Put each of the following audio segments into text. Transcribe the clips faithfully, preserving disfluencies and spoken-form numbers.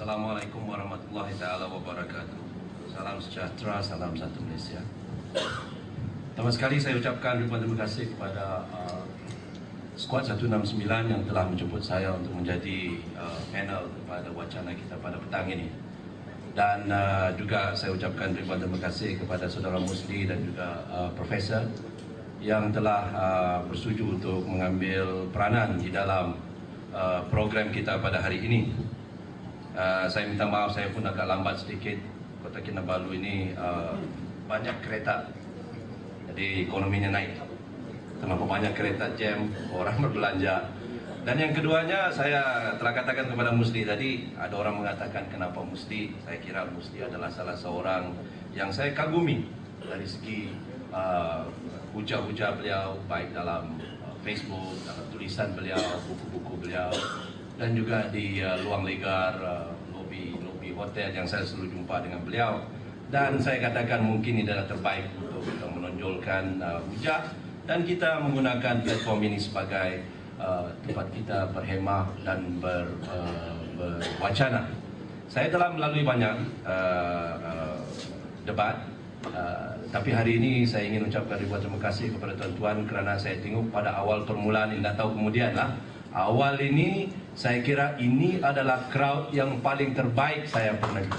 Assalamualaikum warahmatullahi taala wabarakatuh. Salam sejahtera, salam satu Malaysia. Pertama sekali saya ucapkan ribuan terima kasih kepada uh, skuad seratus enam puluh sembilan yang telah menjemput saya untuk menjadi uh, panel pada wacana kita pada petang ini. Dan uh, juga saya ucapkan ribuan terima kasih kepada saudara Musli dan juga uh, Profesor yang telah uh, bersetuju untuk mengambil peranan di dalam uh, program kita pada hari ini. Uh, saya minta maaf, saya pun agak lambat sedikit. Kota Kinabalu ini uh, banyak kereta, jadi ekonominya naik. Kenapa banyak kereta jam, orang berbelanja. Dan yang keduanya, saya telah katakan kepada Musli tadi, ada orang mengatakan kenapa Musli. Saya kira Musli adalah salah seorang yang saya kagumi dari segi uh, hujah-hujah beliau, baik dalam uh, Facebook, dalam tulisan beliau, buku-buku beliau, dan juga di uh, luang legar, uh, lobi lobi hotel yang saya selalu jumpa dengan beliau. Dan saya katakan mungkin ini adalah terbaik untuk uh, menonjolkan uh, hujah, dan kita menggunakan platform ini sebagai uh, tempat kita berhemah dan ber, uh, berwacana. Saya telah melalui banyak uh, uh, debat, uh, tapi hari ini saya ingin ucapkan ribuan terima kasih kepada tuan-tuan kerana saya tengok pada awal permulaan ini, tak tahu kemudian lah. Awal ini, saya kira ini adalah crowd yang paling terbaik saya pernah lihat.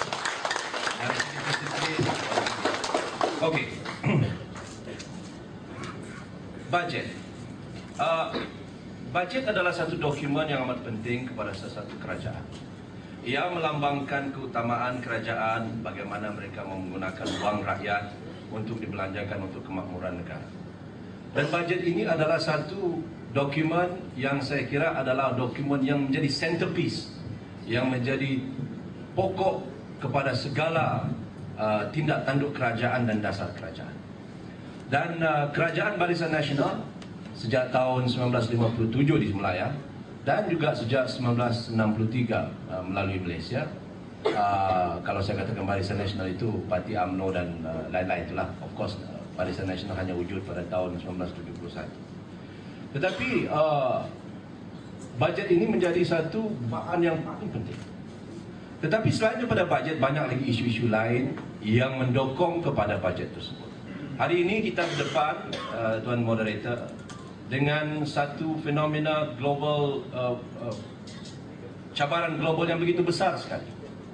Okey. Bajet. Uh, bajet adalah satu dokumen yang amat penting kepada sesuatu kerajaan. Ia melambangkan keutamaan kerajaan, bagaimana mereka menggunakan wang rakyat untuk dibelanjakan untuk kemakmuran negara. Dan bajet ini adalah satu dokumen yang saya kira adalah dokumen yang menjadi centerpiece, yang menjadi pokok kepada segala uh, tindak tanduk kerajaan dan dasar kerajaan. Dan uh, Kerajaan Barisan Nasional sejak tahun seribu sembilan ratus lima puluh tujuh di Melaya dan juga sejak seribu sembilan ratus enam puluh tiga uh, melalui Malaysia. Uh, kalau saya katakan Barisan Nasional itu Parti U M N O dan uh, lain-lain itulah. Of course, uh, Barisan Nasional hanya wujud pada tahun seribu sembilan ratus tujuh puluh satu. Tetapi uh, bajet ini menjadi satu bahan yang paling penting. Tetapi selain daripada bajet, banyak lagi isu-isu lain yang mendukung kepada bajet tersebut. Hari ini kita berdepan, uh, Tuan Moderator, dengan satu fenomena global, uh, uh, cabaran global yang begitu besar sekali.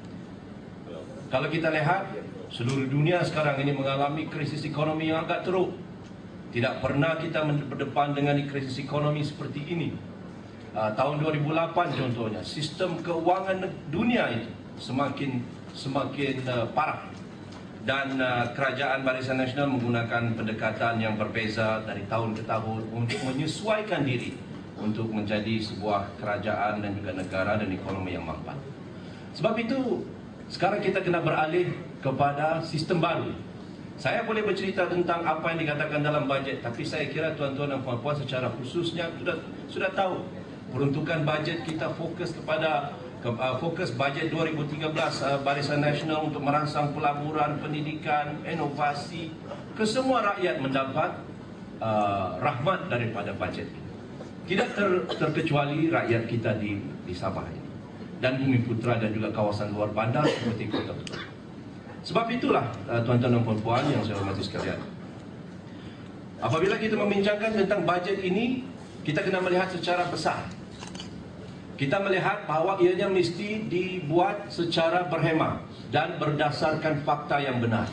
Kalau kita lihat, seluruh dunia sekarang ini mengalami krisis ekonomi yang agak teruk. Tidak pernah kita berdepan dengan krisis ekonomi seperti ini. Uh, tahun dua ribu lapan contohnya, sistem keuangan dunia itu semakin semakin uh, parah. Dan uh, Kerajaan Barisan Nasional menggunakan pendekatan yang berbeza dari tahun ke tahun untuk menyesuaikan diri untuk menjadi sebuah kerajaan dan juga negara dan ekonomi yang mampan. Sebab itu, sekarang kita kena beralih kepada sistem baru. Saya boleh bercerita tentang apa yang dikatakan dalam bajet, tapi saya kira tuan-tuan dan puan-puan secara khususnya sudah sudah tahu peruntukan bajet kita fokus kepada ke, uh, fokus bajet dua ribu tiga belas uh, Barisan Nasional untuk merangsang pelaburan, pendidikan, inovasi, kesemua rakyat mendapat uh, rahmat daripada bajet ini. Tidak ter, terkecuali rakyat kita di di Sabah ini dan Bumi Putra dan juga kawasan luar bandar seperti Kota Betul. Sebab itulah tuan-tuan dan puan-puan yang saya hormati sekalian, apabila kita membincangkan tentang bajet ini, kita kena melihat secara besar. Kita melihat bahawa ianya mesti dibuat secara berhemah dan berdasarkan fakta yang benar.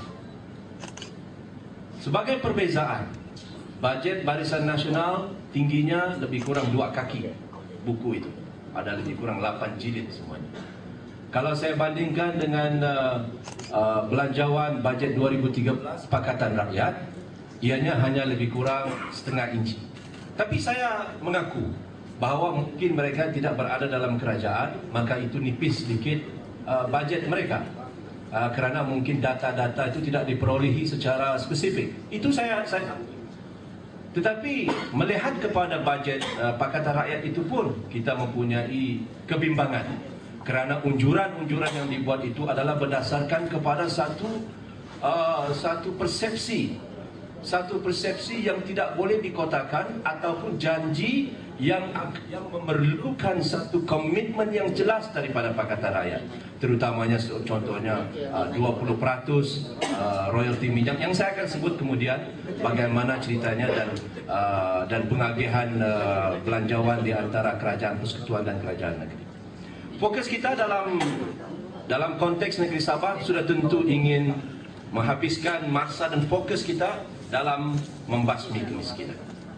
Sebagai perbezaan, bajet Barisan Nasional tingginya lebih kurang dua kaki buku itu. Ada lebih kurang lapan jilid semuanya. Kalau saya bandingkan dengan uh, uh, belanjawan bajet dua ribu tiga belas Pakatan Rakyat, ianya hanya lebih kurang setengah inci. Tapi saya mengaku bahawa mungkin mereka tidak berada dalam kerajaan, maka itu nipis sedikit uh, bajet mereka. Uh, kerana mungkin data-data itu tidak diperolehi secara spesifik. Itu saya saya. Tetapi melihat kepada bajet uh, Pakatan Rakyat itu pun kita mempunyai kebimbangan. Kerana unjuran-unjuran yang dibuat itu adalah berdasarkan kepada satu uh, satu persepsi satu persepsi yang tidak boleh dikotakan ataupun janji yang yang memerlukan satu komitmen yang jelas daripada Pakatan Rakyat, terutamanya contohnya uh, dua puluh peratus uh, royalti minyak yang saya akan sebut kemudian bagaimana ceritanya dan uh, dan pengagihan uh, belanjawan di antara kerajaan persekutuan dan kerajaan negeri. Fokus kita dalam dalam konteks negeri Sabah sudah tentu ingin menghabiskan masa dan fokus kita dalam membasmi kemiskinan.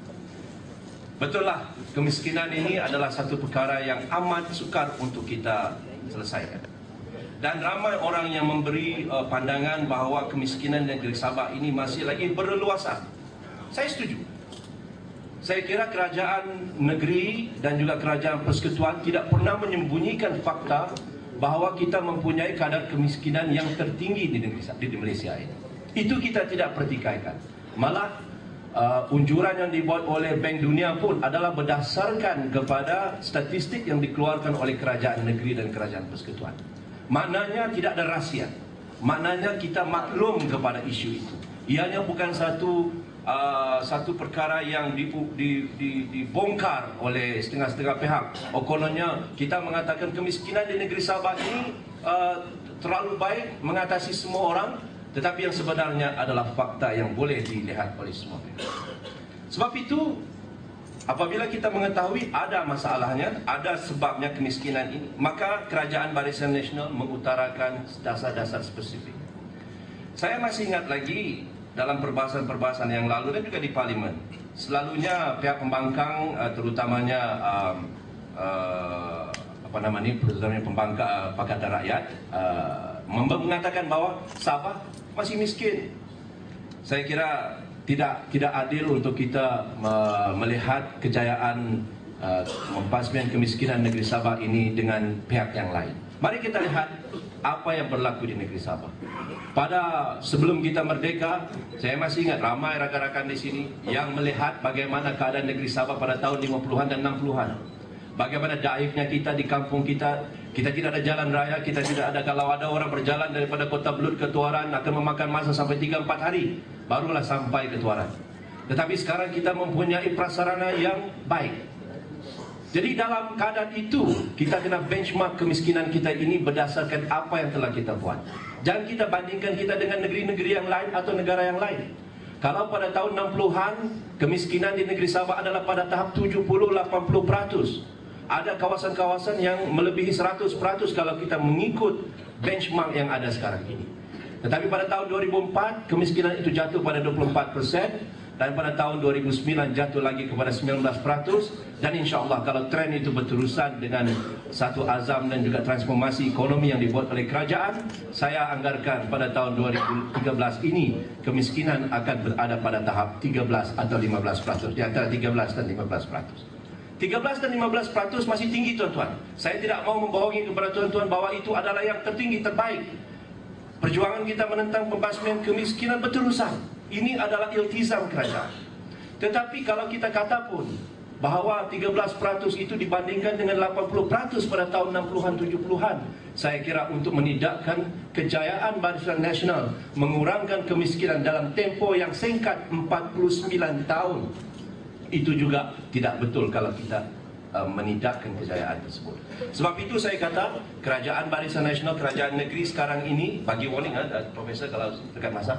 Betullah, kemiskinan ini adalah satu perkara yang amat sukar untuk kita selesaikan. Dan ramai orang yang memberi uh, pandangan bahawa kemiskinan negeri Sabah ini masih lagi berleluasa. Saya setuju. Saya kira kerajaan negeri dan juga kerajaan persekutuan tidak pernah menyembunyikan fakta bahawa kita mempunyai kadar kemiskinan yang tertinggi di negeri di Malaysia ini. Itu kita tidak pertikaikan. Malah uh, unjuran yang dibuat oleh Bank Dunia pun adalah berdasarkan kepada statistik yang dikeluarkan oleh kerajaan negeri dan kerajaan persekutuan. Maknanya tidak ada rahsia. Maknanya kita maklum kepada isu itu. Ianya bukan satu uh, satu perkara yang di, di, di, dibongkar oleh setengah-setengah pihak. Oh, kononnya kita mengatakan kemiskinan di negeri Sabah ini uh, terlalu baik mengatasi semua orang. Tetapi yang sebenarnya adalah fakta yang boleh dilihat oleh semua pihak. Sebab itu, apabila kita mengetahui ada masalahnya, ada sebabnya kemiskinan ini, maka Kerajaan Barisan Nasional mengutarakan dasar-dasar spesifik. Saya masih ingat lagi dalam perbahasan-perbahasan yang lalu dan juga di Parlimen, selalunya pihak pembangkang, terutamanya um, uh, apa namanya, terutamanya pembangkang uh, Pakatan Rakyat, uh, mengatakan bahawa Sabah masih miskin. Saya kira tidak tidak adil untuk kita uh, melihat kejayaan uh, membasmikan kemiskinan negeri Sabah ini dengan pihak yang lain. Mari kita lihat apa yang berlaku di negeri Sabah. Pada sebelum kita merdeka, saya masih ingat ramai rakan-rakan di sini yang melihat bagaimana keadaan negeri Sabah pada tahun lima puluhan dan enam puluhan. Bagaimana daifnya kita di kampung kita, kita tidak ada jalan raya, kita tidak ada, kalau ada orang berjalan daripada Kota Belud ke Tuaran akan memakan masa sampai tiga empat hari barulah sampai ke Tuaran. Tetapi sekarang kita mempunyai prasarana yang baik. Jadi dalam keadaan itu kita kena benchmark kemiskinan kita ini berdasarkan apa yang telah kita buat. Jangan kita bandingkan kita dengan negeri-negeri yang lain atau negara yang lain. Kalau pada tahun enam puluhan kemiskinan di negeri Sabah adalah pada tahap tujuh puluh sampai lapan puluh peratus. Ada kawasan-kawasan yang melebihi seratus peratus kalau kita mengikut benchmark yang ada sekarang ini. Tetapi pada tahun dua ribu empat kemiskinan itu jatuh pada dua puluh empat persen dan pada tahun dua ribu sembilan jatuh lagi kepada sembilan belas peratus, dan insya Allah kalau tren itu berterusan dengan satu azam dan juga transformasi ekonomi yang dibuat oleh kerajaan, saya anggarkan pada tahun dua ribu tiga belas ini kemiskinan akan berada pada tahap tiga belas atau lima belas peratus, di antara tiga belas dan lima belas peratus. tiga belas dan lima belas peratus masih tinggi, tuan-tuan. Saya tidak mau membohongi kepada tuan-tuan bahawa itu adalah yang tertinggi, terbaik. Perjuangan kita menentang pembasmian kemiskinan berterusan. Ini adalah iltizam kerajaan. Tetapi kalau kita kata pun bahawa tiga belas peratus itu dibandingkan dengan lapan puluh peratus pada tahun enam puluhan tujuh puluhan, saya kira untuk menidakkan kejayaan Barisan Nasional mengurangkan kemiskinan dalam tempoh yang singkat empat puluh sembilan tahun, itu juga tidak betul kalau kita uh, menidakkan kejayaan tersebut. Sebab itu saya kata Kerajaan Barisan Nasional, kerajaan negeri sekarang ini, bagi warning uh, Profesor kalau dekat masa.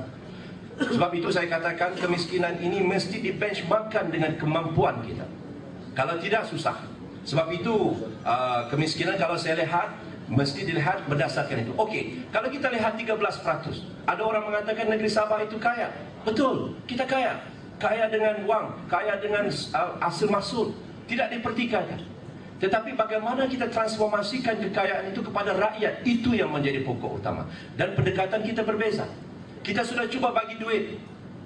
Sebab itu saya katakan kemiskinan ini mesti dibenchmarkkan dengan kemampuan kita. Kalau tidak susah. Sebab itu uh, kemiskinan kalau saya lihat mesti dilihat berdasarkan itu. Okey, kalau kita lihat tiga belas peratus, ada orang mengatakan negeri Sabah itu kaya. Betul, kita kaya. Kaya dengan wang, kaya dengan uh, hasil mahsul, tidak dipertikaikan. Tetapi bagaimana kita transformasikan kekayaan itu kepada rakyat, itu yang menjadi pokok utama. Dan pendekatan kita berbeza. Kita sudah cuba bagi duit.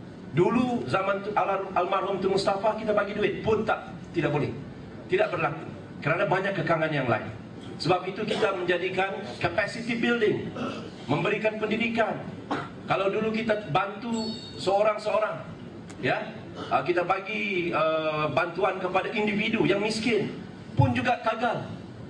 Dulu zaman al almarhum Tun Mustafa kita bagi duit pun tak, tidak boleh, tidak berlaku kerana banyak kekangan yang lain. Sebab itu kita menjadikan capacity building, memberikan pendidikan. Kalau dulu kita bantu seorang-seorang, ya, kita bagi uh, bantuan kepada individu yang miskin, pun juga gagal.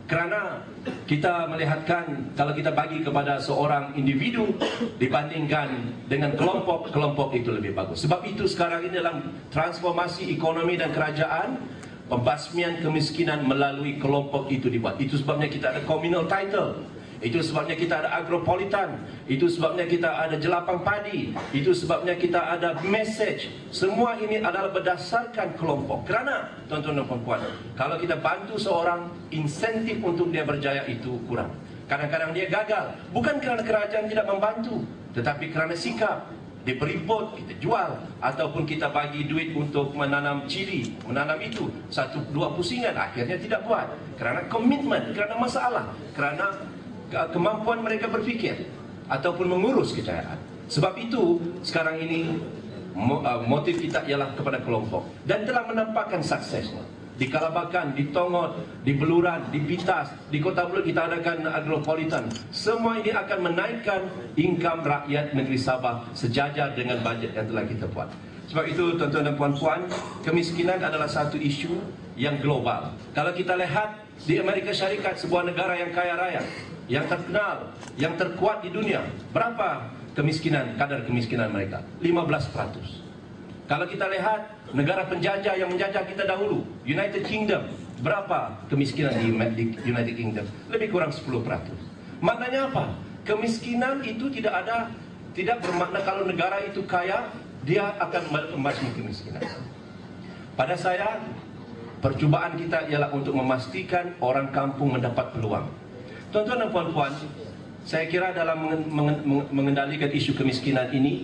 Kerana kita melihatkan kalau kita bagi kepada seorang individu dibandingkan dengan kelompok-kelompok itu lebih bagus. Sebab itu sekarang ini dalam transformasi ekonomi dan kerajaan, pembasmian kemiskinan melalui kelompok itu dibuat. Itu sebabnya kita ada communal title. Itu sebabnya kita ada agropolitan. Itu sebabnya kita ada jelapang padi. Itu sebabnya kita ada message. Semua ini adalah berdasarkan kelompok. Kerana, tuan-tuan dan puan-puan, kalau kita bantu seorang, insentif untuk dia berjaya itu kurang. Kadang-kadang dia gagal. Bukan kerana kerajaan tidak membantu, tetapi kerana sikap. Dia beri bot, kita jual. Ataupun kita bagi duit untuk menanam cili, menanam itu. Satu, dua pusingan, akhirnya tidak buat. Kerana komitmen, kerana masalah. Kerana kemampuan mereka berfikir ataupun mengurus kejayaan. Sebab itu sekarang ini motif kita ialah kepada kelompok dan telah menampakkan suksesnya. Di Kalabakan, di Tongot, di Beluran, di Pitas, di Kota Belud kita adakan agropolitan. Semua ini akan menaikkan income rakyat negeri Sabah sejajar dengan bajet yang telah kita buat. Sebab itu tuan-tuan dan puan-puan, kemiskinan adalah satu isu yang global. Kalau kita lihat di Amerika Syarikat, sebuah negara yang kaya raya, yang terkenal, yang terkuat di dunia, berapa kemiskinan, kadar kemiskinan mereka? lima belas peratus. Kalau kita lihat negara penjajah yang menjajah kita dahulu, United Kingdom, berapa kemiskinan di United Kingdom? Lebih kurang sepuluh peratus. Maknanya apa? Kemiskinan itu tidak ada, tidak bermakna kalau negara itu kaya, dia akan membasmi kemiskinan. Pada saya, percubaan kita ialah untuk memastikan orang kampung mendapat peluang. Tuan-tuan dan puan-puan, saya kira dalam mengendalikan isu kemiskinan ini,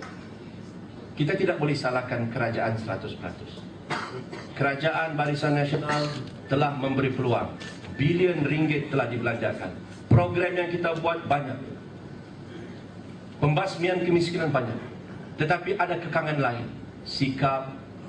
kita tidak boleh salahkan kerajaan seratus peratus. Kerajaan Barisan Nasional telah memberi peluang. Bilion ringgit telah dibelanjakan. Program yang kita buat banyak. Pembasmian kemiskinan banyak. Tetapi ada kekangan lain. Sikap,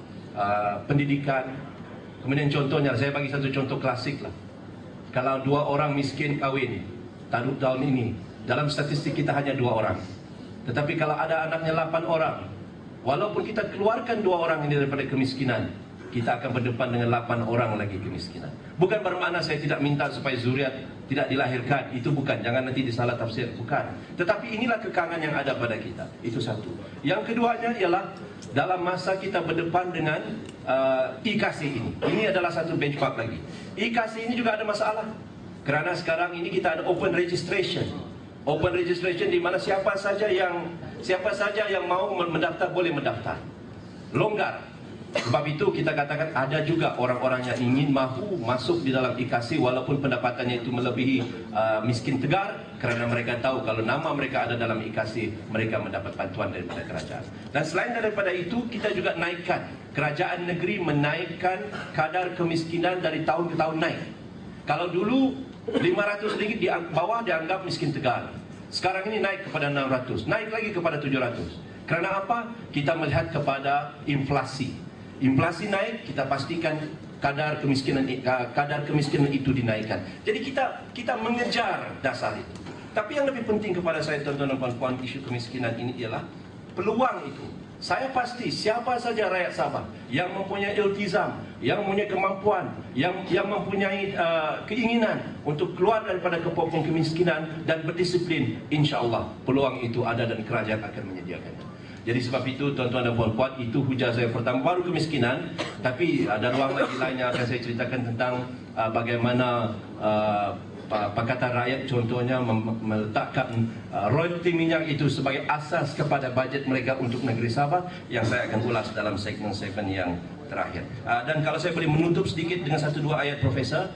uh, pendidikan. Kemudian contohnya, saya bagi satu contoh klasik lah. Kalau dua orang miskin kahwin tahun tahun ini, dalam statistik kita hanya dua orang. Tetapi kalau ada anaknya lapan orang, walaupun kita keluarkan dua orang ini daripada kemiskinan, kita akan berdepan dengan lapan orang lagi kemiskinan. Bukan bermakna saya tidak minta supaya zuriat tidak dilahirkan. Itu bukan, jangan nanti disalah tafsir. Bukan. Tetapi inilah kekangan yang ada pada kita. Itu satu. Yang keduanya ialah dalam masa kita berdepan dengan uh, I K A S I ini. Ini adalah satu benchmark lagi. I K A S I ini juga ada masalah. Kerana sekarang ini kita ada open registration. Open registration di mana siapa saja yang siapa saja yang mau mendaftar boleh mendaftar. Longgar. Sebab itu kita katakan ada juga orang-orang yang ingin mahu masuk di dalam I K A S I walaupun pendapatannya itu melebihi uh, miskin tegar, kerana mereka tahu kalau nama mereka ada dalam I K A S I, mereka mendapat bantuan daripada kerajaan. Dan selain daripada itu, kita juga naikkan, kerajaan negeri menaikkan kadar kemiskinan dari tahun ke tahun naik. Kalau dulu lima ratus ringgit di bawah dianggap miskin tegar, sekarang ini naik kepada enam ratus, naik lagi kepada tujuh ratus. Kerana apa? Kita melihat kepada inflasi. Inflasi naik, kita pastikan kadar kemiskinan kadar kemiskinan itu dinaikkan. Jadi kita kita mengejar dasar itu. Tapi yang lebih penting kepada saya, tuan-tuan dan puan-puan, isu kemiskinan ini ialah peluang itu. Saya pasti siapa saja rakyat Sabah yang mempunyai iltizam, yang mempunyai kemampuan, yang yang mempunyai uh, keinginan untuk keluar daripada kepopong kemiskinan dan berdisiplin, insya-Allah peluang itu ada dan kerajaan akan menyediakannya. Jadi sebab itu tuan-tuan dan puan-puan, itu hujah saya pertama, baru kemiskinan. Tapi ada ruang lagi lain yang akan saya ceritakan tentang uh, bagaimana uh, Pakatan Rakyat contohnya meletakkan uh, royalti minyak itu sebagai asas kepada bajet mereka untuk negeri Sabah, yang saya akan ulas dalam segmen-segmen yang terakhir. Uh, dan kalau saya boleh menutup sedikit dengan satu dua ayat Profesor,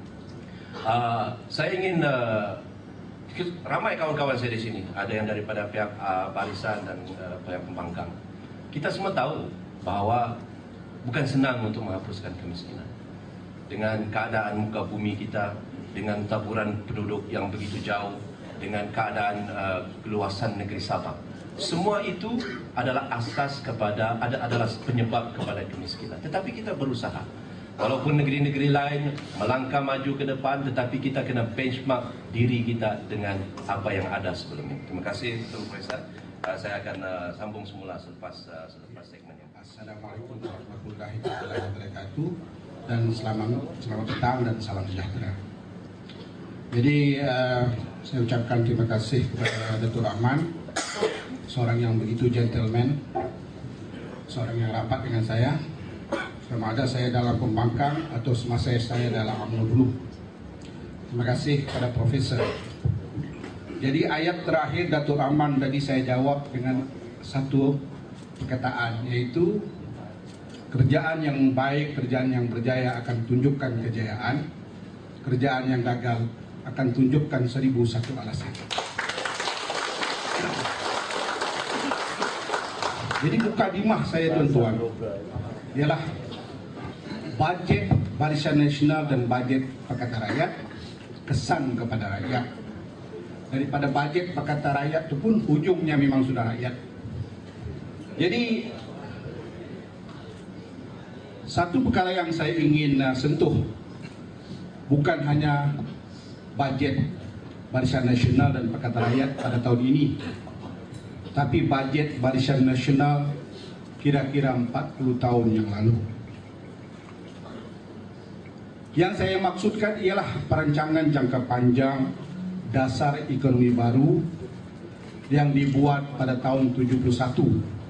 uh, saya ingin uh, ramai kawan-kawan saya di sini, ada yang daripada pihak uh, barisan dan uh, pihak pembangkang. Kita semua tahu bahawa bukan senang untuk menghapuskan kemiskinan. Dengan keadaan muka bumi kita, dengan taburan penduduk yang begitu jauh, dengan keadaan uh, keluasan negeri Sabah, semua itu adalah asas kepada ada adalah penyebab kepada kemiskinan. Tetapi kita berusaha. Walaupun negeri-negeri lain melangkah maju ke depan, tetapi kita kena benchmark diri kita dengan apa yang ada sebelum ini. Terima kasih, Tuan Profesor. Uh, saya akan uh, sambung semula selepas uh, selepas segmen yang. Assalamualaikum warahmatullahi wabarakatuh, dan selamat selamat petang dan salam sejahtera. Jadi uh, saya ucapkan terima kasih kepada Datuk Rahman, seorang yang begitu gentleman, seorang yang rapat dengan saya, sama ada saya dalam pembangkang atau semasa saya dalam UMNO dulu. Terima kasih kepada Profesor. Jadi ayat terakhir Datuk Rahman tadi saya jawab dengan satu perkataan, yaitu kerjaan yang baik, kerjaan yang berjaya akan tunjukkan kejayaan, kerjaan yang gagal akan tunjukkan seribu satu alasan. Jadi mukadimah saya tuan-tuan ialah bajet Barisan Nasional dan bajet Pakatan Rakyat, kesan kepada rakyat. Daripada bajet Pakatan Rakyat itu pun ujungnya memang sudah rakyat. Jadi satu perkara yang saya ingin uh, sentuh bukan hanya bajet Barisan Nasional dan Pakatan Rakyat pada tahun ini, tapi bajet Barisan Nasional kira-kira empat puluh tahun yang lalu. Yang saya maksudkan ialah perancangan jangka panjang dasar ekonomi baru yang dibuat pada tahun tujuh puluh satu.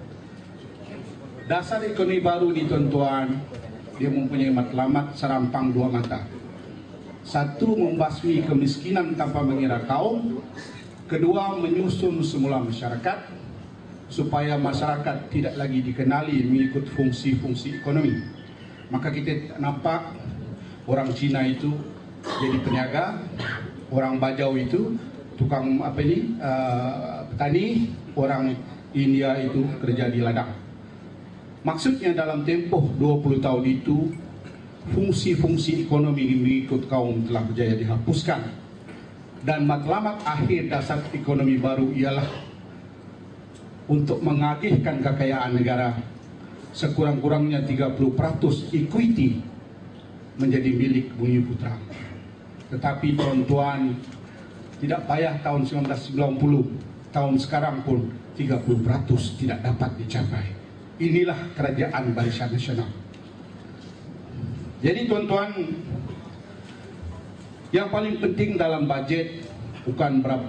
Dasar ekonomi baru ini tuan-tuan, dia mempunyai matlamat serampang dua mata. Satu, membasmi kemiskinan tanpa mengira kaum. Kedua, menyusun semula masyarakat supaya masyarakat tidak lagi dikenali mengikut fungsi-fungsi ekonomi. Maka kita nampak orang Cina itu jadi peniaga, orang Bajau itu tukang apa ini uh, petani, orang India itu kerja di ladang. Maksudnya dalam tempoh dua puluh tahun itu fungsi-fungsi ekonomi mengikut kaum telah berjaya dihapuskan, dan matlamat akhir dasar ekonomi baru ialah untuk mengagihkan kekayaan negara sekurang-kurangnya tiga puluh peratus equity menjadi milik Bumi Putra. Tetapi tuan-tuan, tidak payah tahun seribu sembilan ratus sembilan puluh, tahun sekarang pun tiga puluh peratus tidak dapat dicapai. Inilah kerajaan Barisan Nasional. Jadi tuan-tuan, yang paling penting dalam bajet bukan berapa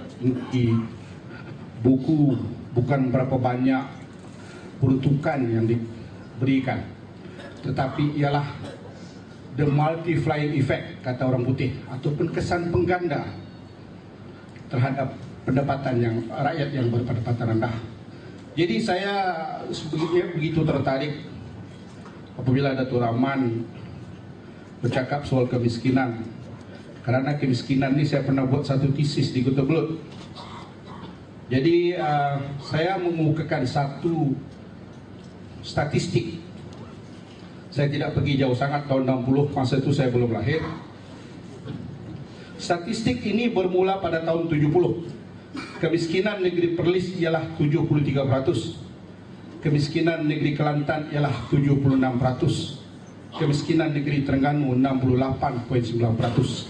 buku, bukan berapa banyak peruntukan yang diberikan, tetapi ialah the multiplying effect, kata orang putih, ataupun kesan pengganda terhadap pendapatan yang rakyat yang berpendapatan rendah. Jadi saya sebetulnya begitu tertarik apabila Datuk Rahman bercakap soal kemiskinan, karena kemiskinan ini saya pernah buat satu tesis di Kota Belud. Jadi uh, saya mengemukakan satu statistik. Saya tidak pergi jauh sangat, tahun enam puluh, masa itu saya belum lahir. Statistik ini bermula pada tahun tujuh puluh. Kemiskinan negeri Perlis ialah tujuh puluh tiga peratus. Kemiskinan negeri Kelantan ialah tujuh puluh enam peratus. Kemiskinan negeri Terengganu enam puluh lapan perpuluhan sembilan peratus.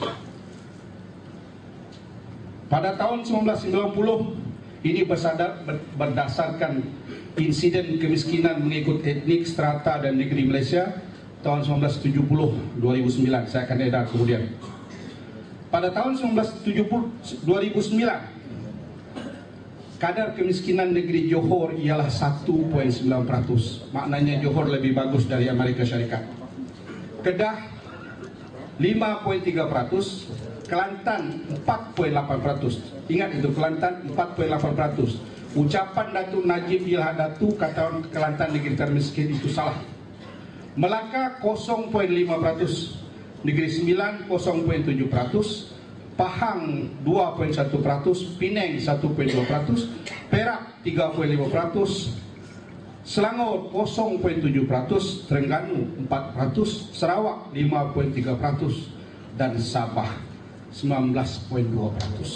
Pada tahun seribu sembilan ratus sembilan puluh ini bersadar, berdasarkan insiden kemiskinan mengikut etnik, strata dan negeri Malaysia tahun seribu sembilan ratus tujuh puluh dua ribu sembilan. Saya akan edar kemudian. Pada tahun seribu sembilan ratus tujuh puluh dua ribu sembilan, kadar kemiskinan negeri Johor ialah satu perpuluhan sembilan peratus. Maknanya Johor lebih bagus dari Amerika Syarikat. Kedah lima perpuluhan tiga peratus, Kelantan empat perpuluhan lapan peratus. Ingat itu, Kelantan empat perpuluhan lapan peratus. Ucapan Datuk Najib Ilhad Datu kata Kelantan negeri termiskin itu salah. Melaka kosong perpuluhan lima peratus, Negeri Sembilan kosong perpuluhan tujuh peratus, Pahang dua perpuluhan satu peratus, Penang satu perpuluhan dua peratus, Perak tiga perpuluhan lima peratus, Selangor kosong perpuluhan tujuh peratus, Terengganu empat peratus, Sarawak lima perpuluhan tiga peratus, dan Sabah sembilan belas perpuluhan dua peratus.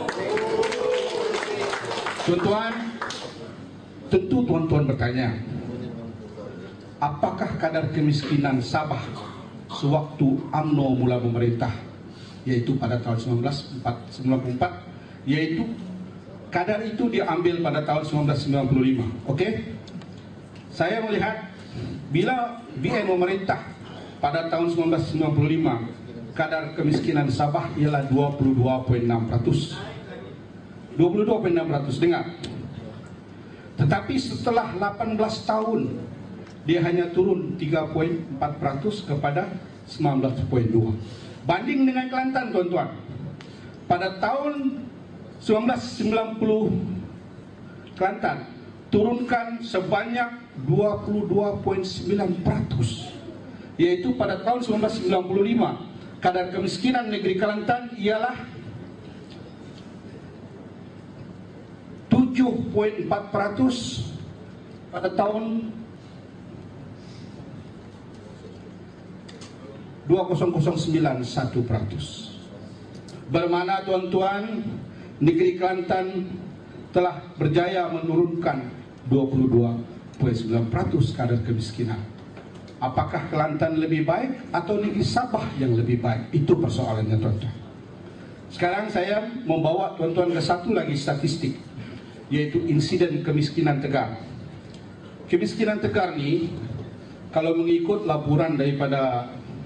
Tuan-tuan, tentu tuan-tuan bertanya, apakah kadar kemiskinan Sabah sewaktu UMNO mula memerintah, yaitu pada tahun seribu sembilan ratus sembilan puluh empat, yaitu kadar itu diambil pada tahun seribu sembilan ratus sembilan puluh lima. Okey, saya melihat bila B N memerintah pada tahun seribu sembilan ratus sembilan puluh lima, kadar kemiskinan Sabah ialah dua puluh dua perpuluhan enam peratus. dua puluh dua perpuluhan enam peratus, dengar. Tetapi setelah lapan belas tahun, dia hanya turun tiga perpuluhan empat peratus kepada sembilan belas perpuluhan dua. Banding dengan Kelantan, tuan-tuan. Pada tahun seribu sembilan ratus sembilan puluh, Kelantan turunkan sebanyak dua puluh dua perpuluhan sembilan peratus. Yaitu pada tahun seribu sembilan ratus sembilan puluh lima, kadar kemiskinan negeri Kelantan ialah tujuh perpuluhan empat peratus. Pada tahun dua ribu sembilan satu peratus. Bermana, tuan-tuan, negeri Kelantan telah berjaya menurunkan dua puluh dua perpuluhan sembilan peratus kadar kemiskinan. Apakah Kelantan lebih baik atau negeri Sabah yang lebih baik? Itu persoalannya, tuan-tuan. Sekarang saya membawa tuan-tuan ke satu lagi statistik, yaitu insiden kemiskinan tegar. Kemiskinan tegar ni, kalau mengikut laporan daripada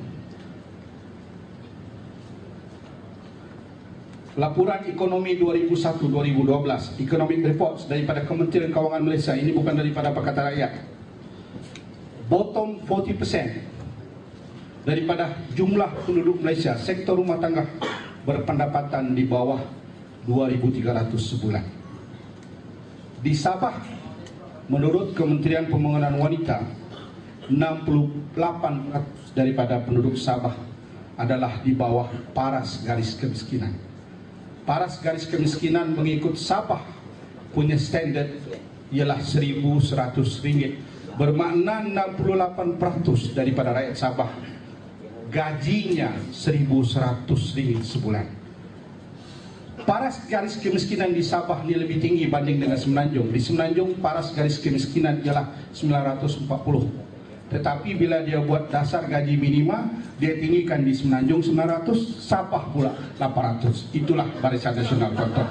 Laporan Ekonomi dua ribu satu dua ribu dua belas, Economic Reports daripada Kementerian Kewangan Malaysia, ini bukan daripada Pakatan Rakyat. Bottom empat puluh peratus daripada jumlah penduduk Malaysia, sektor rumah tangga berpendapatan di bawah dua ribu tiga ratus sebulan. Di Sabah, menurut Kementerian Pembangunan Wanita, enam puluh lapan peratus daripada penduduk Sabah adalah di bawah paras garis kemiskinan. Paras garis kemiskinan mengikut Sabah punya standard ialah seribu seratus ringgit. Bermakna enam puluh lapan peratus daripada rakyat Sabah gajinya seribu seratus ringgit sebulan. Paras garis kemiskinan di Sabah ni lebih tinggi banding dengan Semenanjung. Di Semenanjung paras garis kemiskinan ialah sembilan ratus empat puluh. Tetapi bila dia buat dasar gaji minima, dia tinggikan di Semenanjung sembilan ratus, Sabah pula lapan ratus. Itulah Barisan Nasional, tuan-tuan.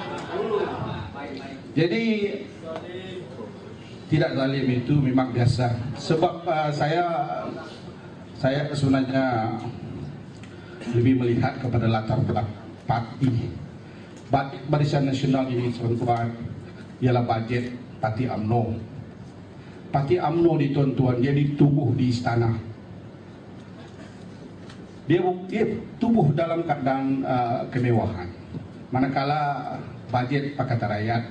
Jadi tidak zalim itu memang biasa. Sebab uh, saya saya sebenarnya lebih melihat kepada latar belakang parti. Barisan Nasional ini, tuan-tuan, ialah bajet Parti UMNO. Parti UMNO di, tuan-tuan, dia ditubuh di istana. Dia, dia tubuh dalam keadaan uh, kemewahan. Manakala bajet Pakatan Rakyat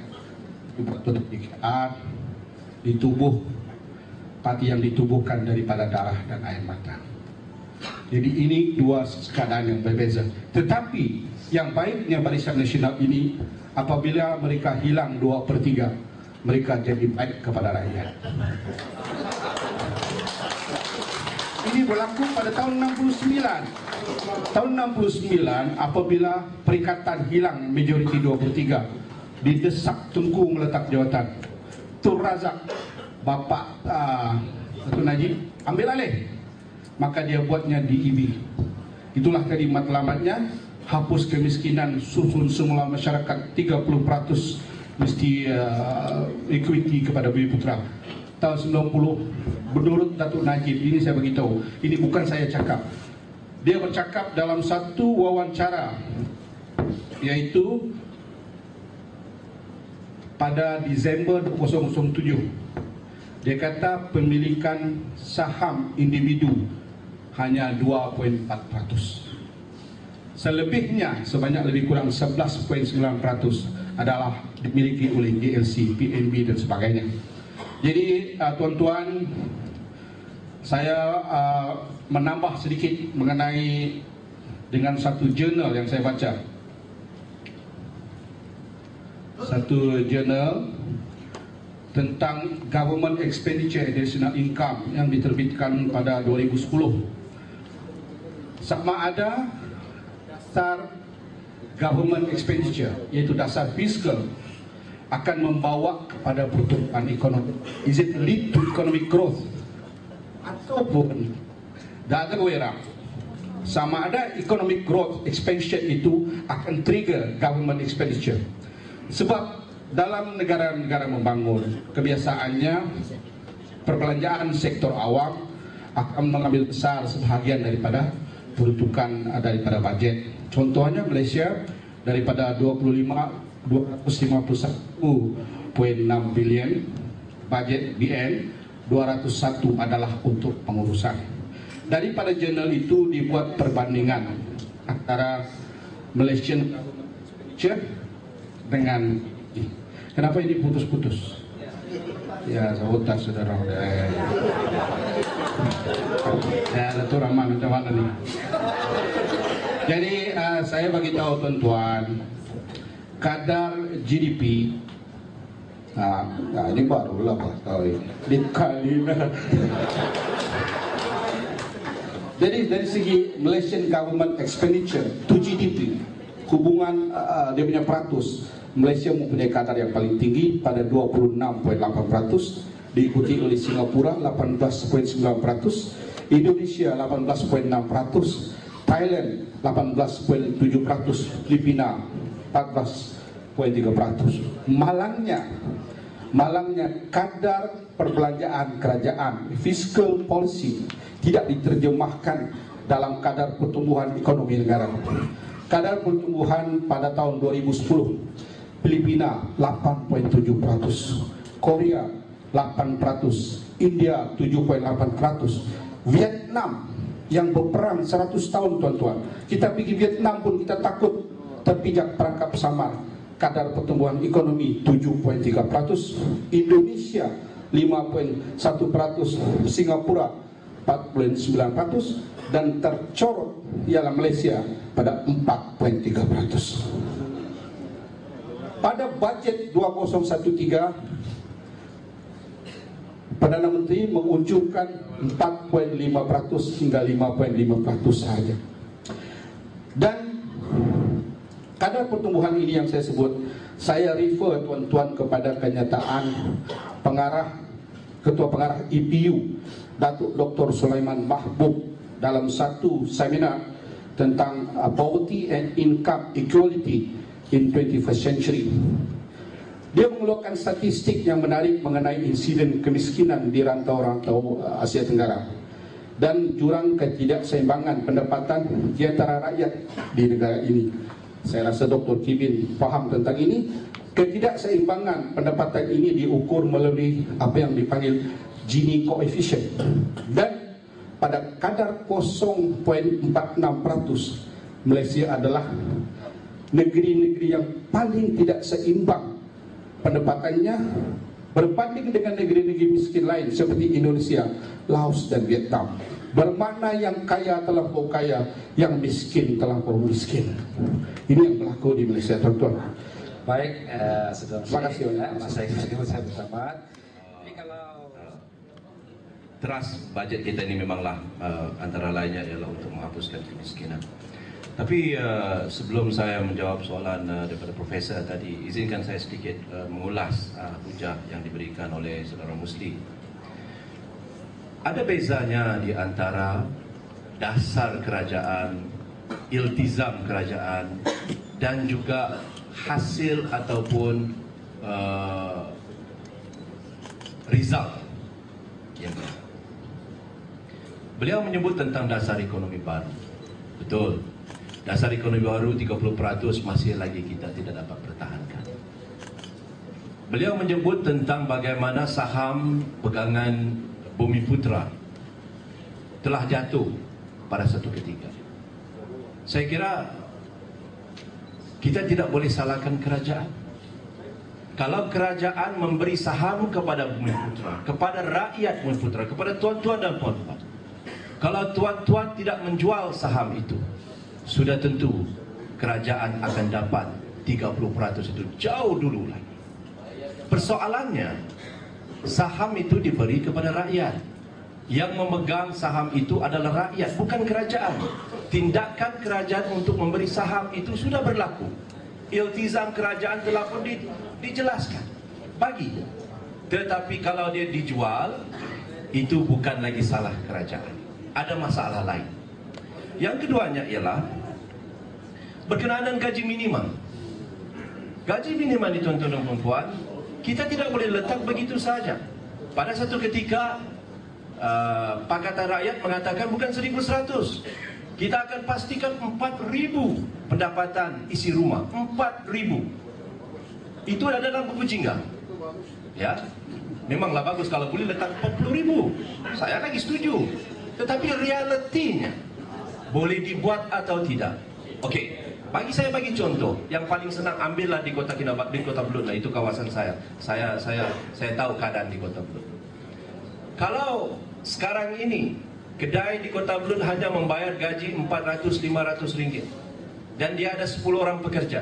ditubuh parti yang ditubuhkan daripada darah dan air mata. Jadi ini dua keadaan yang berbeza. Tetapi yang baiknya Barisan Nasional ini, apabila mereka hilang dua per tiga, mereka jadi baik kepada rakyat. Ini berlaku pada tahun enam puluh sembilan. Tahun enam puluh sembilan, apabila Perikatan hilang majoriti dua per tiga, didesak Tunku meletak jawatan. Tun Razak, bapa uh, Tun Najib, ambil alih. Maka dia buatnya D E B. Itulah tadi matlamatnya, hapus kemiskinan, susun semula masyarakat tiga puluh peratus mesti uh, equity kepada Bumi Putra. Tahun sembilan puluh, menurut Datuk Najib, ini saya beritahu, ini bukan saya cakap. Dia bercakap dalam satu wawancara, yaitu pada Disember dua ribu tujuh. Dia kata pemilikan saham individu hanya dua perpuluhan empat peratus. Selebihnya sebanyak lebih kurang sebelas perpuluhan sembilan peratus adalah dimiliki oleh G L C, P N B dan sebagainya. Jadi uh, tuan-tuan, saya uh, menambah sedikit mengenai dengan satu jurnal yang saya baca. Satu jurnal tentang Government Expenditure Additional Income yang diterbitkan pada dua ribu sepuluh. Sama ada dasar government expenditure, iaitu dasar fiskal, akan membawa kepada pertumbuhan ekonomi. Is it lead to economic growth? Ataupun the other way around, sama ada economic growth expansion itu akan trigger government expenditure. Sebab dalam negara-negara membangun, kebiasaannya perbelanjaan sektor awam akan mengambil besar sebahagian daripada peruntukan uh, daripada bajet. Contohnya Malaysia daripada dua puluh lima dua ratus lima puluh satu koma enam bilion bajet B N, dua ratus satu adalah untuk pengurusan. Daripada jurnal itu dibuat perbandingan antara Malaysian expenditure dengan, kenapa ini putus-putus? Ya, sabotas saudara. Ya, itu ramah macam mana nih? Jadi uh, saya bagi tahu tuan-tuan, kadar G D P, nah, nah ini barulah Pak tahu ini, dikali lah. Jadi dari segi Malaysian government expenditure to G D P, hubungan uh, dia punya peratus, Malaysia mempunyai kadar yang paling tinggi pada dua puluh enam koma lapan peratus, diikuti oleh Singapura lapan belas koma sembilan peratus, Indonesia lapan belas koma enam peratus, Thailand lapan belas koma tujuh peratus, Filipina empat belas koma tiga peratus. Malangnya, malangnya kadar perbelanjaan kerajaan, fiscal policy, tidak diterjemahkan dalam kadar pertumbuhan ekonomi negara. Kadar pertumbuhan pada tahun dua ribu sepuluh, Filipina delapan koma tujuh peratus, Korea delapan peratus, India tujuh koma delapan peratus, Vietnam yang berperang seratus tahun tuan-tuan, kita pergi Vietnam pun kita takut terpijak perangkap samar, kadar pertumbuhan ekonomi tujuh koma tiga peratus, Indonesia lima koma satu peratus, Singapura empat koma sembilan peratus, dan tercorot ialah Malaysia pada empat koma tiga peratus. Pada bajet dua ribu tiga belas, Perdana Menteri mengunjukkan empat koma lima peratus hingga lima koma lima peratus sahaja. Dan kadar pertumbuhan ini yang saya sebut, saya refer tuan-tuan kepada kenyataan pengarah, Ketua Pengarah I P U Datuk Doktor Sulaiman Mahbub dalam satu seminar tentang uh, Poverty and Income Equality in twenty-first century. Dia mengeluarkan statistik yang menarik mengenai insiden kemiskinan di rantau-rantau uh, Asia Tenggara dan jurang ketidakseimbangan pendapatan di antara rakyat di negara ini. Saya rasa Doktor Kibin faham tentang ini. Ketidakseimbangan pendapatan ini diukur melalui apa yang dipanggil Gini coefficient, dan pada kadar nol koma empat enam peratus Malaysia adalah negeri-negeri yang paling tidak seimbang pendapatannya berbanding dengan negeri-negeri miskin lain seperti Indonesia, Laos dan Vietnam. Bermakna yang kaya terlampau kaya, yang miskin terlampau miskin. Ini yang berlaku di Malaysia, tuan-tuan. Baik, uh, saudara. Terima kasih. Mas saya saya bersama. Ini kalau Teras bajet kita ini memanglah uh, antara lainnya ialah untuk menghapuskan kemiskinan. Tapi uh, sebelum saya menjawab soalan uh, daripada Profesor tadi, izinkan saya sedikit uh, mengulas uh, hujah yang diberikan oleh Saudara Musli. Ada bezanya di antara dasar kerajaan, iltizam kerajaan, dan juga hasil ataupun uh, result yang beliau menyebut tentang dasar ekonomi baru. Betul, dasar ekonomi baru tiga puluh peratus masih lagi kita tidak dapat pertahankan. Beliau menyebut tentang bagaimana saham pegangan Bumiputra telah jatuh pada satu ketika. Saya kira kita tidak boleh salahkan kerajaan. Kalau kerajaan memberi saham kepada Bumiputra, kepada rakyat Bumiputra, kepada tuan-tuan dan puan-puan, kalau tuan-tuan tidak menjual saham itu, sudah tentu kerajaan akan dapat tiga puluh peratus itu jauh dulu lagi. Persoalannya, saham itu diberi kepada rakyat. Yang memegang saham itu adalah rakyat, bukan kerajaan. Tindakan kerajaan untuk memberi saham itu sudah berlaku. Iltizam kerajaan telah pun di, dijelaskan. Bagi. Tetapi kalau dia dijual, itu bukan lagi salah kerajaan. Ada masalah lain. Yang keduanya ialah berkenaan dengan gaji minimum. Gaji minimum ini tuan-tuan dan puan-puan, kita tidak boleh letak begitu saja. Pada satu ketika uh, Pakatan Rakyat mengatakan bukan seribu seratus, Kita akan pastikan empat ribu pendapatan isi rumah. empat ribu. Itu ada dalam buku Jingga. Ya, memanglah bagus kalau boleh letak empat puluh ribu. Saya lagi setuju. Tetapi realitinya boleh dibuat atau tidak. Oke, bagi saya bagi contoh yang paling senang ambillah di Kota Kinabalu, di Kota Belud lah, itu kawasan saya. Saya saya saya tahu keadaan di Kota Belud. Kalau sekarang ini kedai di Kota Belud hanya membayar gaji empat ratus lima ratus ringgit dan dia ada sepuluh orang pekerja.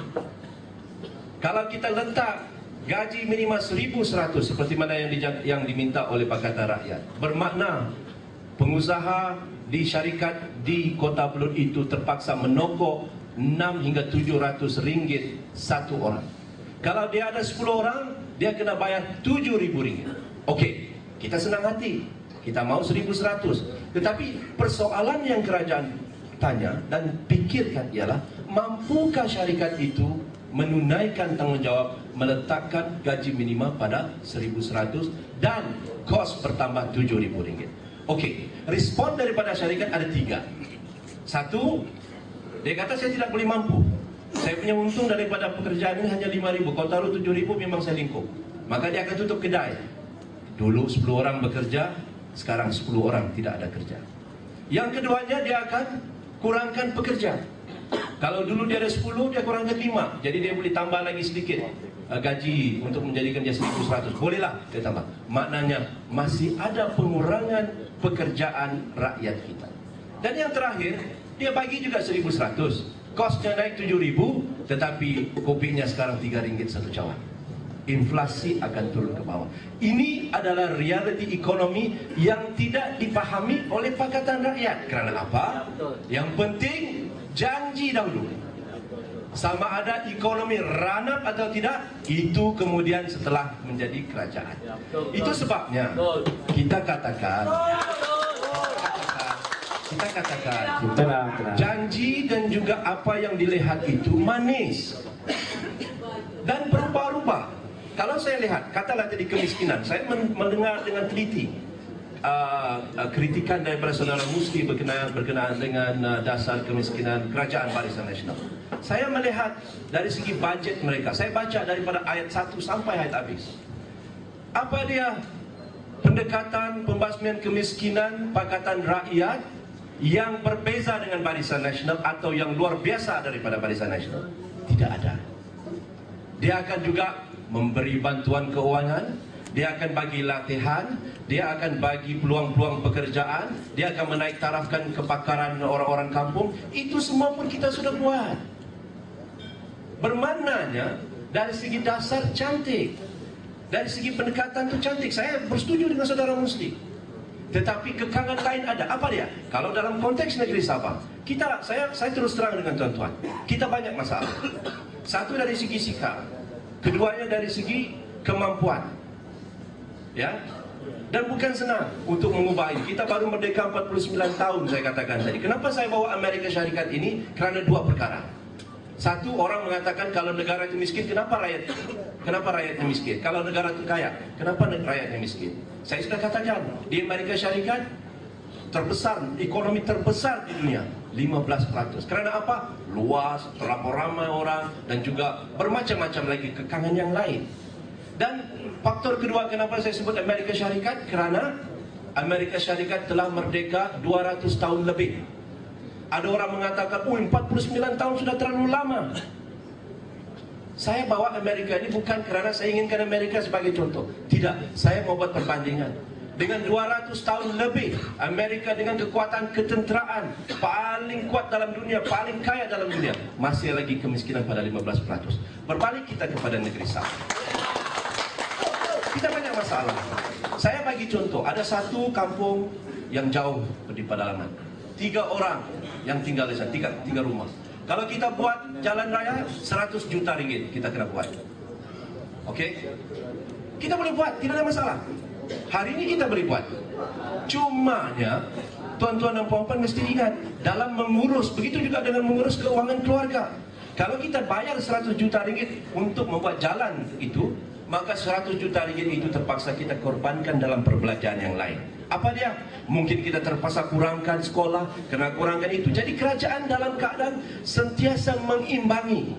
Kalau kita letak gaji minimal seribu seratus seperti mana yang, di, yang diminta oleh Pakatan Rakyat, bermakna pengusaha di syarikat di Kota Belud itu terpaksa menokok enam hingga tujuh ratus ringgit satu orang. Kalau dia ada sepuluh orang, dia kena bayar tujuh ribu ringgit. Okey, kita senang hati, kita mau seribu seratus. Tetapi persoalan yang kerajaan tanya dan pikirkan ialah, mampukah syarikat itu menunaikan tanggungjawab meletakkan gaji minima pada seribu seratus dan kos bertambah tujuh ribu ringgit. Okey, respon daripada syarikat ada tiga. Satu, dia kata saya tidak boleh mampu. Saya punya untung daripada pekerjaan ini hanya lima ribu. Kalau taruh tujuh ribu memang saya lingkup. Maka dia akan tutup kedai. Dulu sepuluh orang bekerja, sekarang sepuluh orang tidak ada kerja. Yang keduanya, dia akan kurangkan pekerja. Kalau dulu dia ada sepuluh, dia kurangkan lima. Jadi dia boleh tambah lagi sedikit uh, gaji untuk menjadikan dia seribu seratus. Bolehlah dia tambah. Maknanya masih ada pengurangan pekerjaan rakyat kita. Dan yang terakhir, dia bagi juga seribu seratus. Kosnya naik tujuh ribu, tetapi kopinya sekarang tiga ringgit satu cawan. Inflasi akan turun ke bawah. Ini adalah realiti ekonomi yang tidak dipahami oleh Pakatan Rakyat. Kerana apa? Yang penting janji dahulu. Sama ada ekonomi run up atau tidak, itu kemudian setelah menjadi kerajaan. Itu sebabnya kita katakan, kita katakan Tenang, tenang. janji dan juga apa yang dilihat itu manis dan berubah-ubah. Kalau saya lihat, katalah tadi kemiskinan, saya mendengar dengan teliti uh, uh, kritikan daripada saudara Musli berkenaan, berkenaan dengan uh, dasar kemiskinan kerajaan Barisan Nasional. Saya melihat dari segi bajet mereka, saya baca daripada ayat satu sampai ayat habis. Apa dia pendekatan pembasmian kemiskinan Pakatan Rakyat yang berbeza dengan Barisan Nasional atau yang luar biasa daripada Barisan Nasional? Tidak ada. Dia akan juga memberi bantuan keuangan, dia akan bagi latihan, dia akan bagi peluang-peluang pekerjaan, dia akan menaik tarafkan kepakaran orang-orang kampung. Itu semua pun kita sudah buat. Bermaknanya dari segi dasar cantik, dari segi pendekatan itu cantik. Saya bersetuju dengan saudara Musli. Tetapi kekangan lain ada. Apa dia? Kalau dalam konteks negeri Sabah, kita, saya, saya terus terang dengan tuan-tuan, kita banyak masalah. Satu dari segi sikap, keduanya dari segi kemampuan. Ya. Dan bukan senang untuk mengubah ini. Kita baru merdeka empat puluh sembilan tahun, saya katakan tadi. Kenapa saya bawa Amerika Syarikat ini? Kerana dua perkara. Satu, orang mengatakan kalau negara itu miskin, kenapa rakyat kenapa rakyatnya miskin? Kalau negara itu kaya, kenapa rakyatnya miskin? Saya sudah katakan, di Amerika Syarikat terbesar, ekonomi terbesar di dunia, lima belas peratus. Kerana apa? Luas, terlalu ramai orang, dan juga bermacam-macam lagi kekangan yang lain. Dan faktor kedua kenapa saya sebut Amerika Syarikat, kerana Amerika Syarikat telah merdeka dua ratus tahun lebih. Ada orang mengatakan, oh empat puluh sembilan tahun sudah terlalu lama. Saya bawa Amerika ini bukan kerana saya inginkan Amerika sebagai contoh. Tidak, saya mau buat perbandingan. Dengan dua ratus tahun lebih, Amerika dengan kekuatan ketenteraan paling kuat dalam dunia, paling kaya dalam dunia, masih lagi kemiskinan pada lima belas peratus. Berbalik kita kepada negeri Sabah, kita banyak masalah. Saya bagi contoh, ada satu kampung yang jauh di pedalaman, tiga orang yang tinggal di sana, tiga, tiga rumah. Kalau kita buat jalan raya, seratus juta ringgit kita kena buat. Okey? Kita boleh buat, tidak ada masalah. Hari ini kita boleh buat. Cumanya, tuan-tuan dan puan-puan mesti ingat, dalam mengurus, begitu juga dengan mengurus keuangan keluarga. Kalau kita bayar seratus juta ringgit untuk membuat jalan itu, maka seratus juta ringgit itu terpaksa kita korbankan dalam perbelanjaan yang lain. Apa dia? Mungkin kita terpaksa kurangkan sekolah, kena kurangkan itu. Jadi kerajaan dalam keadaan sentiasa mengimbangi.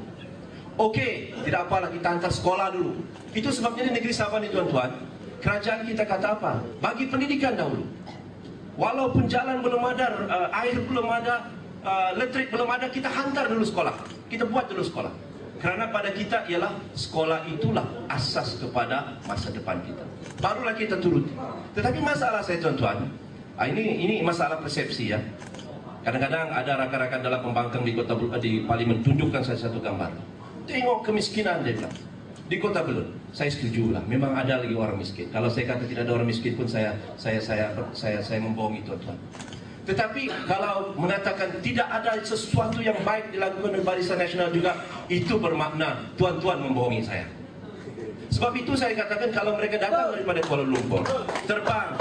Okey, tidak apalah kita hantar sekolah dulu. Itu sebabnya di negeri Sabah ni tuan-tuan, kerajaan kita kata apa? Bagi pendidikan dahulu. Walaupun jalan belum ada, uh, air belum ada, uh, elektrik belum ada, kita hantar dulu sekolah. Kita buat dulu sekolah. Kerana pada kita ialah sekolah itulah asas kepada masa depan kita. Barulah kita turuti. Tetapi masalah saya tuan-tuan, ini ini masalah persepsi ya. Kadang-kadang ada rakan-rakan dalam pembangkang di kota di Parlimen tunjukkan saya satu gambar. Tengok kemiskinan dia bilang. Di Kota Belud, saya setuju lah. Memang ada lagi orang miskin. Kalau saya kata tidak ada orang miskin pun saya saya saya saya saya membohongi tuan-tuan. Tetapi kalau mengatakan tidak ada sesuatu yang baik dilakukan oleh Barisan Nasional juga, itu bermakna tuan-tuan membohongi saya. Sebab itu saya katakan kalau mereka datang daripada Kuala Lumpur, terbang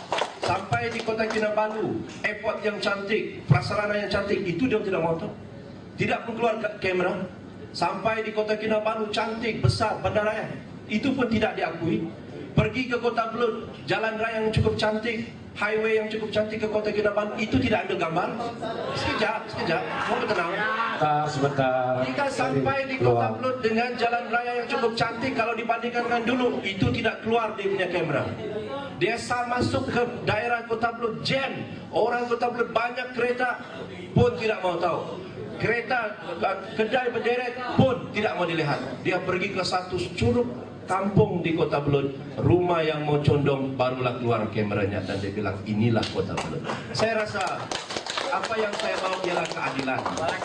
sampai di Kota Kinabalu, airport yang cantik, prasarana yang cantik, itu dia tidak mau tahu. Tidak pun keluar kamera. Sampai di Kota Kinabalu cantik, besar, bandaraya, itu pun tidak diakui. Pergi ke Kota Belud, jalan raya yang cukup cantik, highway yang cukup cantik ke Kota Kinabalu, itu tidak ambil gambar. Sekejap, sekejap, mau bertenang. Sebentar, sebentar. Jika sampai di Kota Belud dengan jalan raya yang cukup cantik, kalau dibandingkan dengan dulu, itu tidak keluar dia punya kamera. Dia saat masuk ke daerah Kota Belud, jam. Orang Kota Belud banyak kereta pun tidak mau tahu. Kereta, kedai berderet pun tidak mau dilihat. Dia pergi ke satu curug kampung di Kota Belud, rumah yang mau condong, barulah keluar kameranya dan dia bilang inilah Kota Belud. Saya rasa apa yang saya mau ialah keadilan.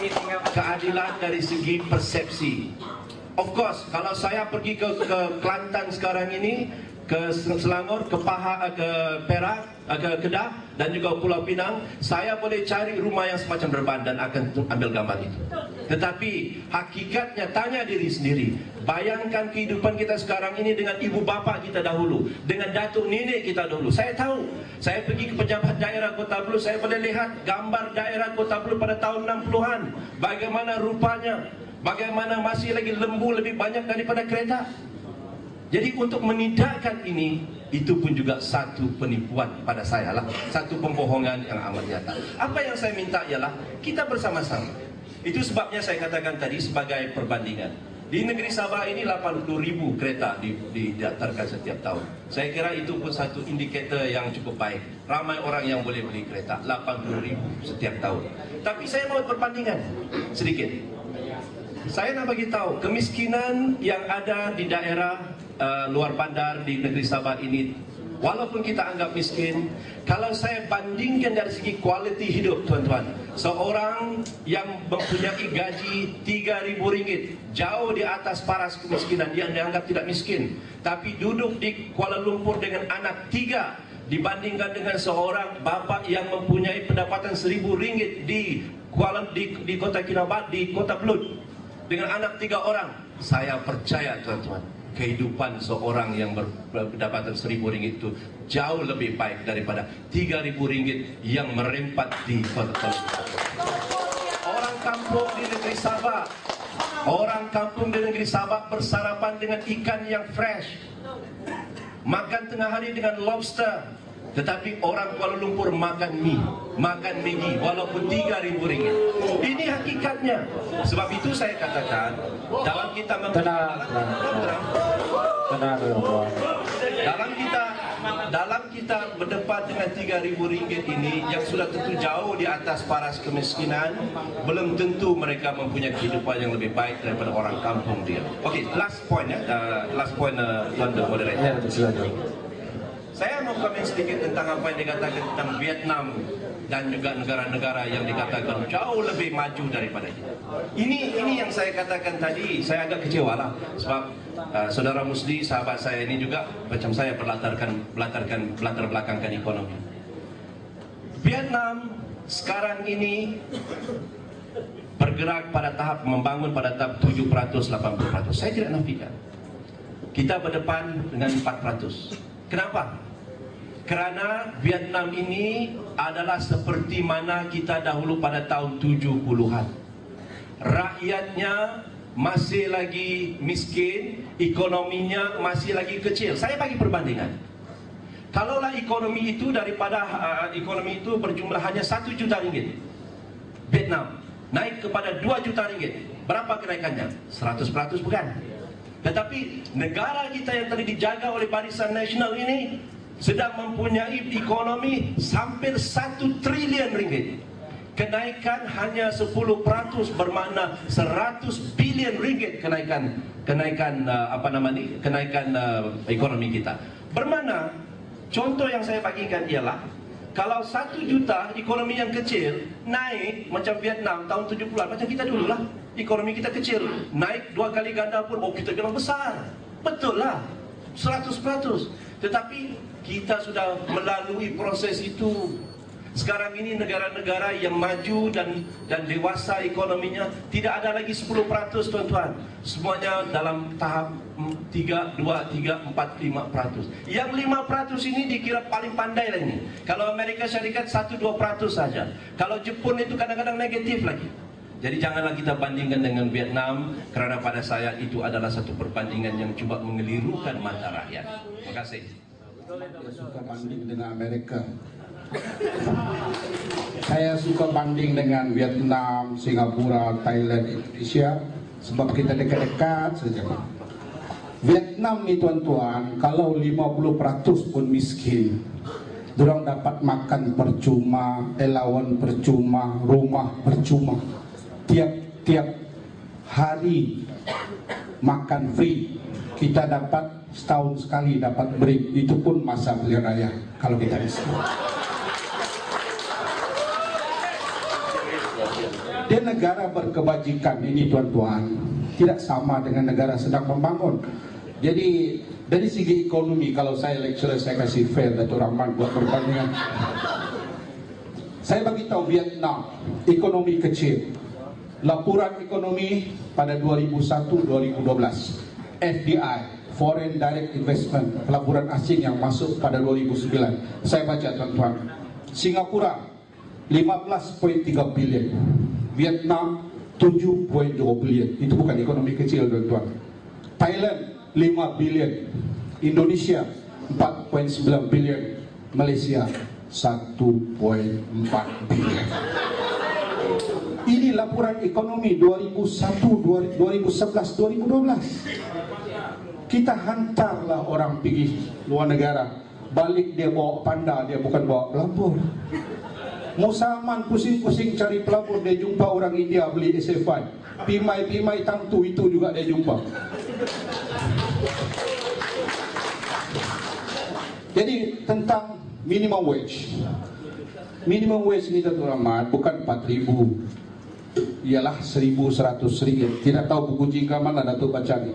Keadilan dari segi persepsi. Of course, kalau saya pergi ke, ke Kelantan sekarang ini, ke Selangor, ke Pahang, ke Perak, ke Kedah dan juga Pulau Pinang, saya boleh cari rumah yang semacam berban dan akan ambil gambar itu. Tetapi hakikatnya tanya diri sendiri, bayangkan kehidupan kita sekarang ini dengan ibu bapa kita dahulu, dengan datuk nenek kita dahulu. Saya tahu, saya pergi ke pejabat daerah Kota Belud, saya boleh lihat gambar daerah Kota Belud pada tahun enam puluhan, bagaimana rupanya, bagaimana masih lagi lembu lebih banyak daripada kereta. Jadi untuk menidakkan ini, itu pun juga satu penipuan pada saya lah, satu pembohongan yang amat nyata. Apa yang saya minta ialah kita bersama-sama. Itu sebabnya saya katakan tadi sebagai perbandingan. Di negeri Sabah ini lapan puluh ribu kereta didaftarkan setiap tahun. Saya kira itu pun satu indikator yang cukup baik. Ramai orang yang boleh beli kereta, lapan puluh ribu setiap tahun. Tapi saya mau perbandingan sedikit. Saya nak bagi tahu kemiskinan yang ada di daerah uh, luar bandar di negeri Sabah ini, walaupun kita anggap miskin, kalau saya bandingkan dari segi kualiti hidup tuan-tuan, seorang yang mempunyai gaji tiga ribu ringgit jauh di atas paras kemiskinan yang dianggap tidak miskin, tapi duduk di Kuala Lumpur dengan anak tiga, dibandingkan dengan seorang bapa yang mempunyai pendapatan seribu ringgit di Kuala di, di Kota Kinabalu, di Kota Belud dengan anak tiga orang. Saya percaya tuan-tuan, kehidupan seorang yang berdapatan seribu ringgit itu jauh lebih baik daripada tiga ribu ringgit yang merempat di Kota Belud. Orang kampung di negeri Sabah, orang kampung di negeri Sabah bersarapan dengan ikan yang fresh, makan tengah hari dengan lobster. Tetapi orang Kuala Lumpur makan mie, makan Maggi walaupun tiga ribu ringgit. Ini hakikatnya. Sebab itu saya katakan, dalam kita Tenang, tenang, dalam kita dalam kita berdebat dengan tiga ribu ringgit ini yang sudah tentu jauh di atas paras kemiskinan, belum tentu mereka mempunyai kehidupan yang lebih baik daripada orang kampung dia. Okey, last point ya, uh, last point uh, Tuan The Moderator. Ya, silakan. Saya mau komen sedikit tentang apa yang dikatakan tentang Vietnam dan juga negara-negara yang dikatakan jauh lebih maju daripada kita. Ini ini yang saya katakan tadi, saya agak kecewa lah sebab uh, saudara Musli, sahabat saya ini juga macam saya berlatarkan berlatarkan berlatar belakangkan ekonomi. Vietnam sekarang ini bergerak pada tahap membangun pada tahap tujuh peratus lapan puluh peratus. Saya tidak nafikan. Kita berdepan dengan empat peratus. Kenapa? Kerana Vietnam ini adalah seperti mana kita dahulu pada tahun tujuh puluhan. Rakyatnya masih lagi miskin, ekonominya masih lagi kecil. Saya bagi perbandingan. Kalaulah ekonomi itu daripada uh, ekonomi itu berjumlah hanya satu juta ringgit, Vietnam naik kepada dua juta ringgit, berapa kenaikannya? seratus peratus bukan? Tetapi negara kita yang tadi dijaga oleh Barisan Nasional ini sedang mempunyai ekonomi hampir satu triliun ringgit. Kenaikan hanya sepuluh peratus bermakna seratus bilion ringgit kenaikan kenaikan uh, apa nama ni? Kenaikan uh, ekonomi kita. Bermakna contoh yang saya bagikan ialah kalau satu juta ekonomi yang kecil naik macam Vietnam tahun tujuh puluhan, macam kita dulu lah, ekonomi kita kecil, naik dua kali ganda pun, oh kita bilang besar. Betul lah, seratus peratus. Tetapi kita sudah melalui proses itu. Sekarang ini negara-negara yang maju dan dan dewasa ekonominya tidak ada lagi sepuluh peratus tuan-tuan. Semuanya dalam tahap tiga, dua, tiga, empat, lima peratus. Yang lima peratus ini dikira paling pandai lah ini. Kalau Amerika Syarikat satu dua peratus saja. Kalau Jepun itu kadang-kadang negatif lagi. Jadi janganlah kita bandingkan dengan Vietnam, kerana pada saya itu adalah satu perbandingan yang cuba mengelirukan mata rakyat. Terima kasih. Saya suka banding dengan Amerika. Saya suka banding dengan Vietnam, Singapura, Thailand, Indonesia sebab kita dekat-dekat saja. Vietnam ni tuan-tuan, kalau lima puluh peratus pun miskin, dorang dapat makan percuma, allowance percuma, rumah percuma. Tiap-tiap hari makan free. Kita dapat setahun sekali dapat break, itu pun masa pilihan raya kalau kita miskin. Dia negara berkebajikan ini tuan-tuan, tidak sama dengan negara sedang membangun. Jadi dari segi ekonomi, kalau saya lecturer saya kasih fair Datuk Rahman buat perbandingan. Saya bagi tahu Vietnam ekonomi kecil. Laporan ekonomi pada dua ribu satu dua ribu dua belas, F D I Foreign Direct Investment, pelaburan asing yang masuk pada dua ribu sembilan. Saya baca tuan-tuan, Singapura lima belas koma tiga bilion, Vietnam tujuh koma dua bilion. Itu bukan ekonomi kecil tuan-tuan. Thailand lima bilion, Indonesia empat koma sembilan bilion, Malaysia satu koma empat bilion. Ini laporan ekonomi dua ribu satu, dua ribu sebelas, dua ribu dua belas. Kita hantarlah orang pergi luar negara, balik dia bawa panda, dia bukan bawa pelabur. Musaman pusing-pusing cari pelabur, dia jumpa orang India beli S F I. Pimai-pimai tangtu itu juga dia jumpa. Jadi tentang minimum wage. Minimum wage ini Datuk Rahmat bukan empat ribu, ialah seribu seratus ringgit. Tidak tahu buku jingka mana Datuk baca ni.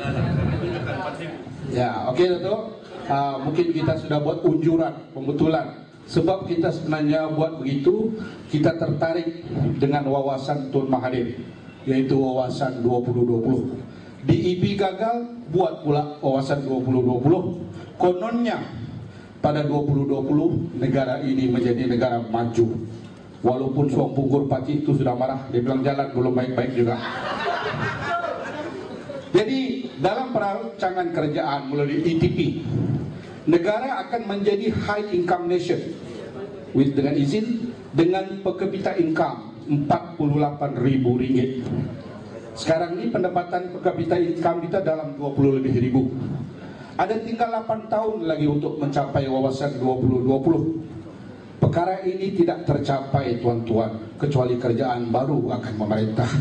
Ya, okey Datuk. Uh, mungkin kita sudah buat unjuran pembetulan. Sebab kita sebenarnya buat begitu, kita tertarik dengan wawasan Tun Mahathir, yaitu wawasan dua puluh dua puluh. D E P gagal, buat pula wawasan dua puluh dua puluh. Kononnya pada dua puluh dua puluh negara ini menjadi negara maju. Walaupun Suang Punggur Pakcik itu sudah marah, dia bilang jalan belum baik-baik juga. Jadi dalam perancangan kerajaan melalui E T P, negara akan menjadi high income nation with dengan izin dengan per capita income empat puluh lapan ribu ringgit. Sekarang ini pendapatan per capita income kita dalam dua puluh lebih ribu. Ada tinggal lapan tahun lagi untuk mencapai wawasan dua puluh dua puluh. Perkara ini tidak tercapai tuan-tuan kecuali kerajaan baru akan memerintah.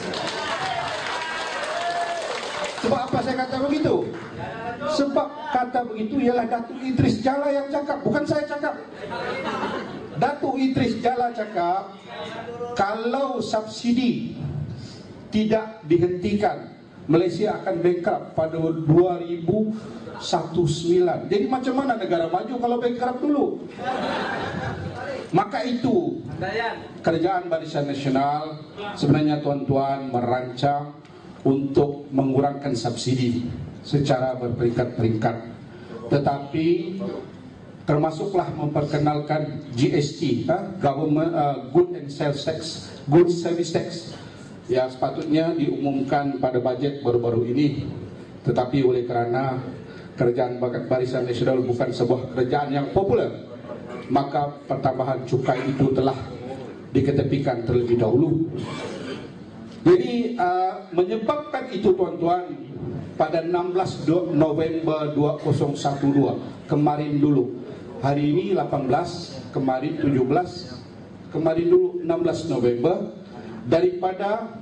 Sebab apa saya kata begitu? Sebab kata begitu ialah Datuk Idris Jala yang cakap, bukan saya cakap. Datuk Idris Jala cakap, kalau subsidi tidak dihentikan, Malaysia akan bankrupt pada dua ribu sembilan belas. Jadi macam mana negara maju kalau bankrupt dulu? Maka itu kerajaan Barisan Nasional sebenarnya tuan-tuan merancang untuk mengurangkan subsidi secara berperingkat-peringkat. Tetapi termasuklah memperkenalkan G S T, ha? Government uh, Good and Sales Tax, Good Service Tax, yang sepatutnya diumumkan pada bajet baru-baru ini. Tetapi oleh kerana kerajaan Barisan Nasional bukan sebuah kerajaan yang populer, maka pertambahan cukai itu telah diketepikan terlebih dahulu. Jadi uh, menyebabkan itu tuan-tuan, pada enam belas November dua ribu dua belas kemarin dulu, hari ini delapan belas, kemarin tujuh belas, kemarin dulu enam belas November, daripada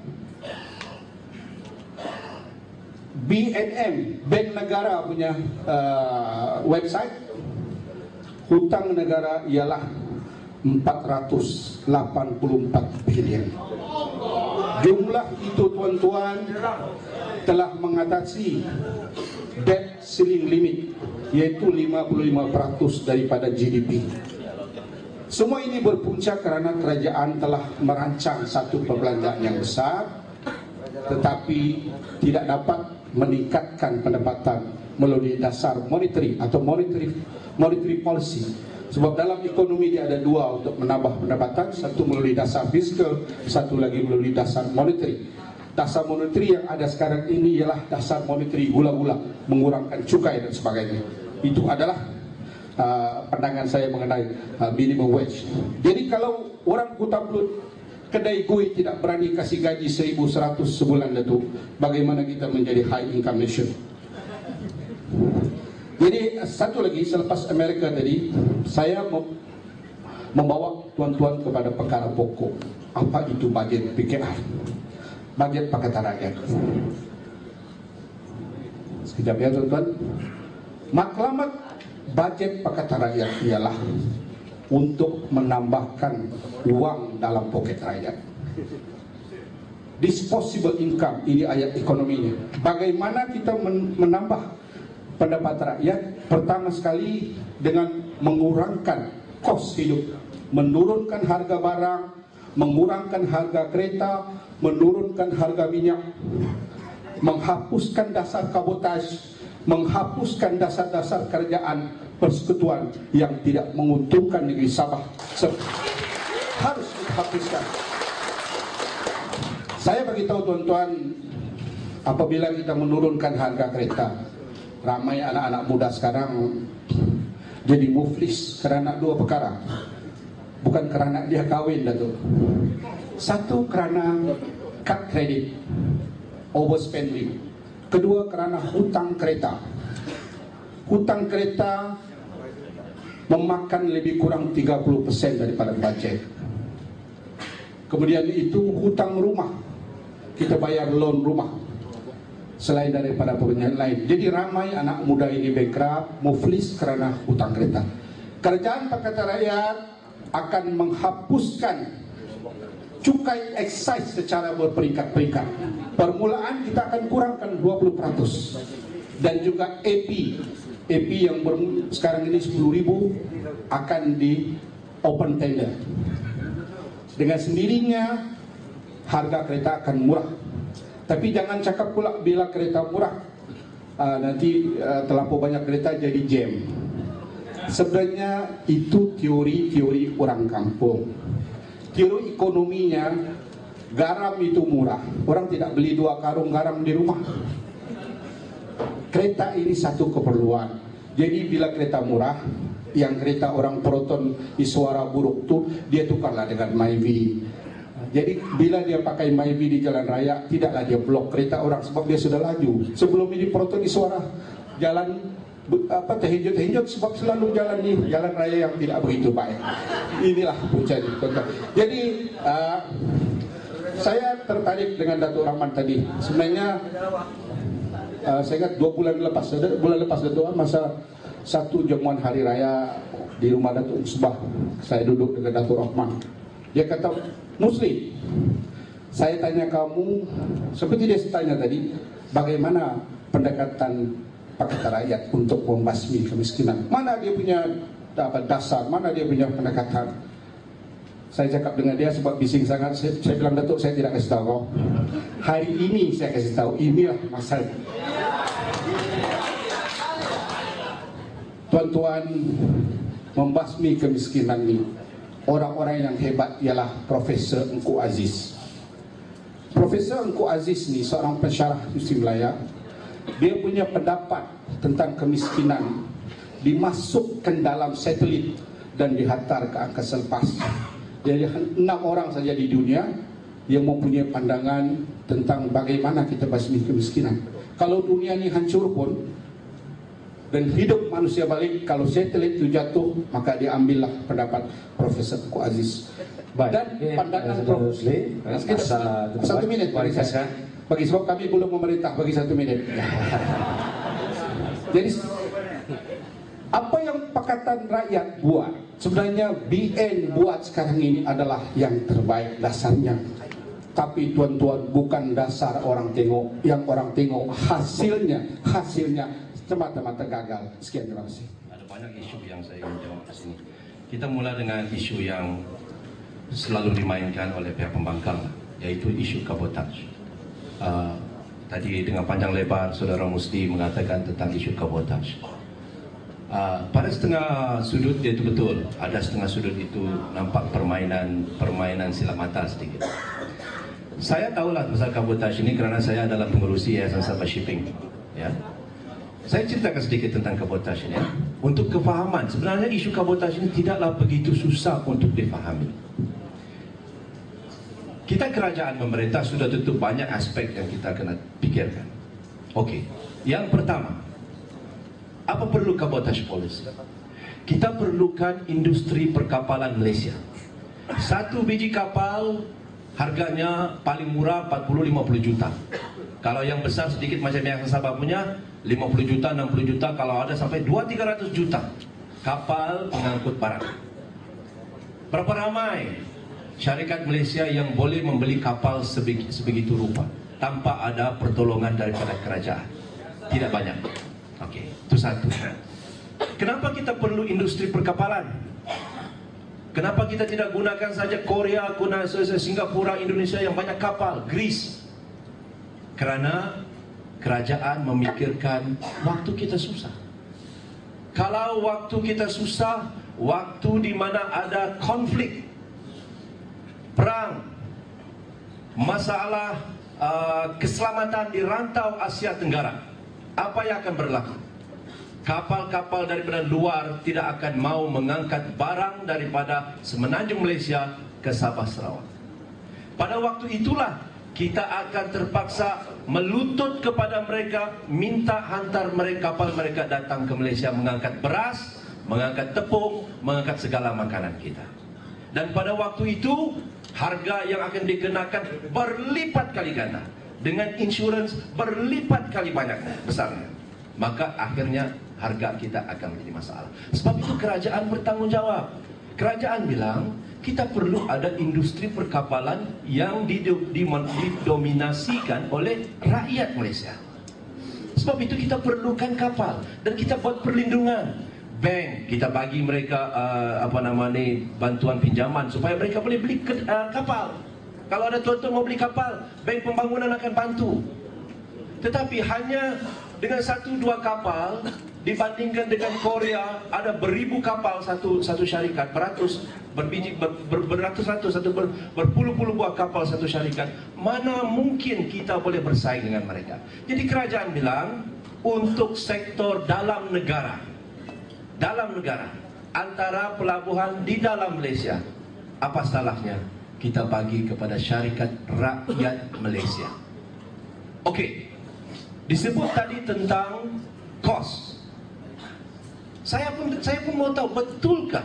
B N M, Bank Negara punya uh, website, hutang negara ialah empat ratus delapan puluh empat bilion. Jumlah itu tuan-tuan telah mengatasi debt ceiling limit, yaitu lima puluh lima peratus daripada G D P. Semua ini berpunca kerana kerajaan telah merancang satu perbelanjaan yang besar, tetapi tidak dapat meningkatkan pendapatan melalui dasar monetary atau monetary monetary policy. Sebab dalam ekonomi dia ada dua untuk menambah pendapatan, satu melalui dasar fiskal, satu lagi melalui dasar monetary. Dasar monetary yang ada sekarang ini ialah dasar monetary gula-gula, mengurangkan cukai dan sebagainya. Itu adalah uh, pandangan saya mengenai uh, minimum wage. Jadi kalau orang Kota Perut, kedai kuih tidak berani kasih gaji seribu seratus sebulan itu, bagaimana kita menjadi high income nation? Jadi satu lagi, selepas Amerika tadi, saya membawa tuan-tuan kepada perkara pokok. Apa itu bajet P K R? Bajet Pakatan Rakyat. Sekejap ya tuan-tuan. Matlamat bajet Pakatan Rakyat ialah untuk menambahkan uang dalam poket rakyat. Disposable income, ini ayat ekonominya. Bagaimana kita menambah pendapatan rakyat? Pertama sekali dengan mengurangkan kos hidup, menurunkan harga barang, mengurangkan harga kereta, menurunkan harga minyak, menghapuskan dasar kabotaj, menghapuskan dasar-dasar kerajaan persekutuan yang tidak menguntungkan negeri Sabah. Harus dihapuskan. Saya beritahu tuan-tuan, apabila kita menurunkan harga kereta, ramai anak-anak muda sekarang jadi muflis kerana dua perkara. Bukan kerana dia kahwin, Datuk. Satu, kerana kad kredit, overspending. Kedua, kerana hutang kereta. Hutang kereta memakan lebih kurang tiga puluh persen daripada bajet. Kemudian itu hutang rumah, kita bayar loan rumah selain daripada perbincangan lain. Jadi ramai anak muda ini bankrupt, muflis kerana hutang kereta. Kerajaan Pakatan Rakyat akan menghapuskan cukai excise secara berperingkat-peringkat. Permulaan kita akan kurangkan dua puluh peratus. Dan juga A P, A P yang ber, sekarang ini sepuluh ribu akan di open tender. Dengan sendirinya harga kereta akan murah. Tapi jangan cakap pula bila kereta murah, uh, nanti uh, terlampau banyak kereta jadi jam. Sebenarnya itu teori-teori orang kampung. Teori ekonominya, garam itu murah. Orang tidak beli dua karung garam di rumah. Kereta ini satu keperluan. Jadi bila kereta murah, yang kereta orang Proton di Suara Buruk tu, dia tukarlah dengan Myvi. Jadi bila dia pakai Myvi di jalan raya, tidaklah dia blok kereta orang sebab dia sudah laju. Sebelum ini Proton di Suara jalan apa terhinjut-hinjut sebab selalu jalan di jalan raya yang tidak begitu baik. Inilah puncanya. Jadi uh, saya tertarik dengan Datuk Rahman tadi. Sebenarnya uh, saya ingat dua bulan lepas, bulan lepas Datuk masa satu jamuan hari raya di rumah Datuk Musbah, saya duduk dengan Datuk Rahman. Dia kata, Muslim, saya tanya kamu, seperti dia tanya tadi, bagaimana pendekatan Pakatan Rakyat untuk membasmi kemiskinan? Mana dia punya dapat dasar, mana dia punya pendekatan? Saya cakap dengan dia sebab bising sangat. Saya, saya bilang, Datuk, saya tidak kasih tahu kau. Hari ini saya kasih tahu, inilah masalah. Tuan-tuan, membasmi kemiskinan ini, orang-orang yang hebat ialah Profesor Engku Aziz. Profesor Engku Aziz ni seorang pensyarah Muslim Melayu. dia punya pendapat tentang kemiskinan dimasukkan dalam satelit dan dihantar ke angkasa lepas. Jadi enam orang saja di dunia yang mempunyai pandangan tentang bagaimana kita basmi kemiskinan. Kalau dunia ini hancur pun dan hidup manusia balik, kalau satelit itu jatuh, maka diambillah pendapat Profesor Tengku Aziz. Baik, Dan okay, pandangan Profesor Profesor masa satu menit bagi saya. Bagi sebab kami belum memerintah, bagi satu menit. Jadi apa yang Pakatan Rakyat buat, sebenarnya B N buat sekarang ini adalah yang terbaik dasarnya. Tapi tuan-tuan, bukan dasar orang tengok, yang orang tengok hasilnya, hasilnya semata-mata gagal. Sekian, terima kasih. Ada banyak isu yang saya ingin jawab di sini. Kita mulai dengan isu yang selalu dimainkan oleh pihak pembangkang, yaitu isu kabotaj. Uh, tadi dengan panjang lebar Saudara Musli mengatakan tentang isu kabotaj. Uh, pada setengah sudut dia itu betul, ada setengah sudut itu nampak permainan permainan silap mata sedikit. Saya tahulah pasal kabotaj ini kerana saya adalah pengurusi Yayasan Sabah Shipping. Ya, saya ceritakan sedikit tentang kabotaj ini. Ya. Untuk kefahaman, sebenarnya isu kabotaj ini tidaklah begitu susah untuk difahami. Kita kerajaan pemerintah sudah tutup banyak aspek yang kita kena pikirkan. Okey, yang pertama, apa perlu kabotaj policy? Kita perlukan industri perkapalan Malaysia. Satu biji kapal harganya paling murah empat puluh lima puluh juta. Kalau yang besar sedikit macam yang Sabah punya lima puluh juta, enam puluh juta, kalau ada sampai dua tiga ratus juta kapal pengangkut barang. Berapa ramai syarikat Malaysia yang boleh membeli kapal sebegitu, sebegitu rupa tanpa ada pertolongan daripada kerajaan? Tidak banyak. Okey, itu satu. Kenapa kita perlu industri perkapalan? Kenapa kita tidak gunakan saja Korea, guna Singapura, Indonesia yang banyak kapal, Greece? Kerana kerajaan memikirkan waktu kita susah. Kalau waktu kita susah, waktu di mana ada konflik, perang, masalah uh, keselamatan di rantau Asia Tenggara, apa yang akan berlaku? Kapal-kapal daripada luar tidak akan mau mengangkat barang daripada semenanjung Malaysia ke Sabah Sarawak. Pada waktu itulah kita akan terpaksa melutut kepada mereka, minta hantar mereka kapal mereka datang ke Malaysia mengangkat beras, mengangkat tepung, mengangkat segala makanan kita. Dan pada waktu itu harga yang akan dikenakan berlipat kali ganda, dengan insurans berlipat kali banyaknya, besarnya. Maka akhirnya harga kita akan menjadi masalah. Sebab itu kerajaan bertanggungjawab. Kerajaan bilang kita perlu ada industri perkapalan yang didominasikan oleh rakyat Malaysia. Sebab itu kita perlukan kapal dan kita buat perlindungan. Bank kita bagi mereka uh, apa nama ni bantuan pinjaman supaya mereka boleh beli ke, uh, kapal. Kalau ada tuan-tuan mau beli kapal, bank pembangunan akan bantu. Tetapi hanya dengan satu dua kapal dibandingkan dengan Korea ada beribu kapal satu satu syarikat, beratus berbiji ber, ber, beratus-ratus satu ber, berpuluh-puluh buah kapal satu syarikat. Mana mungkin kita boleh bersaing dengan mereka? Jadi kerajaan bilang untuk sektor dalam negara, dalam negara antara pelabuhan di dalam Malaysia, apa salahnya kita bagi kepada syarikat rakyat Malaysia? Okey, disebut tadi tentang kos. Saya pun saya pun mau tahu, betulkah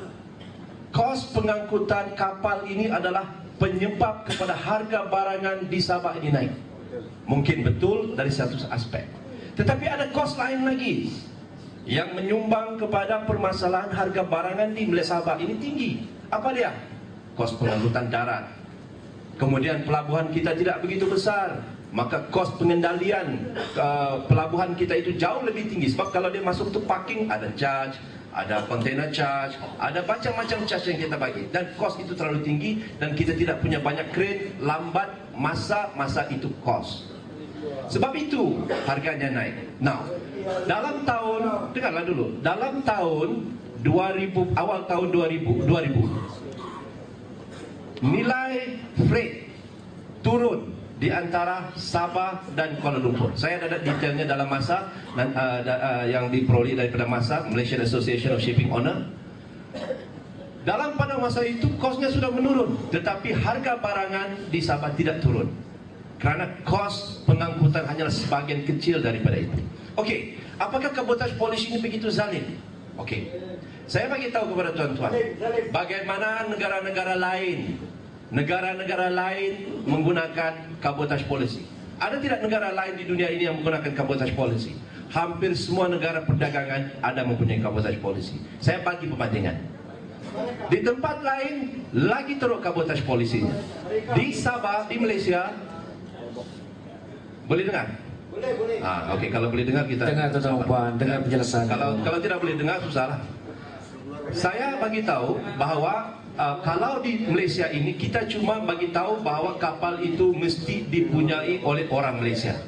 kos pengangkutan kapal ini adalah penyebab kepada harga barangan di Sabah ini naik? Mungkin betul dari satu aspek. Tetapi ada kos lain lagi yang menyumbang kepada permasalahan harga barangan di Malaysia Sabah ini tinggi. Apa dia? Kos pengangkutan darat. Kemudian pelabuhan kita tidak begitu besar, maka kos pengendalian uh, pelabuhan kita itu jauh lebih tinggi. Sebab kalau dia masuk tu parking ada charge, ada container charge, ada macam-macam charge yang kita bagi. Dan kos itu terlalu tinggi dan kita tidak punya banyak crane, lambat masa-masa itu kos. Sebab itu harganya naik. Now, dalam tahun, dengarlah dulu, dalam tahun dua ribu, awal tahun dua ribu, dua ribu, nilai freight turun di antara Sabah dan Kuala Lumpur. Saya ada detailnya dalam masa dan, uh, da, uh, yang diperoleh daripada masa Malaysian Association of Shipping Owner. Dalam pada masa itu kosnya sudah menurun, tetapi harga barangan di Sabah tidak turun kerana kos pengangkutan hanyalah sebahagian kecil daripada itu. Okey, apakah kabotaj polisi ini begitu zalim? Okey, saya bagi tahu kepada tuan-tuan bagaimana negara-negara lain negara-negara lain menggunakan kabotaj polisi. Ada tidak negara lain di dunia ini yang menggunakan kabotaj polisi? Hampir semua negara perdagangan ada mempunyai kabotaj polisi. Saya bagi perbandingan. Di tempat lain lagi teruk kabotaj polisinya. Di Sabah, di Malaysia, boleh dengar? Boleh, boleh. Ah, okey, kalau boleh dengar kita Dengar tuan-tuan, dengar penjelasan. Kalau kalau tidak boleh dengar susahlah. Saya bagi tahu bahawa uh, kalau di Malaysia ini kita cuma bagi tahu bahawa kapal itu mesti dipunyai oleh orang Malaysia.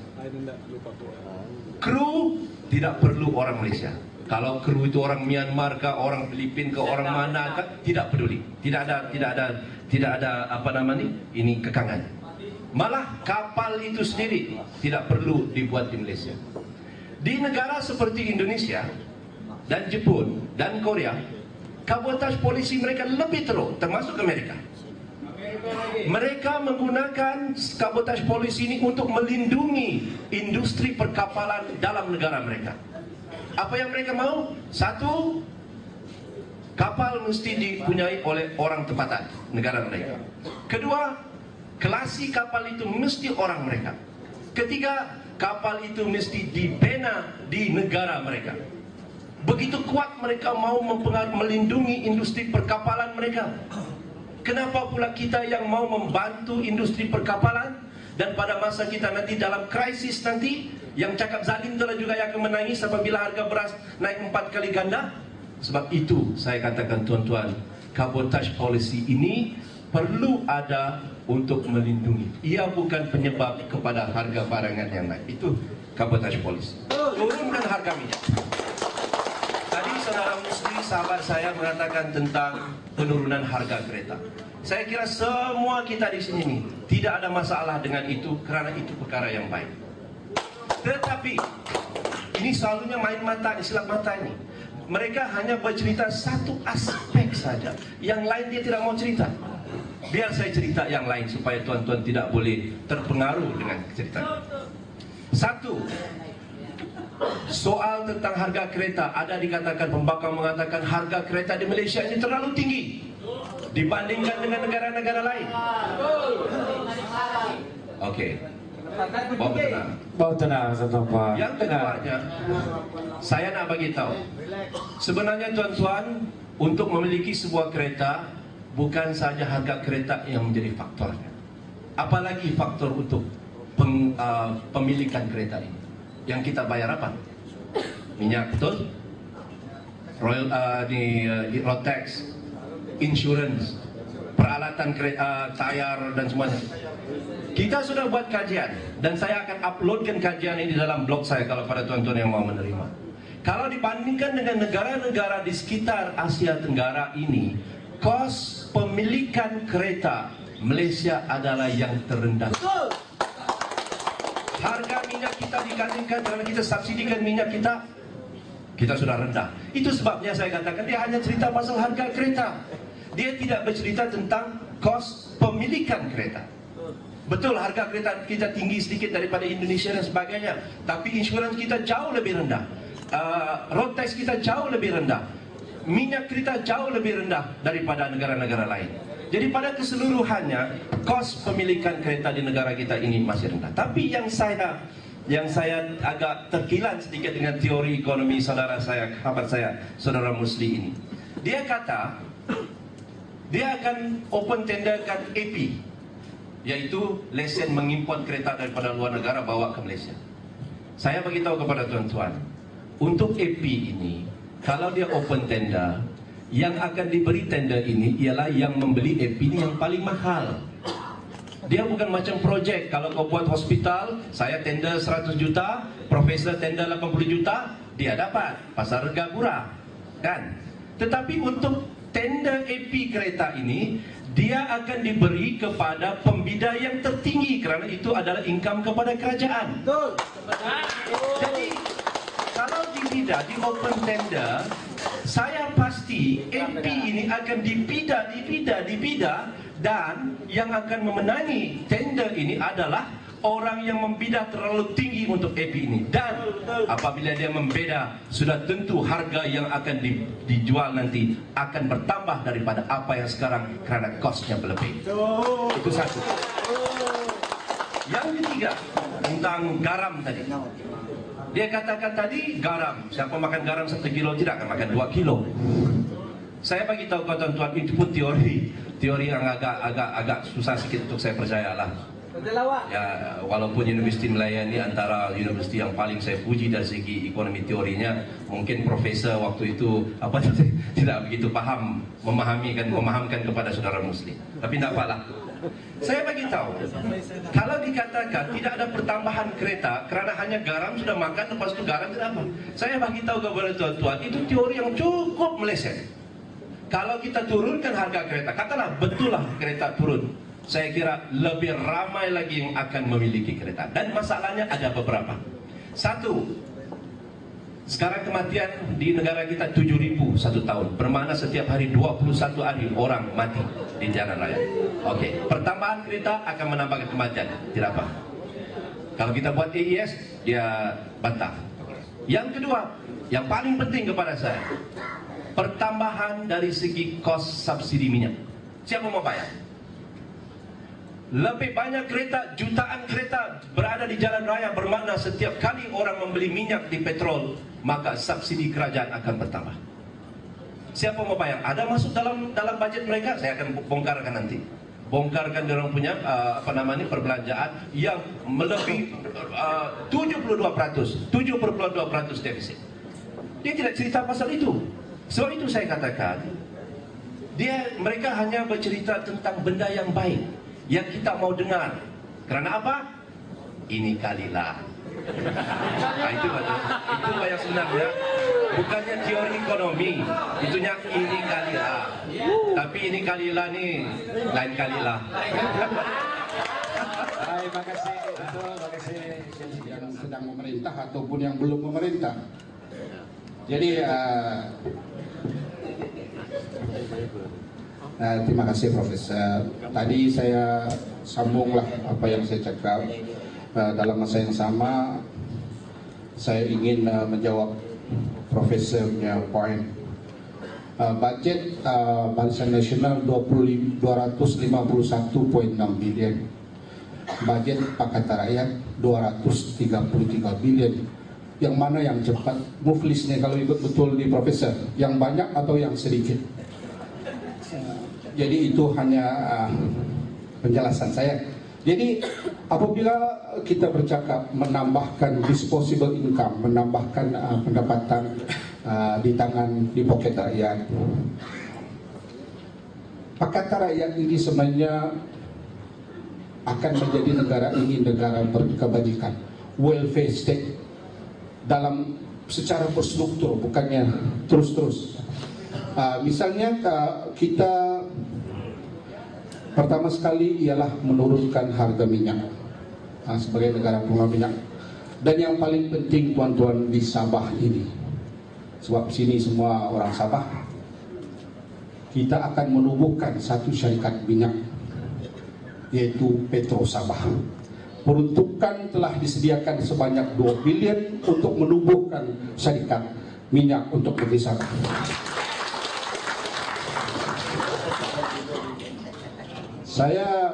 Kru tidak perlu orang Malaysia. Kalau kru itu orang Myanmar ke, orang Filipin ke, orang mana ke, tidak peduli. Tidak ada tidak ada tidak ada apa nama ni? Ini kekangan. Malah kapal itu sendiri tidak perlu dibuat di Malaysia. Di negara seperti Indonesia dan Jepun dan Korea, kabotaj polisi mereka lebih teruk, termasuk Amerika. Mereka menggunakan kabotaj polisi ini untuk melindungi industri perkapalan dalam negara mereka. Apa yang mereka mau? Satu, kapal mesti dipunyai oleh orang tempatan negara mereka. Kedua, kelasi kapal itu mesti orang mereka. Ketiga, kapal itu mesti dibina di negara mereka. Begitu kuat mereka mau mempengaruhi, melindungi industri perkapalan mereka. Kenapa pula kita yang mau membantu industri perkapalan, dan pada masa kita nanti dalam krisis nanti, yang cakap zalim itulah juga yang akan menangis apabila harga beras naik empat kali ganda? Sebab itu saya katakan tuan-tuan, kabotaj policy ini perlu ada untuk melindungi. Ia bukan penyebab kepada harga barangan yang naik. Itu kabotaj policy. Turunkan harga minyak. Tadi saudara Musli, sahabat saya, mengatakan tentang penurunan harga kereta. Saya kira semua kita di sini nih tidak ada masalah dengan itu, kerana itu perkara yang baik. Tetapi ini selalunya main mata, silap mata ini. Mereka hanya bercerita satu aspek saja, yang lain dia tidak mau cerita. Biar saya cerita yang lain supaya tuan-tuan tidak boleh terpengaruh dengan cerita. Satu, soal tentang harga kereta. Ada dikatakan, pembakar mengatakan harga kereta di Malaysia ini terlalu tinggi dibandingkan dengan negara-negara lain. Okey, bawa tenang. Bawa tenang, tuan-tuan. Yang keduanya, saya nak bagi tahu, sebenarnya tuan-tuan, untuk memiliki sebuah kereta bukan saja harga kereta yang menjadi faktornya. Apalagi faktor untuk peng, uh, pemilikan kereta ini. Yang kita bayar apa? Minyak, betul? Royal uh, di uh, road tax, insurance, peralatan kereta, uh, tayar dan semuanya. Kita sudah buat kajian dan saya akan uploadkan kajian ini dalam blog saya kalau pada tuan-tuan yang mau menerima. Kalau dibandingkan dengan negara-negara di sekitar Asia Tenggara ini, kos pemilikan kereta Malaysia adalah yang terendah. Harga minyak kita dikasihkan, kalau kita subsidikan minyak kita, kita sudah rendah. Itu sebabnya saya katakan dia hanya cerita pasal harga kereta. Dia tidak bercerita tentang kos pemilikan kereta. Betul, harga kereta kita tinggi sedikit daripada Indonesia dan sebagainya, tapi insurans kita jauh lebih rendah, uh, road tax kita jauh lebih rendah, minyak kita jauh lebih rendah daripada negara-negara lain. Jadi pada keseluruhannya, kos pemilikan kereta di negara kita ini masih rendah. Tapi yang saya yang saya agak terkilan sedikit dengan teori ekonomi saudara saya, sahabat saya, saudara Musli ini. Dia kata, dia akan open tenderkan A P, yaitu lesen mengimport kereta daripada luar negara bawa ke Malaysia. Saya beritahu kepada tuan-tuan, untuk A P ini, kalau dia open tender, yang akan diberi tender ini ialah yang membeli A P ini yang paling mahal. Dia bukan macam projek. Kalau kau buat hospital, saya tender seratus juta, profesor tender lapan puluh juta, dia dapat pasar harga murah, kan? Tetapi untuk tender A P kereta ini, dia akan diberi kepada pembida yang tertinggi kerana itu adalah income kepada kerajaan. Betul. Jadi kalau dibida di open tender, saya pasti M P ini akan dibida, dibida, dibida, dan yang akan memenangi tender ini adalah orang yang membida terlalu tinggi untuk A P ini. Dan apabila dia membeda, sudah tentu harga yang akan di, dijual nanti akan bertambah daripada apa yang sekarang kerana kosnya berlebih. Itu satu. Yang ketiga, tentang garam tadi. Dia katakan tadi garam, siapa makan garam satu kilo tidak akan makan dua kilo. Saya bagi tahu kau tuan-tuan, itu pun teori, teori yang agak agak agak susah sikit untuk saya percayalah. Ya, walaupun Universiti Melayu ini antara universiti yang paling saya puji dari segi ekonomi teorinya, mungkin profesor waktu itu apa tidak begitu paham memahami kan memahamkan kepada saudara Muslim. Tapi tidak apalah. Saya bagi tahu, kalau dikatakan tidak ada pertambahan kereta kerana hanya garam sudah makan, lepas itu garam tidak apa. Saya bagi tahu kepada tuan-tuan, itu teori yang cukup meleset. Kalau kita turunkan harga kereta, katalah betul lah kereta turun, saya kira lebih ramai lagi yang akan memiliki kereta. Dan masalahnya ada beberapa. Satu, sekarang kematian di negara kita tujuh ribu satu tahun. Bermakna setiap hari dua puluh satu hari orang mati di jalan raya. Okey, pertambahan kereta akan menambahkan kematian. Tidak apa. Kalau kita buat A E S, dia bantah. Yang kedua, yang paling penting kepada saya, pertambahan dari segi kos subsidi minyak. Siapa mau bayar? Lebih banyak kereta, jutaan kereta berada di jalan raya, bermakna setiap kali orang membeli minyak di petrol, maka subsidi kerajaan akan bertambah. Siapa mau bayar? Ada masuk dalam dalam bajet mereka? Saya akan bongkarkan nanti. Bongkarkan orang punya uh, apa namanya perbelanjaan yang melebihi uh, tujuh puluh dua peratus, tujuh puluh dua peratus defisit. Dia tidak cerita pasal itu. Sebab itu saya katakan, dia mereka hanya bercerita tentang benda yang baik yang kita mau dengar. Kerana apa? Ini kalilah. Nah, itu betul. Itu yang sebenarnya bukannya teori ekonomi. Itunya ini kalilah. Tapi ini kalilah ni lain kalilah. Baik, makasih. Betul, makasih. Yang sedang memerintah ataupun yang belum memerintah. Jadi uh, uh, terima kasih Profesor. Tadi saya sambunglah apa yang saya cakap. Uh, dalam masa yang sama saya ingin uh, menjawab Profesor punya poin. Uh, budget uh, Barisan Nasional dua ratus lima puluh satu perpuluhan enam bilion. Budget Pakatan Rakyat dua ratus tiga puluh tiga bilion. Yang mana yang cepat? Muflisnya kalau ikut betul di Profesor, yang banyak atau yang sedikit? Jadi itu hanya uh, penjelasan saya. Jadi apabila kita bercakap menambahkan disposable income, menambahkan uh, pendapatan uh, di tangan di poket rakyat, Pakatan Rakyat ini sebenarnya akan menjadi negara ini negara berkebajikan, welfare state dalam secara berstruktur, bukannya terus-terus. Uh, misalnya uh, kita pertama sekali ialah menurunkan harga minyak uh, sebagai negara pengelola minyak. Dan yang paling penting tuan-tuan di Sabah ini, sebab sini semua orang Sabah, kita akan menubuhkan satu syarikat minyak, yaitu Petro Sabah. Peruntukan telah disediakan sebanyak dua bilion untuk menubuhkan syarikat minyak untuk negeri Sabah. Saya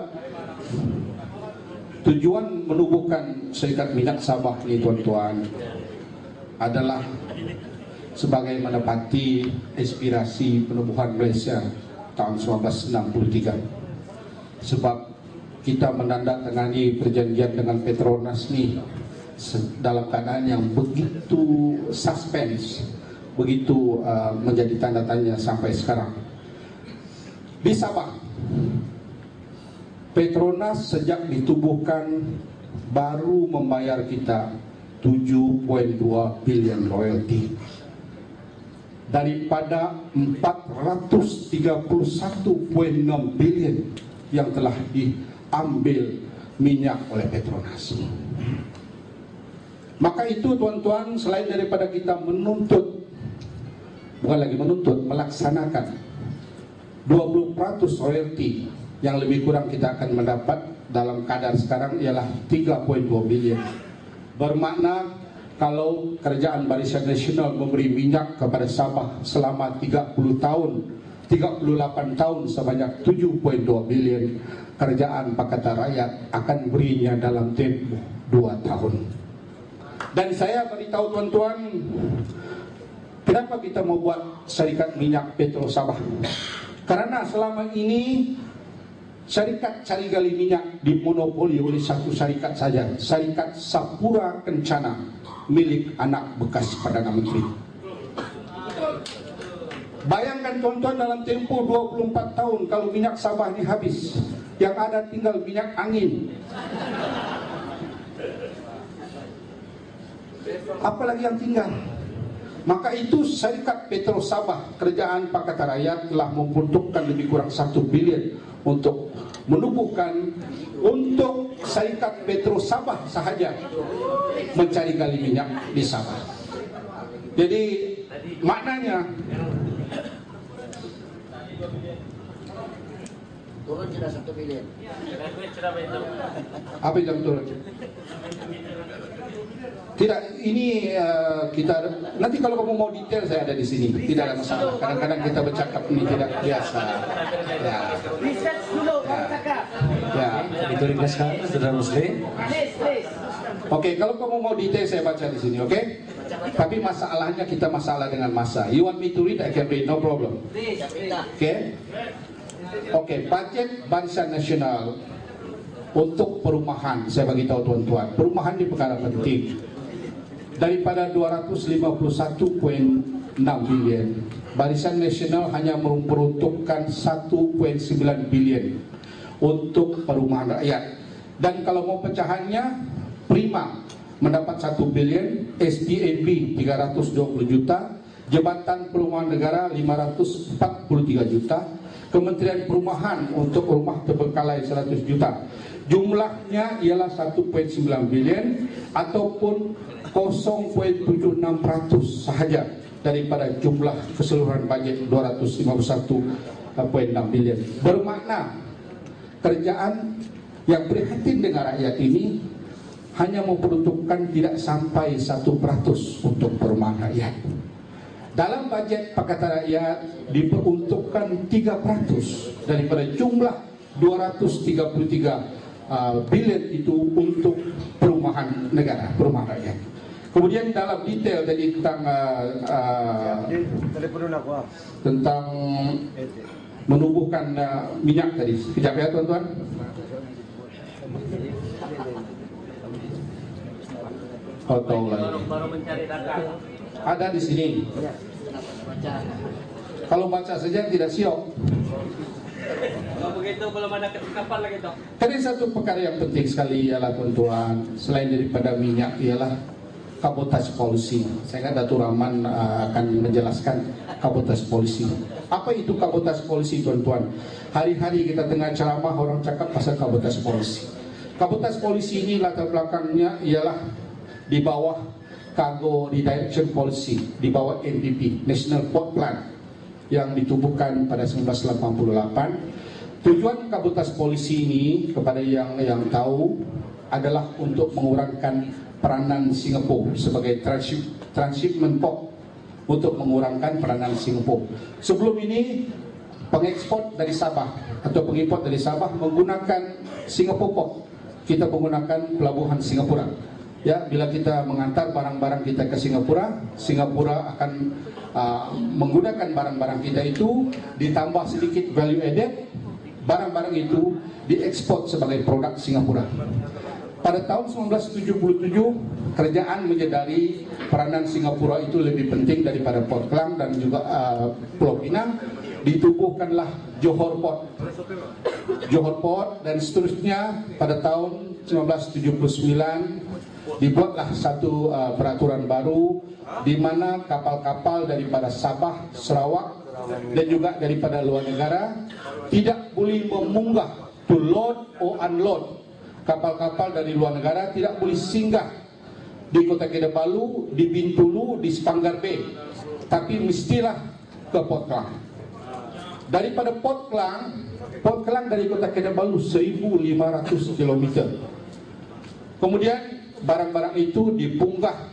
tujuan menubuhkan syarikat minyak Sabah ini tuan-tuan adalah sebagai menepati aspirasi penubuhan Malaysia tahun seribu sembilan ratus enam puluh tiga. Sebab kita menandatangani perjanjian dengan Petronas ni dalam keadaan yang begitu suspense, begitu uh, menjadi tanda tanya sampai sekarang. Di Sabah, Petronas sejak ditubuhkan baru membayar kita tujuh koma dua bilion royalti. daripada empat ratus tiga puluh satu koma enam bilion yang telah diambil minyak oleh Petronas. Maka itu tuan-tuan, selain daripada kita menuntut, bukan lagi menuntut, melaksanakan dua puluh peratus royalti yang lebih kurang kita akan mendapat dalam kadar sekarang ialah tiga koma dua bilion. Bermakna kalau kerajaan Barisan Nasional memberi minyak kepada Sabah selama tiga puluh tahun, tiga puluh lapan tahun sebanyak tujuh koma dua bilion, kerajaan Pakatan Rakyat akan berinya dalam tempoh dua tahun. Dan saya beritahu tuan-tuan, kenapa kita mau buat syarikat minyak Petro Sabah? Karena selama ini syarikat cari gali minyak dimonopoli oleh satu syarikat saja, syarikat Sapura Kencana, milik anak bekas Perdana Menteri. Bayangkan tuan-tuan, dalam tempoh dua puluh empat tahun kalau minyak Sabah ini habis, yang ada tinggal minyak angin. Apalagi yang tinggal. Maka itu syarikat Petro Sabah, kerajaan Pakatan Rakyat telah membutuhkan lebih kurang satu bilion untuk menubuhkan untuk syarikat Petro Sabah sahaja mencari gali minyak di Sabah. Jadi maknanya turun sudah satu bilion. apa yang turun? Tidak, ini uh, kita nanti kalau kamu mau detail saya ada di sini, tidak ada masalah. Kadang-kadang kita bercakap ini tidak biasa. Ya. Research dulu, baru cakap. Ya. Itu ringkaskan, Saudara Muslim. Please, please. Oke, kalau kamu mau detail saya baca di sini, oke? Tapi masalahnya kita masalah dengan masa. You want me to read, I can read, no problem. Please, please. Oke? Oke, budget Barisan Nasional untuk perumahan, saya bagi tahu tuan-tuan, perumahan ini perkara penting. Daripada dua ratus lima puluh satu koma enam bilion, Barisan Nasional hanya memperuntukkan satu koma sembilan bilion untuk perumahan rakyat. Dan kalau mau pecahannya, Prima mendapat satu bilion, S D A B tiga ratus dua puluh juta, Jabatan Perumahan Negara lima ratus empat puluh tiga juta, Kementerian Perumahan untuk rumah terbengkalai seratus juta. Jumlahnya ialah satu koma sembilan bilion ataupun nol koma tujuh enam peratus sahaja daripada jumlah keseluruhan bajet dua ratus lima puluh satu koma enam bilion. Bermakna kerajaan yang prihatin dengan rakyat ini hanya memperuntukkan tidak sampai satu peratus untuk perumahan rakyat. Dalam bajet Pakatan Rakyat diperuntukkan tiga peratus daripada jumlah dua ratus tiga puluh tiga uh, bilion itu untuk perumahan negara, perumahan rakyat. Kemudian dalam detail tadi tentang uh, uh, tentang menubuhkan uh, minyak tadi. Sekejap ya tuan-tuan. Oh, tahu lagi. Baru mencari data. Ada di sini. Kalau baca saja tidak siok. Kalau begitu belum ada ketikapan lagi dong. Tadi satu perkara yang penting sekali ialah tuan-tuan, selain daripada minyak ialah kabotas polisi. Saya kan Datuk Rahman uh, akan menjelaskan kabotas polisi. Apa itu kabotas polisi tuan-tuan? Hari-hari kita tengah ceramah orang cakap pasal kabotas polisi. Kabotas polisi ini latar belakangnya ialah di bawah Cargo Redirection Policy, di bawah N P P, National Port Plan, yang ditubuhkan pada seribu sembilan ratus delapan puluh delapan. Tujuan kabotas polisi ini kepada yang yang tahu adalah untuk mengurangkan peranan Singapura sebagai tranship, transshipment port, untuk mengurangkan peranan Singapura. Sebelum ini pengekspor dari Sabah atau pengimport dari Sabah menggunakan Singapore Port. Kita menggunakan pelabuhan Singapura. Ya, bila kita mengantar barang-barang kita ke Singapura, Singapura akan uh, menggunakan barang-barang kita itu ditambah sedikit value added, barang-barang itu diekspor sebagai produk Singapura. Pada tahun seribu sembilan ratus tujuh puluh tujuh, kerajaan menyadari peranan Singapura itu lebih penting daripada Port Klang dan juga uh, Pulau Pinang. Ditubuhkanlah Johor Port, Johor Port dan seterusnya. Pada tahun seribu sembilan ratus tujuh puluh sembilan dibuatlah satu uh, peraturan baru di mana kapal-kapal daripada Sabah, Sarawak dan juga daripada luar negara tidak boleh memunggah to load or unload. Kapal-kapal dari luar negara tidak boleh singgah di Kota Kinabalu, di Bintulu, di Sepanggar Bay, tapi mestilah ke Port Klang. Daripada Port Klang, Port Klang dari Kota Kinabalu seribu lima ratus kilometer. Kemudian barang-barang itu dipunggah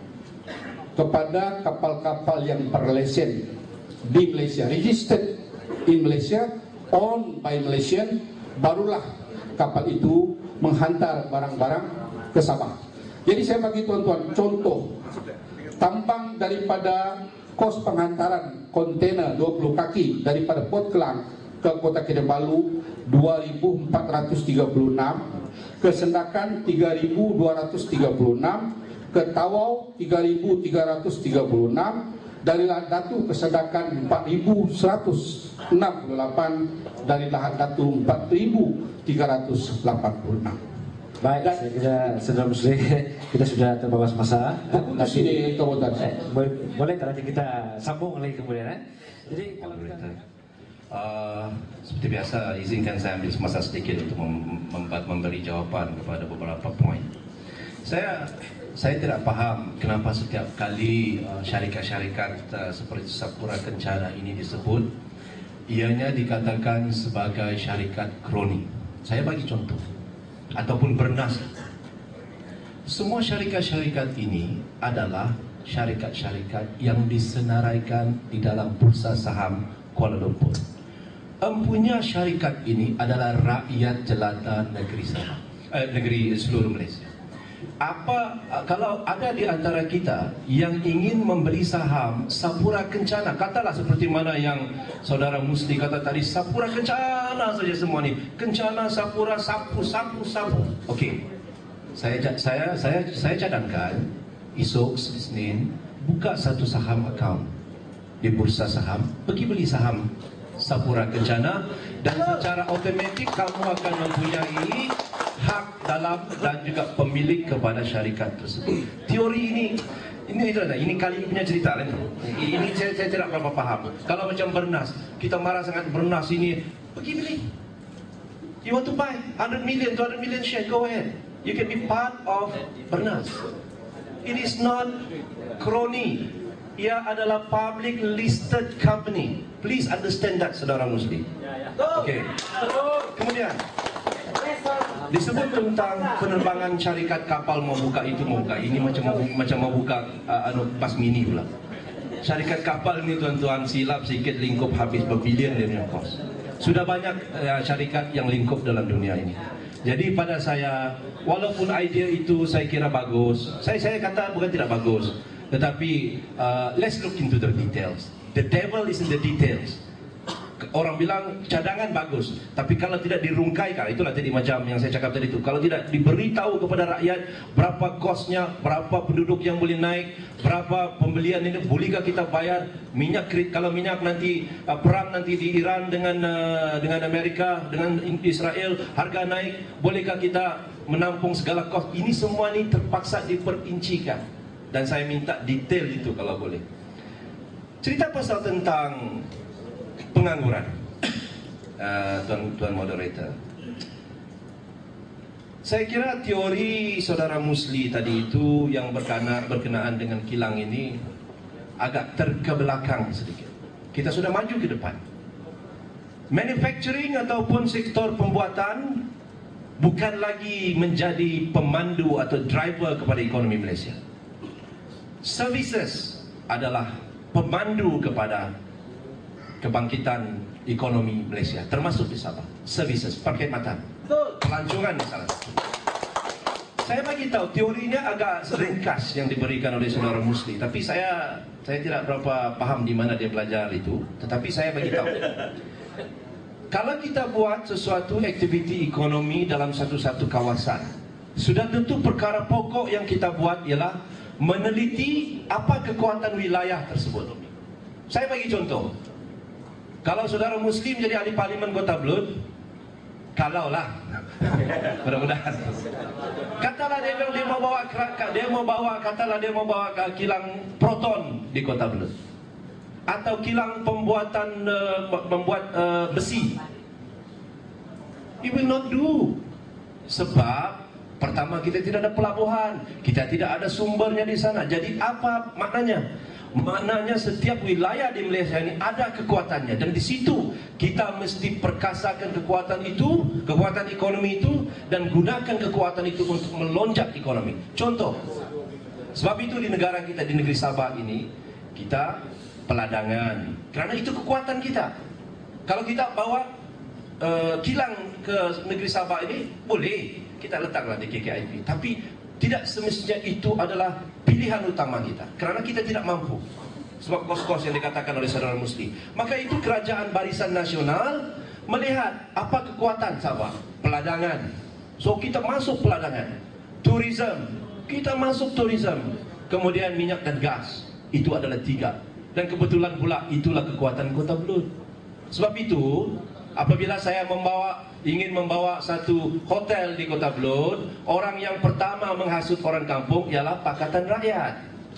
kepada kapal-kapal yang berlesen di Malaysia, registered in Malaysia, owned by Malaysian, barulah kapal itu menghantar barang-barang ke Sabah. Jadi saya bagi tuan-tuan contoh tambang daripada kos penghantaran kontainer dua puluh kaki daripada Port Klang ke Kota Kinabalu dua ribu empat ratus tiga puluh enam, ke Sendakan tiga ribu dua ratus tiga puluh enam, ke Tawau tiga ribu tiga ratus tiga puluh enam, dari Lahad Datu ke Sendakan empat ribu seratus enam puluh delapan, dari Lahad Datu empat ribu tiga ratus delapan puluh enam. Baik, saya kira Saudara Musli, kita sudah terbawas masa. Di sini kawan-kawan. Eh, boleh, boleh nanti kita sambung lagi kemudian. Eh? Jadi kalau kita Uh, seperti biasa, izinkan saya ambil masa sedikit untuk mem mem memberi jawapan kepada beberapa poin. Saya saya tidak paham kenapa setiap kali syarikat-syarikat uh, uh, seperti Sapura Kencana ini disebut, ianya dikatakan sebagai syarikat kroni. Saya bagi contoh ataupun bernas. Semua syarikat-syarikat ini adalah syarikat-syarikat yang disenaraikan di dalam Bursa Saham Kuala Lumpur. Empunya syarikat ini adalah rakyat jelata negeri Sabah, eh, negeri seluruh Malaysia. Apa kalau ada di antara kita yang ingin membeli saham Sapura Kencana, katalah seperti mana yang Saudara Musli kata tadi, Sapura Kencana saja semua ni, Kencana, Sapura, sapu, sapu, sapu. Okey, saya saya saya saya cadangkan esok Senin buka satu saham account di Bursa Saham, pergi beli saham Sapura Kencana, dan secara automatik kamu akan mempunyai hak dalam dan juga pemilik kepada syarikat tersebut. Teori ini ini itu ini kali ini punya cerita kan. Ini saya, saya tidak berapa paham. Kalau macam Bernas, kita marah sangat Bernas ini, pergi beli. You want to buy one hundred million, two hundred million share, go ahead. You can be part of Bernas. It is not crony. Ia adalah public listed company. Please understand that, Saudara Musli. Okey. Kemudian disebut tentang penerbangan syarikat kapal membuka itu membuka ini macam macam membuka uh, anu bas mini pula. Syarikat kapal ini tuan-tuan silap sikit lingkup habis berbilion dia punya kos. Sudah banyak uh, syarikat yang lingkup dalam dunia ini. Jadi pada saya, walaupun idea itu saya kira bagus, saya saya kata bukan tidak bagus. Tetapi uh, let's look into the details. The devil is in the details. Orang bilang cadangan bagus, tapi kalau tidak dirungkaikan, itulah tadi macam yang saya cakap tadi itu. Kalau tidak diberitahu kepada rakyat berapa kosnya, berapa penduduk yang boleh naik, berapa pembelian ini, bolehkah kita bayar minyak, kalau minyak nanti uh, perang nanti di Iran dengan uh, dengan Amerika, dengan Israel, harga naik, bolehkah kita menampung segala kos? Ini semua ini terpaksa diperincikan. Dan saya minta detail itu kalau boleh. Cerita pasal tentang pengangguran, uh, tuan tuan moderator. Saya kira teori Saudara Musli tadi itu yang berkenaan, berkenaan dengan kilang ini agak terkebelakang sedikit. Kita sudah maju ke depan. Manufacturing ataupun sektor pembuatan bukan lagi menjadi pemandu atau driver kepada ekonomi Malaysia. Services adalah pemandu kepada kebangkitan ekonomi Malaysia, termasuk di Sabah. Services, perkhidmatan, pelancongan misalnya. Saya bagi tahu teorinya agak ringkas yang diberikan oleh Saudara Musli, tapi saya saya tidak berapa paham di mana dia belajar itu. Tetapi saya bagi tahu, kalau kita buat sesuatu aktiviti ekonomi dalam satu-satu kawasan, sudah tentu perkara pokok yang kita buat ialah meneliti apa kekuatan wilayah tersebut. Saya bagi contoh. Kalau Saudara Muslim jadi ahli parlimen Kota Belud, Kalau lah, mudah-mudahan. Katalah dia bilang dia mau bawa dia mau bawa katalah dia mau bawa kilang proton di Kota Belud, atau kilang pembuatan uh, membuat uh, besi. He will not do. Sebab pertama kita tidak ada pelabuhan, kita tidak ada sumbernya di sana. Jadi apa maknanya? Maknanya setiap wilayah di Malaysia ini ada kekuatannya, dan di situ kita mesti perkasakan kekuatan itu, kekuatan ekonomi itu, dan gunakan kekuatan itu untuk melonjak ekonomi. Contoh, sebab itu di negara kita, di negeri Sabah ini, kita peladangan, karena itu kekuatan kita. Kalau kita bawa uh, kilang ke negeri Sabah ini, boleh kita letaklah di K K I P, tapi tidak semestinya itu adalah pilihan utama kita, kerana kita tidak mampu. Sebab kos-kos yang dikatakan oleh saudara Musli. Maka itu kerajaan Barisan Nasional melihat apa kekuatan Sabah. Peladangan, so kita masuk peladangan. Tourism, kita masuk tourism. Kemudian minyak dan gas, itu adalah tiga. Dan kebetulan pula itulah kekuatan Kota Belud. Sebab itu apabila saya membawa ingin membawa satu hotel di Kota Belud, orang yang pertama menghasut orang kampung ialah Pakatan Rakyat,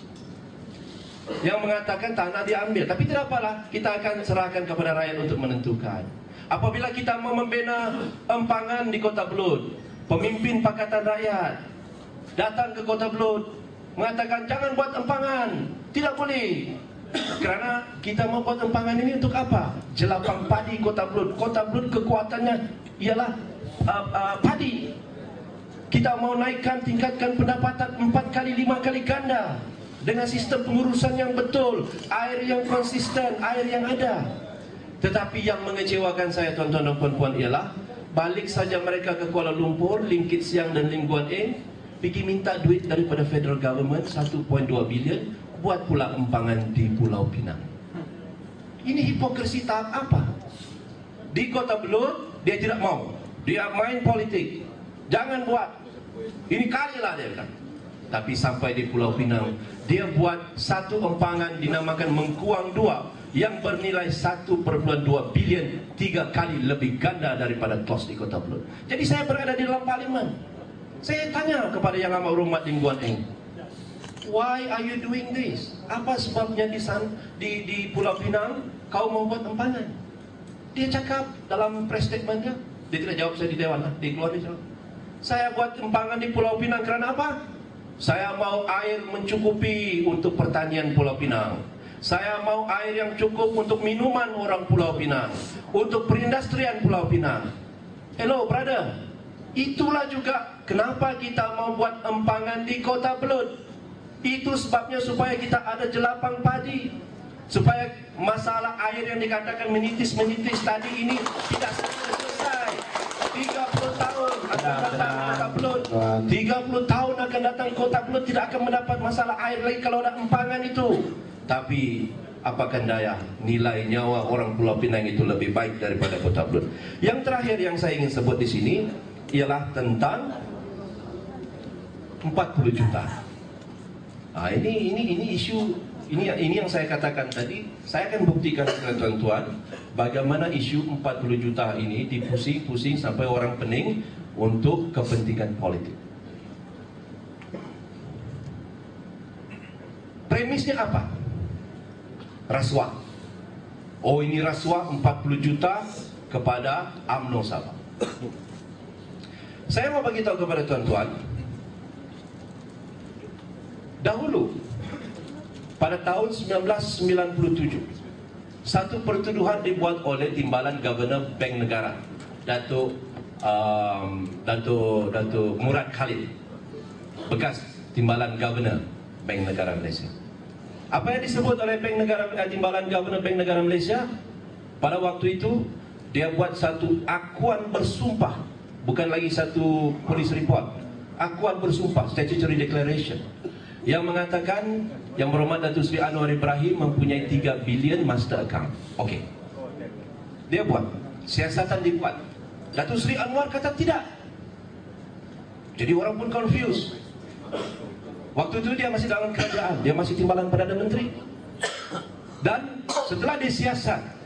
yang mengatakan tanah diambil. Tapi tidak apalah, kita akan serahkan kepada rakyat untuk menentukan. Apabila kita mau membina empangan di Kota Belud, pemimpin Pakatan Rakyat datang ke Kota Belud mengatakan jangan buat empangan, tidak boleh. Kerana kita mau buat empangan ini untuk apa? Jelapang padi Kota Belud. Kota Belud kekuatannya ialah uh, uh, padi. Kita mau naikkan, tingkatkan pendapatan empat kali, lima kali ganda dengan sistem pengurusan yang betul, air yang konsisten, air yang ada. Tetapi yang mengecewakan saya, tuan-tuan dan puan-puan, ialah balik saja mereka ke Kuala Lumpur, Lim Kit Siang dan Lim Guan Eng, pergi minta duit daripada federal government satu koma dua bilion, buat pula empangan di Pulau Pinang. Ini hipokrisi tahap apa? Di Kota Belud dia tidak mau, dia main politik, jangan buat. Ini kalilah dia bilang. Tapi sampai di Pulau Pinang, dia buat satu empangan dinamakan Mengkuang dua yang bernilai satu perpuluhan dua bilion, tiga kali lebih ganda daripada kos di Kota Belud. Jadi saya berada di dalam parlimen, saya tanya kepada Yang Amat Hormat Lim Guan Eng, why are you doing this? Apa sebabnya di, san, di, di Pulau Pinang kau mau buat empangan? Dia cakap dalam press statementnya, dia tidak jawab saya di Dewan lah, dia keluar di sana. Saya buat empangan di Pulau Pinang kerana apa? Saya mau air mencukupi untuk pertanian Pulau Pinang. Saya mau air yang cukup untuk minuman orang Pulau Pinang, untuk perindustrian Pulau Pinang. Hello brother, itulah juga kenapa kita mau buat empangan di Kota Belud. Itu sebabnya supaya kita ada jelapang padi, supaya masalah air yang dikatakan menitis-menitis tadi ini tidak selesai. tiga puluh tahun akan datang Kota Belud, tiga puluh tahun akan datang Kota Belud tidak akan mendapat masalah air lagi kalau ada empangan itu. Tapi apakan daya, nilai nyawa orang Pulau Pinang itu lebih baik daripada Kota Belud. Yang terakhir yang saya ingin sebut di sini ialah tentang empat puluh juta. Nah, ini ini ini isu ini ini yang saya katakan tadi. Saya akan buktikan kepada tuan-tuan bagaimana isu empat puluh juta ini dipusing-pusing sampai orang pening untuk kepentingan politik. Premisnya apa? Rasuah. Oh, ini rasuah empat puluh juta kepada U M N O Sabah. Saya mau bagi tahu kepada tuan-tuan, dahulu pada tahun seribu sembilan ratus sembilan puluh tujuh, satu pertuduhan dibuat oleh Timbalan Governor Bank Negara, Datuk um, Datuk Datuk Murad Khalid, bekas Timbalan Governor Bank Negara Malaysia. Apa yang disebut oleh Bank Negara Timbalan Governor Bank Negara Malaysia pada waktu itu? Dia buat satu akuan bersumpah, bukan lagi satu police report, akuan bersumpah, statutory declaration, yang mengatakan Yang Berhormat Datuk Seri Anwar Ibrahim mempunyai tiga bilion master account. Okey, dia buat, siasatan dibuat. Datuk Seri Anwar kata tidak. Jadi orang pun confused. Waktu itu dia masih dalam kerajaan, dia masih timbalan Perdana Menteri. Dan setelah disiasat,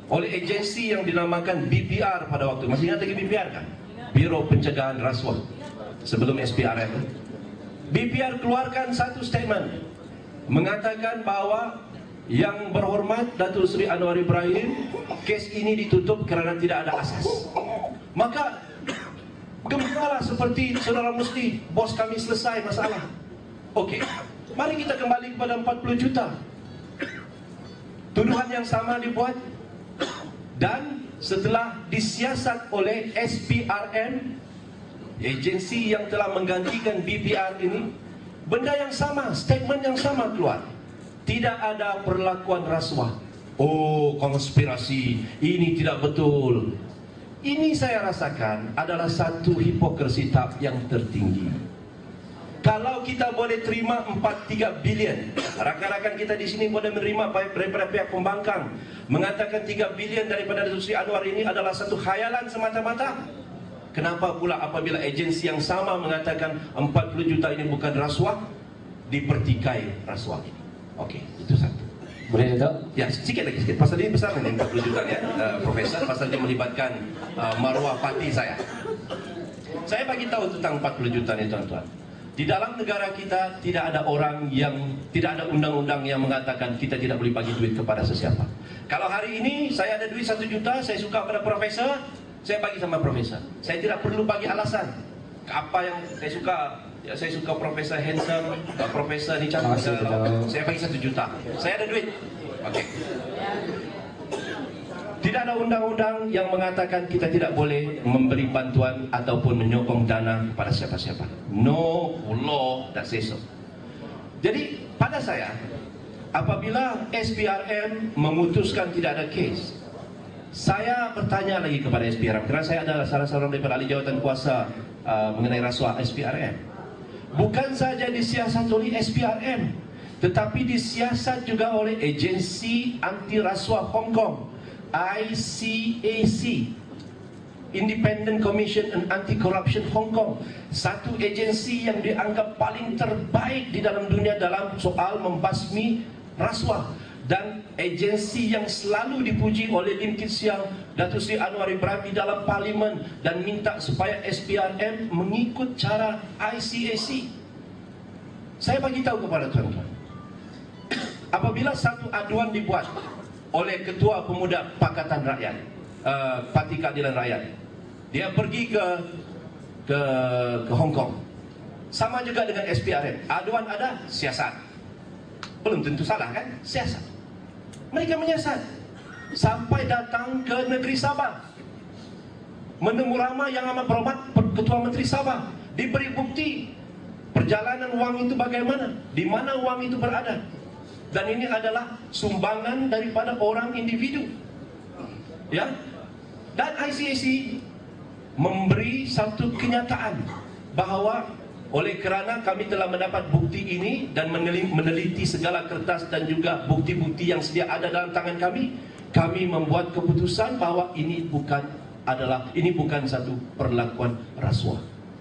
oleh agensi yang dinamakan B P R pada waktu. Masih ingat lagi B P R kan? Biro Pencegahan Rasuah, sebelum S P R M. B P R keluarkan satu statement mengatakan bahwa yang berhormat Datuk Seri Anwar Ibrahim, kes ini ditutup kerana tidak ada asas. Maka gembiralah seperti saudara Musli, bos kami selesai masalah. Okey, mari kita kembali kepada empat puluh juta. Tuduhan yang sama dibuat, dan setelah disiasat oleh S P R M, agensi yang telah menggantikan B P R ini, benda yang sama, statement yang sama keluar. Tidak ada perlakuan rasuah. Oh, konspirasi, ini tidak betul. Ini saya rasakan adalah satu hipokrisi tahap yang tertinggi. Kalau kita boleh terima empat puluh tiga bilion, rakan-rakan kita di sini boleh menerima daripada pihak pembangkang mengatakan tiga bilion daripada Datuk Seri Anwar ini adalah satu khayalan semata-mata. Kenapa pula apabila agensi yang sama mengatakan empat puluh juta ini bukan rasuah, dipertikai rasuah ini? Okey, itu satu. Boleh tak? Ya, sikit lagi sikit. Pasal ini besar ni empat puluh juta ya, uh, Profesor. Pasal dia melibatkan uh, maruah parti saya. Saya bagi tahu tentang empat puluh juta ni, tuan-tuan. Di dalam negara kita tidak ada orang yang, tidak ada undang-undang yang mengatakan kita tidak boleh bagi duit kepada sesiapa. Kalau hari ini saya ada duit satu juta, saya suka pada Profesor, saya bagi sama Profesor. Saya tidak perlu bagi alasan. Apa yang saya suka, ya, saya suka Profesor handsome, Profesor ni cantik, saya bagi satu juta. Saya ada duit. Okey. Tidak ada undang-undang yang mengatakan kita tidak boleh memberi bantuan ataupun menyokong dana kepada siapa-siapa. No law that says so. Jadi pada saya, apabila S P R M memutuskan tidak ada kes, saya bertanya lagi kepada S P R M, kerana saya adalah salah seorang daripada ahli jawatan kuasa uh, mengenai rasuah S P R M. Bukan saja disiasat oleh S P R M, tetapi disiasat juga oleh agensi anti rasuah Hong Kong, I C A C, Independent Commission on Anti-Corruption Hong Kong. Satu agensi yang dianggap paling terbaik di dalam dunia dalam soal membasmi rasuah, dan agensi yang selalu dipuji oleh Lim Kit Siang, Datuk Seri Anwar Ibrahim di dalam parlimen dan minta supaya S P R M mengikut cara I C A C. Saya bagi tahu kepada tuan-tuan, apabila satu aduan dibuat oleh Ketua Pemuda Pakatan Rakyat, uh, Parti Keadilan Rakyat, dia pergi ke ke ke Hong Kong, sama juga dengan S P R M. Aduan ada, siasat. Belum tentu salah kan? Siasat. Mereka menyiasat sampai datang ke negeri Sabah, menemu ramai yang amat berhormat Ketua Menteri Sabah, diberi bukti perjalanan wang itu bagaimana, di mana wang itu berada. Dan ini adalah sumbangan daripada orang individu, ya. Dan I C A C memberi satu kenyataan bahawa oleh kerana kami telah mendapat bukti ini dan meneliti segala kertas dan juga bukti-bukti yang sedia ada dalam tangan kami, kami membuat keputusan bahawa ini bukan adalah ini bukan satu perlakuan rasuah.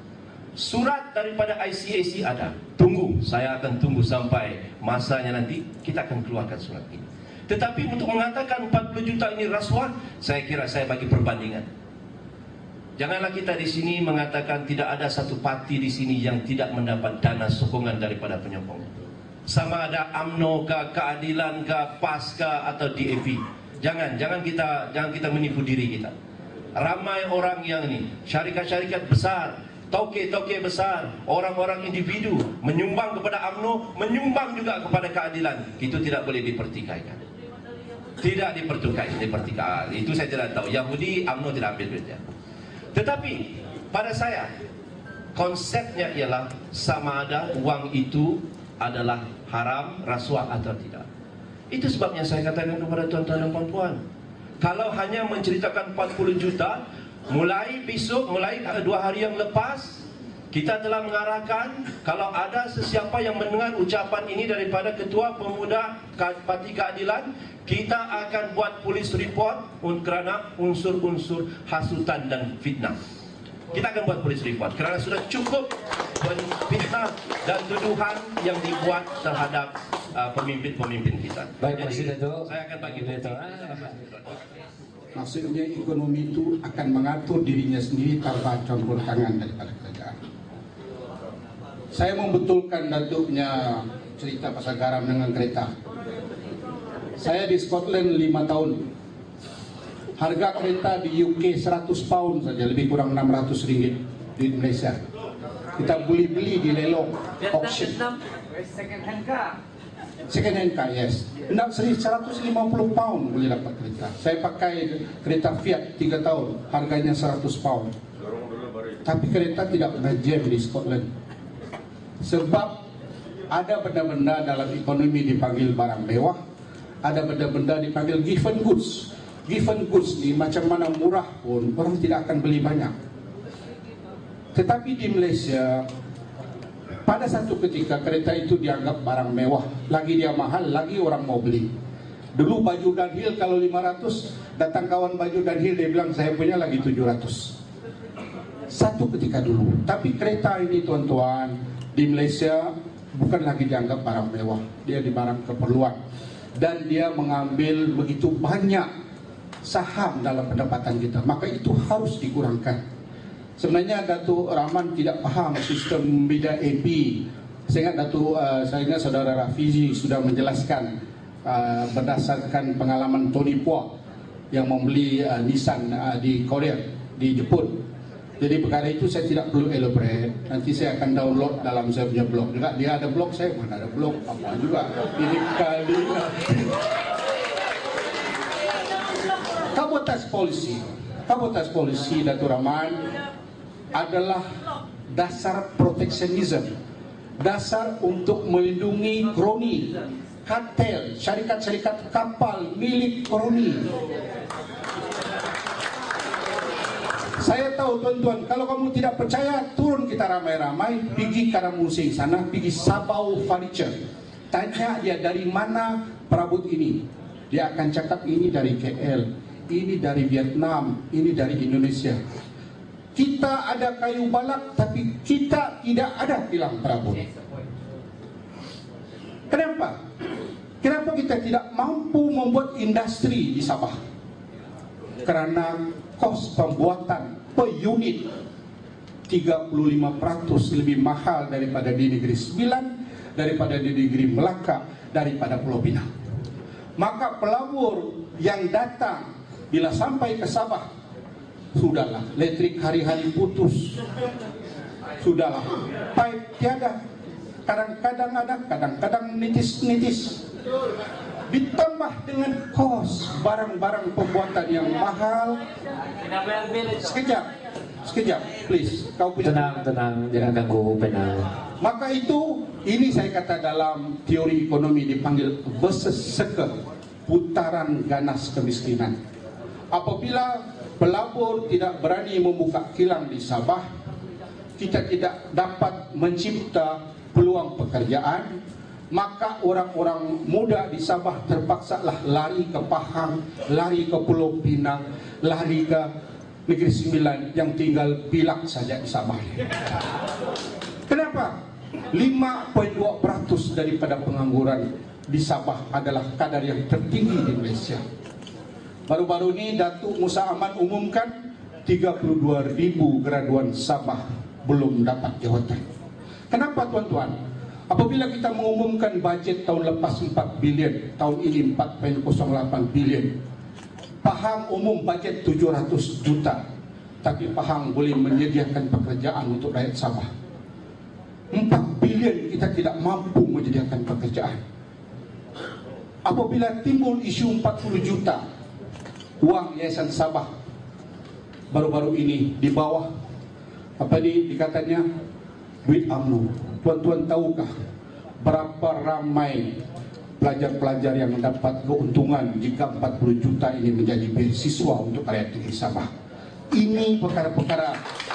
Surat daripada I C A C ada. Tunggu, saya akan tunggu sampai masanya nanti kita akan keluarkan surat ini. Tetapi untuk mengatakan empat puluh juta ini rasuah, saya kira saya bagi perbandingan. Janganlah kita di sini mengatakan tidak ada satu parti di sini yang tidak mendapat dana sokongan daripada penyokong. Sama ada U M N O kah, Keadilan kah, P A S kah atau D A P. Jangan, jangan kita jangan kita menipu diri kita. Ramai orang yang ini, syarikat-syarikat besar, tauke-tauke besar, orang-orang individu menyumbang kepada U M N O, menyumbang juga kepada keadilan. Itu tidak boleh dipertikaikan. Tidak dipertukai, dipertikai. Itu saya tidak tahu. Yahudi, U M N O tidak ambil duitnya. Tetapi pada saya, konsepnya ialah sama ada wang itu adalah haram, rasuah atau tidak. Itu sebabnya saya katakan kepada tuan-tuan dan puan-puan, kalau hanya menceritakan empat puluh juta, mulai besok, mulai dua hari yang lepas, kita telah mengarahkan kalau ada sesiapa yang mendengar ucapan ini daripada Ketua Pemuda Parti Keadilan, kita akan buat polis report kerana unsur-unsur hasutan dan fitnah. Kita akan buat polis report kerana sudah cukup fitnah dan tuduhan yang dibuat terhadap uh, pemimpin-pemimpin kita. Baik, Mas Jadi, Dato. saya akan bagi Dato. Maksudnya ekonomi itu akan mengatur dirinya sendiri tanpa campur tangan daripada kerajaan. Saya membetulkan datuknya cerita pasal garam dengan kereta. Saya di Scotland lima tahun. Harga kereta di U K seratus pound saja, lebih kurang enam ratus ringgit di Malaysia. Kita boleh beli di lelong auction. Second hand car. Second hand car, yes. Enam seratus lima puluh pound boleh dapat kereta. Saya pakai kereta Fiat tiga tahun, harganya seratus pound. Tapi kereta tidak pernah jam di Scotland. Sebab ada benda-benda dalam ekonomi dipanggil barang mewah, ada benda-benda dipanggil given goods. Given goods ni macam mana murah pun orang tidak akan beli banyak. Tetapi di Malaysia, pada satu ketika kereta itu dianggap barang mewah, lagi dia mahal, lagi orang mau beli. Dulu baju Dunhill kalau lima ratus, datang kawan baju Dunhill, dia bilang saya punya lagi tujuh ratus. Satu ketika dulu. Tapi kereta ini tuan-tuan, di Malaysia bukan lagi dianggap barang mewah, dia di barang keperluan. Dan dia mengambil begitu banyak saham dalam pendapatan kita, maka itu harus dikurangkan. Sebenarnya Datuk Rahman tidak paham sistem bida A P. Saya ingat Datuk, uh, saya ingat saudara Rafizi sudah menjelaskan uh, berdasarkan pengalaman Tony Puak yang membeli uh, Nissan uh, di Korea, di Jepun. Jadi perkara itu saya tidak perlu elaborate. Nanti saya akan download dalam saya punya blog. Juga dia ada blog, saya mana ada blog, apa juga. Ini kali. Kabotas polisi, kabotas polisi Datuk Rahman adalah dasar proteksionisme, dasar untuk melindungi kroni, kartel, syarikat-syarikat kapal milik kroni. Saya tahu tuan-tuan, kalau kamu tidak percaya, turun kita ramai-ramai, pergi Karamusing sana, pergi Sabau Furniture, tanya dia dari mana perabot ini. Dia akan cakap ini dari K L, ini dari Vietnam, ini dari Indonesia. Kita ada kayu balak, tapi kita tidak ada kilang perabot. Kenapa? Kenapa kita tidak mampu membuat industri di Sabah? Karena kos pembuatan per unit tiga puluh lima peratus lebih mahal daripada di Negeri Sembilan, daripada di Negeri Melaka, daripada Pulau Pinang. Maka pelabur yang datang bila sampai ke Sabah, sudahlah, listrik hari-hari putus, sudahlah, pipe tiada, kadang-kadang ada, kadang-kadang nitis-nitis. Ditambah dengan kos barang-barang pembuatan yang mahal. Sekejap, sekejap, please. Kau punya Tenang, tenang, jangan ganggu penal. Maka itu, ini saya kata dalam teori ekonomi dipanggil virtuous circle, putaran ganas kemiskinan. Apabila pelabur tidak berani membuka kilang di Sabah, kita tidak dapat mencipta peluang pekerjaan, maka orang-orang muda di Sabah terpaksalah lari ke Pahang, lari ke Pulau Pinang, lari ke Negeri Sembilan yang tinggal pilak saja di Sabah. Kenapa? lima koma dua peratus daripada pengangguran di Sabah adalah kadar yang tertinggi di Malaysia. Baru-baru ini Datuk Musa Ahmad umumkan tiga puluh dua ribu graduan Sabah belum dapat jawatan. Kenapa tuan-tuan? Apabila kita mengumumkan bajet tahun lepas empat bilion, tahun ini empat koma kosong lapan bilion. Pahang umum bajet tujuh ratus juta, tapi Pahang boleh menyediakan pekerjaan untuk rakyat Sabah. empat bilion kita tidak mampu menyediakan pekerjaan. Apabila timbul isu empat puluh juta uang Yayasan Sabah baru-baru ini di bawah apa ini dikatanya duit U M N O. Tuan-tuan tahukah berapa ramai pelajar-pelajar yang mendapat keuntungan jika empat puluh juta ini menjadi beasiswa untuk rakyat negeri Sabah? Ini perkara-perkara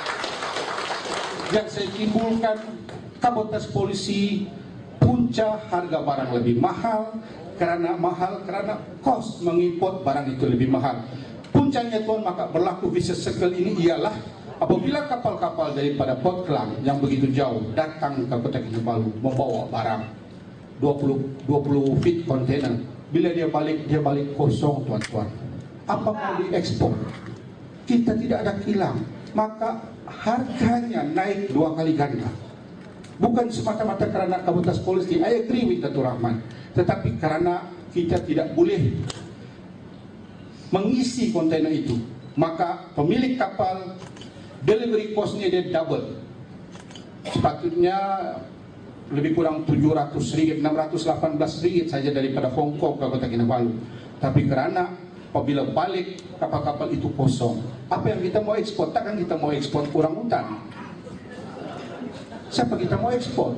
yang saya timbulkan. Kabotas polisi, punca harga barang lebih mahal, karena mahal karena kos mengimport barang itu lebih mahal. Puncanya tuan, maka berlaku vicious circle ini ialah apabila kapal-kapal daripada Port Klang yang begitu jauh datang ke Kota Kinabalu membawa barang, dua puluh feet kontainer. Bila dia balik, dia balik kosong, tuan-tuan. Apa mau diekspor? Kita tidak ada kilang, maka harganya naik dua kali ganda. Bukan semata-mata karena Kabupaten Polisi, I agree with Datuk Rahman, tetapi karena kita tidak boleh mengisi kontainer itu, maka pemilik kapal delivery cost-nya dia double. Sepatutnya lebih kurang tujuh ratus ringgit, enam ratus lapan belas ringgit saja daripada Hong Kong ke Kota Kinabalu. Tapi karena apabila balik kapal-kapal itu kosong, apa yang kita mau ekspor? Takkan kita mau ekspor orang hutan? Siapa kita mau ekspor?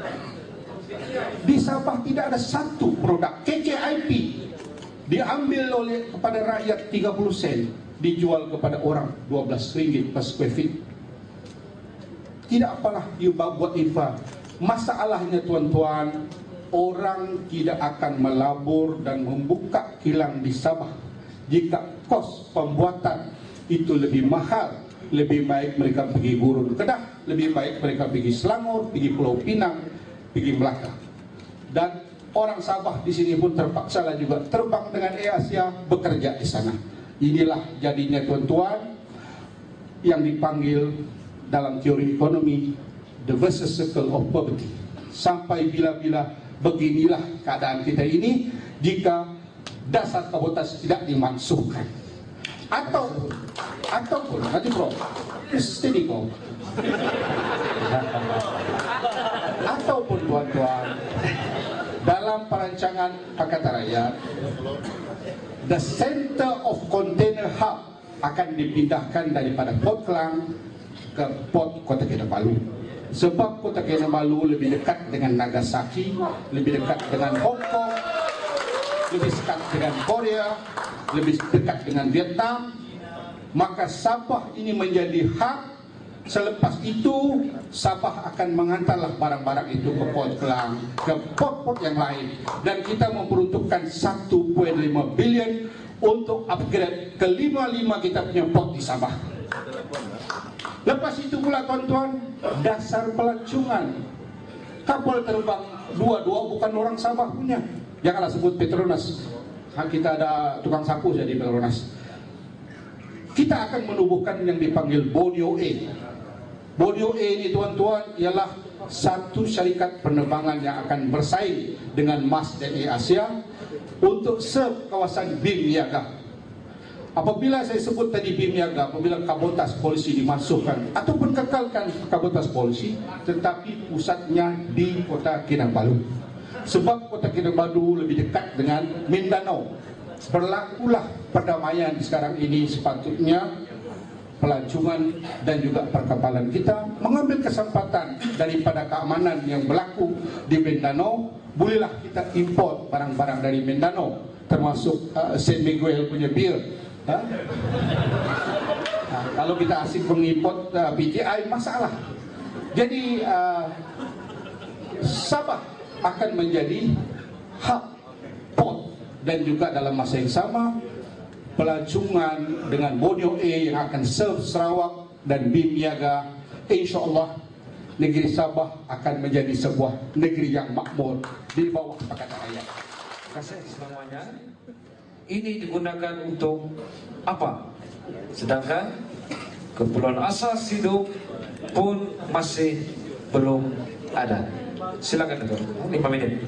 Di Sabah tidak ada satu produk K K I P diambil oleh kepada rakyat tiga puluh sen, dijual kepada orang dua belas ringgit per square feet. Tidak apalah you buat infra. Masalahnya tuan-tuan, orang tidak akan melabur dan membuka kilang di Sabah jika kos pembuatan itu lebih mahal. Lebih baik mereka pergi Gurun Kedah, lebih baik mereka pergi Selangor, pergi Pulau Pinang, pergi Melaka. Dan orang Sabah di sini pun terpaksa lah juga terbang dengan Air Asia, bekerja di sana. Inilah jadinya tuan-tuan yang dipanggil dalam teori ekonomi the vicious circle of poverty. Sampai bila-bila beginilah keadaan kita ini jika dasar kabotas tidak dimansuhkan. Atau ataupun nanti bro, steady bro. Ataupun tuan-tuan, dalam perancangan Pakatan Rakyat, the center of container hub akan dipindahkan daripada Port Klang ke Port Kota Kinabalu. Sebab Kota Kinabalu lebih dekat dengan Nagasaki, lebih dekat dengan Hong Kong, lebih dekat dengan Korea, lebih dekat dengan Vietnam. Maka Sabah ini menjadi hub. Selepas itu Sabah akan mengantarlah barang-barang itu ke Port Klang, ke port-port yang lain, dan kita memperuntukkan satu koma lima bilion untuk upgrade ke lima puluh lima kita punya port di Sabah. Lepas itu pula tuan-tuan, dasar pelancongan. Kapal terbang dua-dua bukan orang Sabah punya. Janganlah sebut Petronas. Kita ada tukang sapu jadi Petronas. Kita akan menubuhkan yang dipanggil Borneo A. Borneo A ini tuan-tuan ialah satu syarikat penerbangan yang akan bersaing dengan Mas dan Air Asia untuk serve kawasan B I M Niaga. Apabila saya sebut tadi B I M Niaga, apabila Kabotas Polisi dimasukkan ataupun kekalkan Kabotas Polisi, tetapi pusatnya di Kota Kinabalu. Sebab Kota Kinabalu lebih dekat dengan Mindanao. Berlakulah perdamaian sekarang ini, sepatutnya pelancongan dan juga perkapalan kita mengambil kesempatan daripada keamanan yang berlaku di Mindanao. Bolehlah kita import barang-barang dari Mindanao, termasuk uh, Saint Miguel punya bir. Ha? Nah, kalau kita asik mengimport uh, B T I, masalah. Jadi uh, Sabah akan menjadi hub port, dan juga dalam masa yang sama pelancongan dengan Borneo A yang akan serve Sarawak dan B I M Niaga. InsyaAllah negeri Sabah akan menjadi sebuah negeri yang makmur di bawah Pakatan Rakyat. Terima kasih semuanya. Ini digunakan untuk apa? Sedangkan Kepulauan Asas hidup pun masih belum ada. Silakan Datuk, lima menit.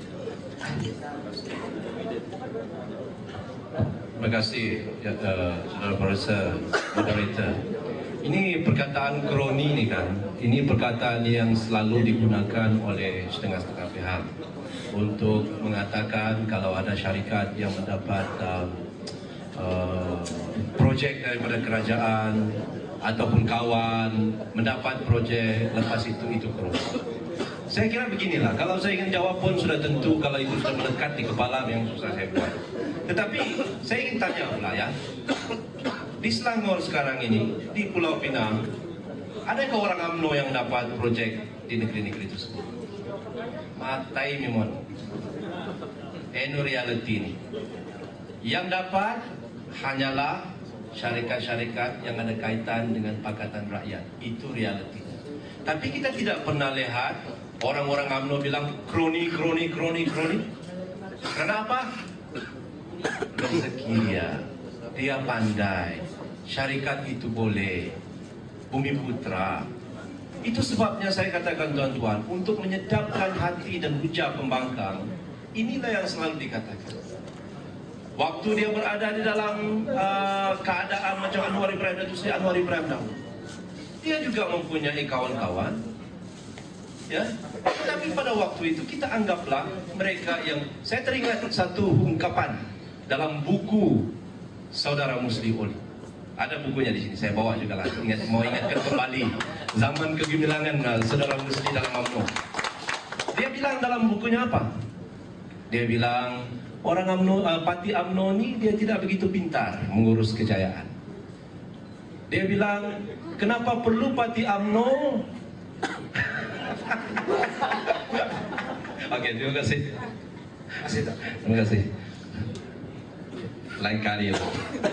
Terima kasih ya, uh, saudara Profesor Moderator. Ini perkataan kroni ni kan, ini perkataan yang selalu digunakan oleh setengah-setengah pihak untuk mengatakan kalau ada syarikat yang mendapat uh, uh, projek daripada kerajaan ataupun kawan mendapat projek, lepas itu itu kroni. Saya kira beginilah, kalau saya ingin jawab pun sudah tentu kalau itu sudah melekat di kepala yang susah saya buat. Tetapi saya ingin tanya pula ya, di Selangor sekarang ini, di Pulau Pinang, adakah orang U M N O yang dapat projek di negeri-negeri tersebut? Matai memon, eno reality ini. Yang dapat hanyalah syarikat-syarikat yang ada kaitan dengan Pakatan Rakyat. Itu reality. Tapi kita tidak pernah lihat Orang-orang U M N O bilang kroni, kroni, kroni, kroni. Kenapa? Rezeki dia, dia pandai. Syarikat itu boleh. Bumi Putra. Itu sebabnya saya katakan tuan-tuan, untuk menyedapkan hati dan hujah pembangkang, inilah yang selalu dikatakan. Waktu dia berada di dalam uh, keadaan macam Anwar Ibrahim, Datuk Seri Anwar Ibrahim dahulu, dia juga mempunyai kawan-kawan, ya. Tetapi pada waktu itu kita anggaplah mereka yang, saya teringat satu ungkapan dalam buku Saudara Musli Oli. Ada bukunya di sini, saya bawa juga lah. Ingat, mau ingatkan kembali zaman kegemilangan uh, Saudara Musli dalam U M N O. Dia bilang dalam bukunya apa? Dia bilang orang U M N O, uh, Parti U M N O ni dia tidak begitu pintar mengurus kejayaan. Dia bilang, kenapa perlu Parti U M N O? Oke, terima kasih. Terima kasih. Lain kali lah.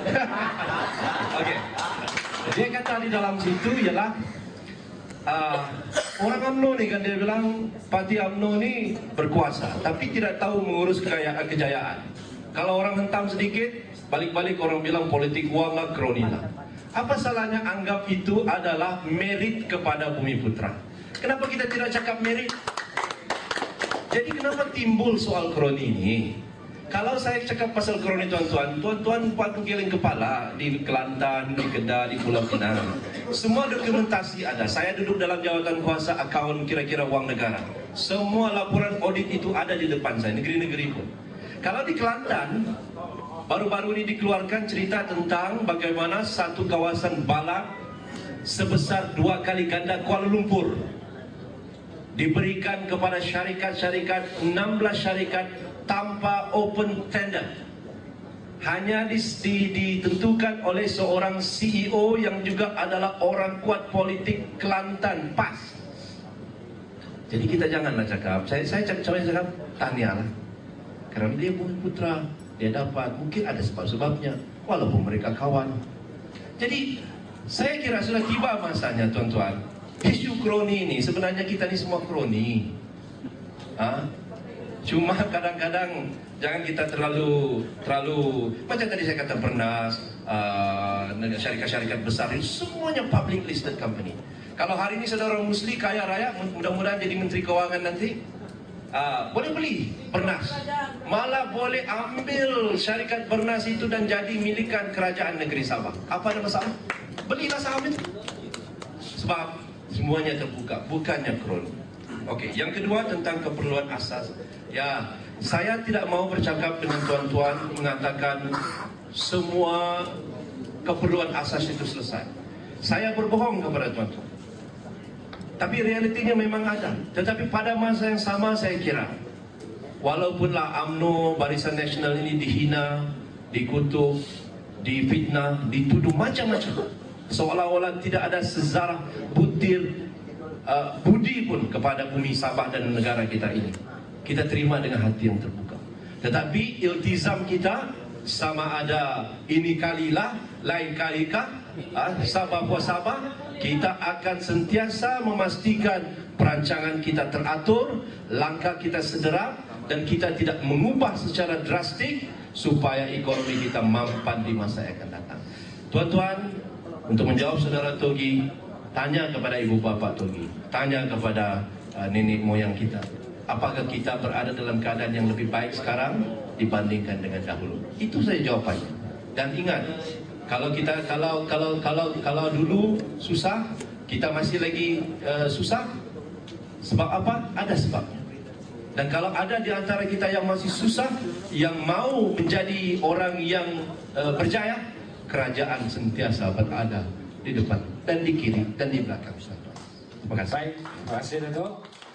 Oke. Dia kata di dalam situ ialah uh, orang U M N O ni kan dia bilang Parti U M N O ni berkuasa tapi tidak tahu mengurus kekayaan kejayaan. Kalau orang hentam sedikit, balik-balik orang bilang politik uang lah, kroni lah. Apa salahnya anggap itu adalah merit kepada Bumi Putra? Kenapa kita tidak cakap merit? Jadi kenapa timbul soal kroni ini? Kalau saya cakap pasal kroni tuan-tuan, tuan-tuan patut giling kepala di Kelantan, di Kedah, di Pulau Pinang. Semua dokumentasi ada. Saya duduk dalam jawatan kuasa akaun kira-kira wang negara. Semua laporan audit itu ada di depan saya, negeri-negeri pun. Kalau di Kelantan, baru-baru ini dikeluarkan cerita tentang bagaimana satu kawasan balak sebesar dua kali ganda Kuala Lumpur diberikan kepada syarikat-syarikat, enam belas syarikat tanpa open tender. Hanya ditentukan oleh seorang C E O yang juga adalah orang kuat politik Kelantan, PAS. Jadi kita janganlah cakap, saya saya cakap, cakap tahniah lah. Kerana dia Bumi Putra, dia dapat, mungkin ada sebab-sebabnya, walaupun mereka kawan. Jadi saya kira sudah tiba masanya tuan-tuan. Isu kroni ini, sebenarnya kita ni semua kroni. Ha? Cuma kadang-kadang jangan kita terlalu terlalu macam tadi saya kata Pernas, uh, syarikat-syarikat besar ini semuanya public listed company. Kalau hari ini saudara Musli kaya raya, mudah-mudahan jadi Menteri Keuangan nanti, uh, boleh beli Pernas, malah boleh ambil syarikat Pernas itu dan jadi milikan kerajaan negeri Sabah. Apa ada masalah? Belilah saham itu. Sebab semuanya terbuka, bukannya kroni. Okey, yang kedua tentang keperluan asas. Ya, saya tidak mau bercakap dengan tuan-tuan mengatakan semua keperluan asas itu selesai. Saya berbohong kepada tuan-tuan. Tapi realitinya memang ada. Tetapi pada masa yang sama saya kira, walaupunlah U M N O, Barisan Nasional ini dihina, dikutuk, difitnah, dituduh macam-macam, seolah-olah tidak ada sezarah butir Uh, budi pun kepada bumi Sabah dan negara kita ini. Kita terima dengan hati yang terbuka. Tetapi iltizam kita sama ada ini kalilah, lain kalikah, uh, Sabah puas Sabah, kita akan sentiasa memastikan perancangan kita teratur, langkah kita sederap dan kita tidak mengubah secara drastik supaya ekonomi kita mampan di masa yang akan datang. Tuan-tuan, untuk menjawab saudara Togi, tanya kepada ibu bapa Togi, tanya kepada uh, nenek moyang kita, apakah kita berada dalam keadaan yang lebih baik sekarang dibandingkan dengan dahulu? Itu saja jawapannya. Dan ingat, kalau kita kalau kalau kalau kalau dulu susah, kita masih lagi uh, susah. Sebab apa? Ada sebabnya. Dan kalau ada di antara kita yang masih susah, yang mau menjadi orang yang uh, berjaya, kerajaan sentiasa berada di depan dan di kiri dan di belakang. Terima kasih. Baik, terima kasih Dato'.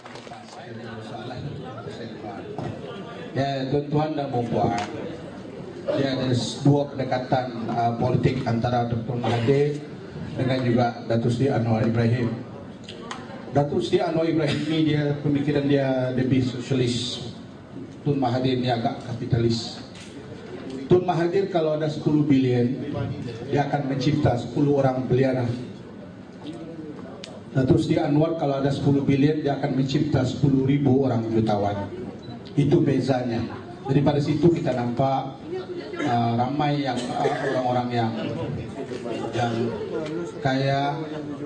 Ya, tuan-tuan dan puan, ya, ada dua kedekatan uh, politik antara Doktor Mahathir dengan juga Datuk Seri Anwar Ibrahim. Datuk Seri Anwar Ibrahim ini dia pemikiran dia lebih sosialis. Tun Mahathir ini agak kapitalis. Tun Mahathir kalau ada sepuluh bilion, dia akan mencipta sepuluh orang beliaran. Nah, terus di Anwar kalau ada sepuluh bilion dia akan mencipta sepuluh ribu orang jutawan. Itu bezanya. Jadi pada situ kita nampak uh, ramai yang uh, orang-orang yang yang kaya.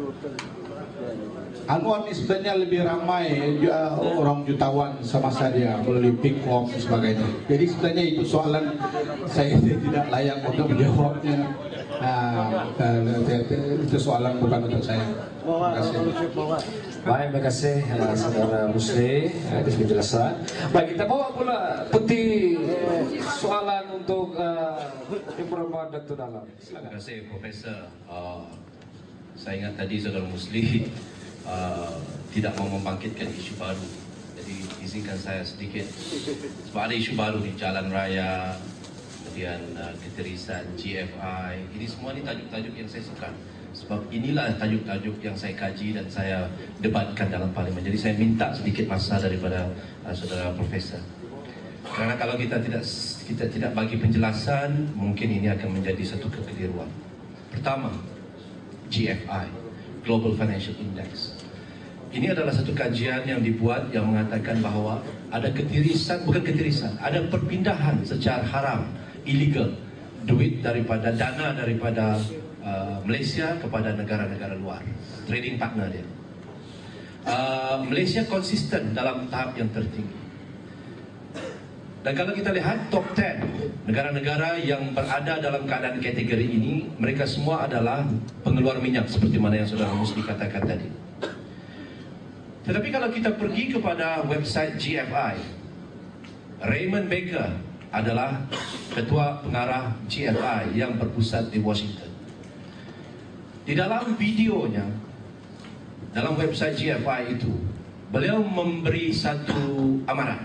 Anwar ini sebenarnya lebih ramai uh, orang jutawan semasa dia melalui pick-up dan sebagainya. Jadi sebenarnya itu soalan saya tidak layak untuk menjawabnya. Nah, itu soalan bukan untuk saya. Terima kasih. Baik, terima kasih uh, saudara Musli uh, di penjelasan. Baik, kita bawa pula peti uh, soalan untuk uh, Informan Datuk Dalam. Terima kasih Profesor. Uh, saya ingat tadi saudara Musli uh, tidak mau membangkitkan isu baru. Jadi izinkan saya sedikit. Sebab ada isu baru di jalan raya, kemudian uh, keterisan G F I. Ini semua ni tajuk-tajuk yang saya suka. Sebab inilah tajuk-tajuk yang saya kaji dan saya debatkan dalam parlimen. Jadi saya minta sedikit masa daripada uh, saudara Profesor. Kerana kalau kita tidak kita tidak bagi penjelasan, mungkin ini akan menjadi satu kekeliruan. Pertama, G F I, Global Financial Index. Ini adalah satu kajian yang dibuat yang mengatakan bahawa ada ketirisan, bukan ketirisan, ada perpindahan secara haram, illegal, duit daripada dana daripada uh, Malaysia kepada negara-negara luar, trading partner dia. Uh, Malaysia konsisten dalam tahap yang tertinggi. Dan kalau kita lihat top sepuluh negara-negara yang berada dalam keadaan kategori ini, mereka semua adalah pengeluar minyak seperti mana yang saudara Musli katakan tadi. Tetapi kalau kita pergi kepada website G F I, Raymond Baker adalah ketua pengarah G F I yang berpusat di Washington. Di dalam videonya, dalam website G F I itu, beliau memberi satu amaran.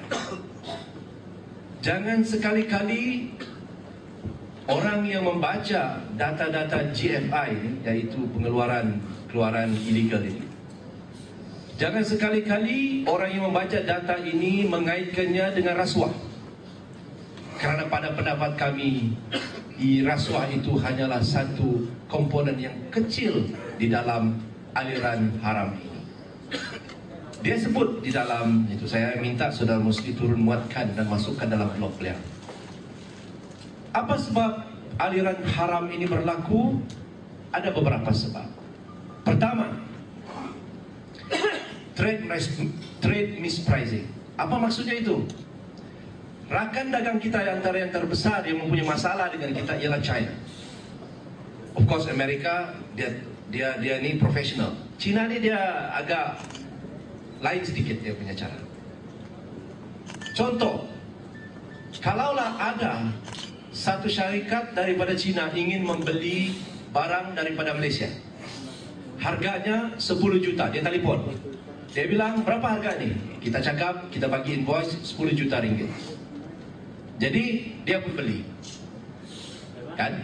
Jangan sekali-kali orang yang membaca data-data G F I ini, yaitu pengeluaran keluaran ilegal ini, jangan sekali-kali orang yang membaca data ini mengaitkannya dengan rasuah. Kerana pada pendapat kami, rasuah itu hanyalah satu komponen yang kecil di dalam aliran haram ini. Dia sebut di dalam itu, saya minta saudara Musli turun muatkan dan masukkan dalam blog beliau. Apa sebab aliran haram ini berlaku? Ada beberapa sebab. Pertama, trade, trade mispricing. Apa maksudnya itu? Rakan dagang kita yang antara yang terbesar yang mempunyai masalah dengan kita ialah China. Of course Amerika dia dia dia ni profesional. China ni dia agak lain sedikit dia punya cara. Contoh, kalaulah ada satu syarikat daripada China ingin membeli barang daripada Malaysia, harganya sepuluh juta, dia telefon. Dia bilang, berapa harga ni? Kita cakap, kita bagi invoice sepuluh juta ringgit. Jadi, dia pun beli. Kan?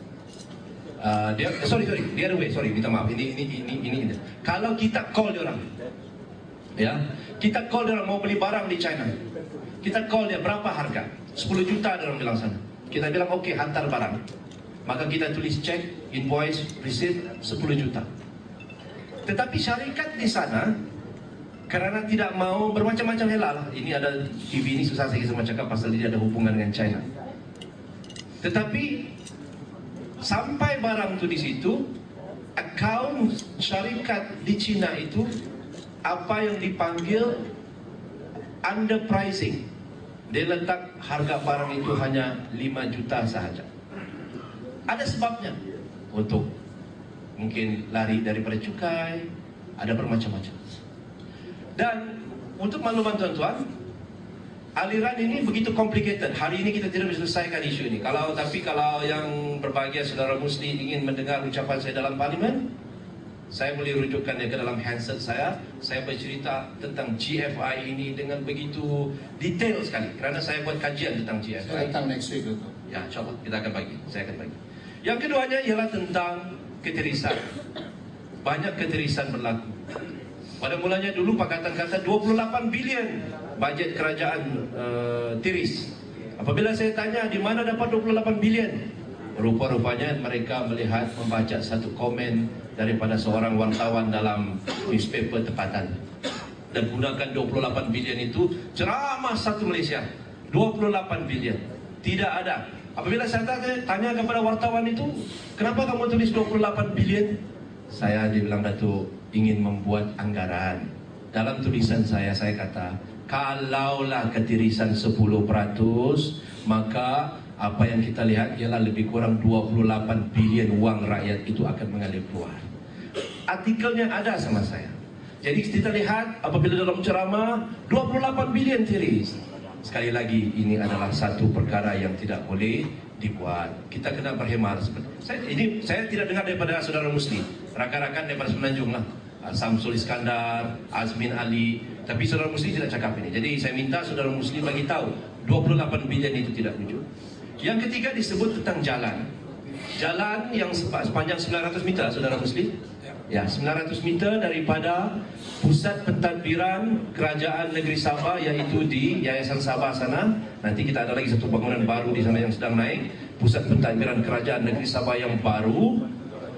Uh, dia, sorry, sorry, the other way, sorry, minta maaf. Ini, ini, ini, ini, ini. Kalau kita call dia orang, ya, kita call dia orang mau beli barang di China, kita call dia berapa harga? sepuluh juta dia orang bilang sana. Kita bilang okey, hantar barang. Maka kita tulis cek, invoice, receipt sepuluh juta. Tetapi syarikat di sana kerana tidak mau bermacam-macam helal. Ini ada T V ini susah saya semua cakap pasal dia ada hubungan dengan China. Tetapi sampai barang tu di situ, akaun syarikat di China itu apa yang dipanggil underpricing. Dia letak harga barang itu hanya lima juta sahaja. Ada sebabnya. Untuk mungkin lari daripada cukai, ada bermacam-macam. Dan untuk makluman tuan-tuan, aliran ini begitu complicated. Hari ini kita tidak bisa selesaikan isu ini. Kalau tapi kalau yang berbahagia saudara Musli ingin mendengar ucapan saya dalam parlimen, saya boleh rujukkan dia ke dalam handset saya. Saya bercerita tentang G F I ini dengan begitu detail sekali. Kerana saya buat kajian tentang G F I. Saya datang next week itu. Ya, insyaAllah kita akan bagi. Saya akan bagi. Yang keduanya ialah tentang ketirisan. Banyak ketirisan berlaku. Pada mulanya dulu Pakatan kata dua puluh lapan bilion bajet kerajaan uh, tiris. Apabila saya tanya di mana dapat dua puluh lapan bilion, Rupa-rupanya mereka melihat, membaca satu komen daripada seorang wartawan dalam newspaper tempatan dan gunakan dua puluh lapan bilion itu ceramah satu Malaysia. Dua puluh lapan bilion tidak ada. Apabila saya tanya, tanya kepada wartawan itu, kenapa kamu tulis dua puluh lapan bilion? Saya dibilang, Datuk, ingin membuat anggaran. Dalam tulisan saya, saya kata, kalaulah ketirisan sepuluh peratus, maka apa yang kita lihat ialah lebih kurang dua puluh lapan bilion wang rakyat itu akan mengalir keluar. Artikelnya ada sama saya. Jadi kita lihat apabila dalam ceramah dua puluh lapan bilion tiris. Sekali lagi, ini adalah satu perkara yang tidak boleh dibuat. Kita kena berhemat. Saya, ini saya tidak dengar daripada saudara Musli, rakan-rakan daripada Semenanjung lah, Samsul Iskandar, Azmin Ali, tapi saudara Musli tidak cakap ini. Jadi saya minta saudara Musli bagi tahu dua puluh lapan bilion itu tidak wujud. Yang ketiga disebut tentang jalan. Jalan yang sepanjang sembilan ratus meter, saudara Musli. Ya, sembilan ratus meter daripada pusat pentadbiran Kerajaan Negeri Sabah, yaitu di Yayasan Sabah sana. Nanti kita ada lagi satu bangunan baru di sana yang sedang naik, pusat pentadbiran Kerajaan Negeri Sabah yang baru.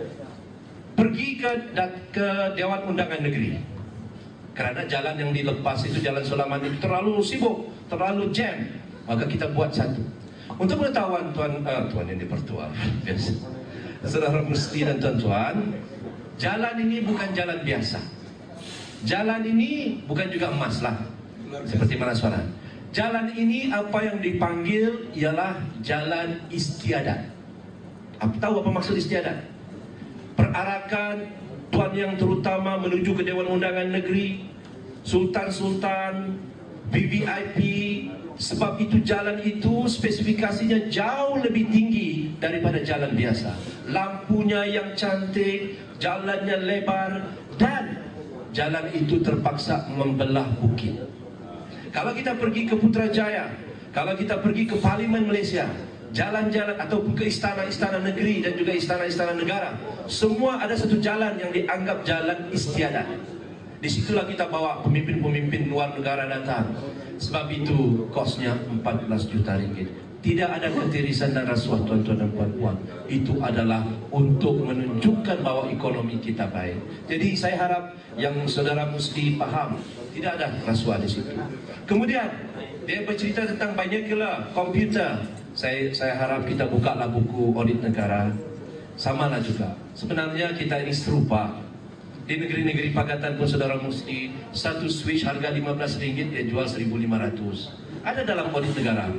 Pergi ke, ke Dewan Undangan Negeri, kerana jalan yang dilepas itu, Jalan Sulaiman itu terlalu sibuk, terlalu jam. Maka kita buat satu. Untuk pengetahuan tuan, uh, tuan yang dipertua, biasa, saudara Musli dan tuan-tuan, jalan ini bukan jalan biasa. Jalan ini bukan juga emas lah, seperti mana suara. Jalan ini apa yang dipanggil ialah jalan istiadat. Apa tahu apa maksud istiadat? Perarakan tuan yang terutama menuju ke Dewan Undangan Negeri, sultan-sultan, V V I P. Sebab itu jalan itu spesifikasinya jauh lebih tinggi daripada jalan biasa. Lampunya yang cantik, jalannya lebar, dan jalan itu terpaksa membelah bukit. Kalau kita pergi ke Putrajaya, kalau kita pergi ke Parlimen Malaysia, jalan-jalan ataupun ke istana-istana negeri dan juga istana-istana negara, semua ada satu jalan yang dianggap jalan istiadat. Disitulah kita bawa pemimpin-pemimpin luar negara datang. Sebab itu kosnya empat belas juta ringgit. Tidak ada ketirisan dan rasuah, tuan-tuan dan puan-puan. Itu adalah untuk menunjukkan bahawa ekonomi kita baik. Jadi saya harap yang saudara Musli faham, tidak ada rasuah di situ. Kemudian dia bercerita tentang binocular, komputer. Saya saya harap kita bukalah buku audit negara. Samalah juga. Sebenarnya kita ini serupa. Di negeri-negeri pakatan pun saudara Musli, satu switch harga lima belas ringgit, dia jual seribu lima ratus. Ada dalam audit negara.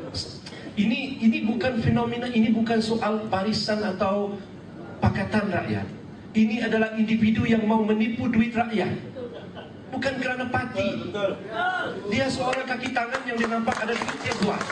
Ini ini bukan fenomena, ini bukan soal barisan atau pakatan rakyat. Ini adalah individu yang mau menipu duit rakyat. Bukan kerana parti. Dia seorang kaki tangan yang dia nampak ada duit dia buat.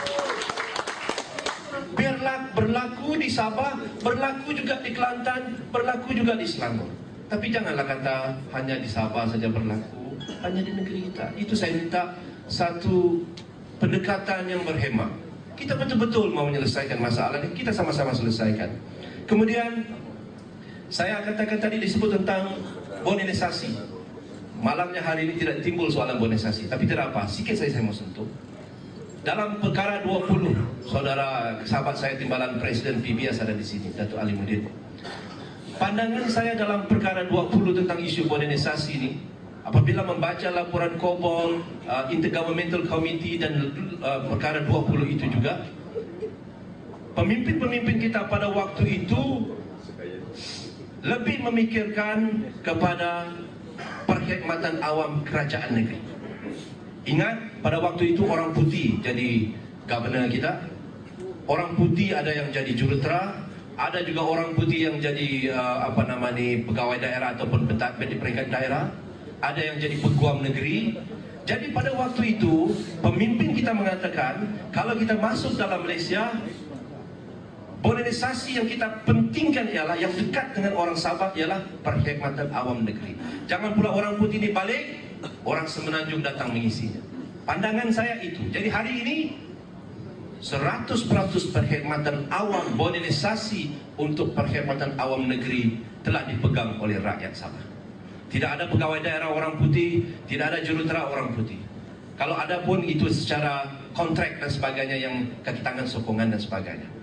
Biarlah berlaku di Sabah, berlaku juga di Kelantan, berlaku juga di Selangor. Tapi janganlah kata hanya di Sabah saja berlaku, hanya di negeri kita. Itu saya minta satu pendekatan yang berhemat. Kita betul-betul mau menyelesaikan masalah ini, kita sama-sama selesaikan. Kemudian saya katakan tadi disebut tentang bonisasi. Malamnya hari ini tidak timbul soalan bonisasi, tapi tidak apa, sikit saja saya mau sentuh. Dalam perkara dua puluh, saudara sahabat saya Timbalan Presiden P B S ada di sini, Datuk Alimuddin. Pandangan saya dalam perkara dua puluh tentang isu bonisasi ini, apabila membaca laporan Kobol, uh, Intergovernmental Committee dan uh, perkara dua puluh itu juga, pemimpin-pemimpin kita pada waktu itu lebih memikirkan kepada perkhidmatan awam kerajaan negeri. Ingat, pada waktu itu orang putih jadi governor kita, orang putih ada yang jadi jurutera, ada juga orang putih yang jadi uh, apa nama ni pegawai daerah ataupun pentadbir di peringkat daerah, ada yang jadi peguam negeri. Jadi pada waktu itu pemimpin kita mengatakan kalau kita masuk dalam Malaysia, bonisasi yang kita pentingkan ialah yang dekat dengan orang Sabah ialah perkhidmatan awam negeri. Jangan pula orang putih ini balik, orang Semenanjung datang mengisinya. Pandangan saya itu. Jadi hari ini seratus peratus perkhidmatan awam, bonisasi untuk perkhidmatan awam negeri telah dipegang oleh rakyat Sabah. Tidak ada pegawai daerah orang putih, tidak ada jurutera orang putih. Kalau ada pun itu secara kontrak dan sebagainya yang kaki tangan sokongan dan sebagainya.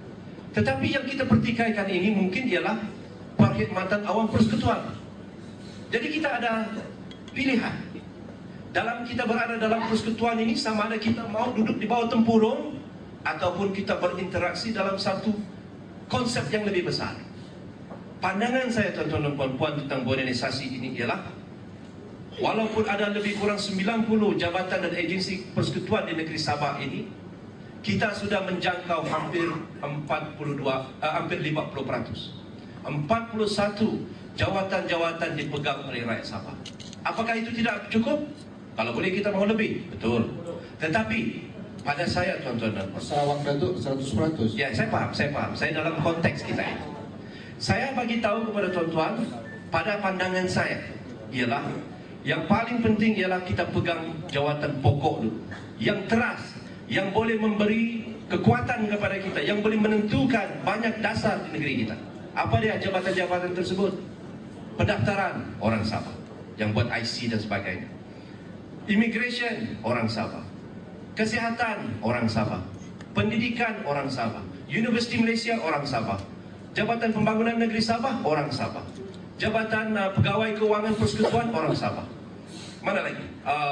Tetapi yang kita pertikaikan ini mungkin ialah perkhidmatan awam persekutuan. Jadi kita ada pilihan. Dalam kita berada dalam persekutuan ini, sama ada kita mau duduk di bawah tempurung ataupun kita berinteraksi dalam satu konsep yang lebih besar. Pandangan saya tuan-tuan dan puan-puan tentang modernisasi ini ialah, walaupun ada lebih kurang sembilan puluh jabatan dan agensi persekutuan di negeri Sabah ini, kita sudah menjangkau hampir empat puluh dua, uh, hampir lima puluh peratus. empat puluh satu jawatan-jawatan dipegang oleh rakyat Sabah. Apakah itu tidak cukup? Kalau boleh kita mau lebih, betul. Tetapi pada saya tuan-tuan dan puan, Sarawak Datuk seratus peratus. ya saya paham, saya paham. Saya dalam konteks kita ini. Saya bagi tahu kepada tuan-tuan, pada pandangan saya ialah yang paling penting ialah kita pegang jawatan pokok dulu, yang teras, yang boleh memberi kekuatan kepada kita, yang boleh menentukan banyak dasar di negeri kita. Apa dia jabatan-jabatan tersebut? Pendaftaran, orang Sabah yang buat I C dan sebagainya. Immigration, orang Sabah. Kesihatan, orang Sabah. Pendidikan, orang Sabah. Universiti Malaysia, orang Sabah. Jabatan Pembangunan Negeri Sabah, orang Sabah. Jabatan uh, Pegawai Kewangan Persekutuan, orang Sabah. Mana lagi?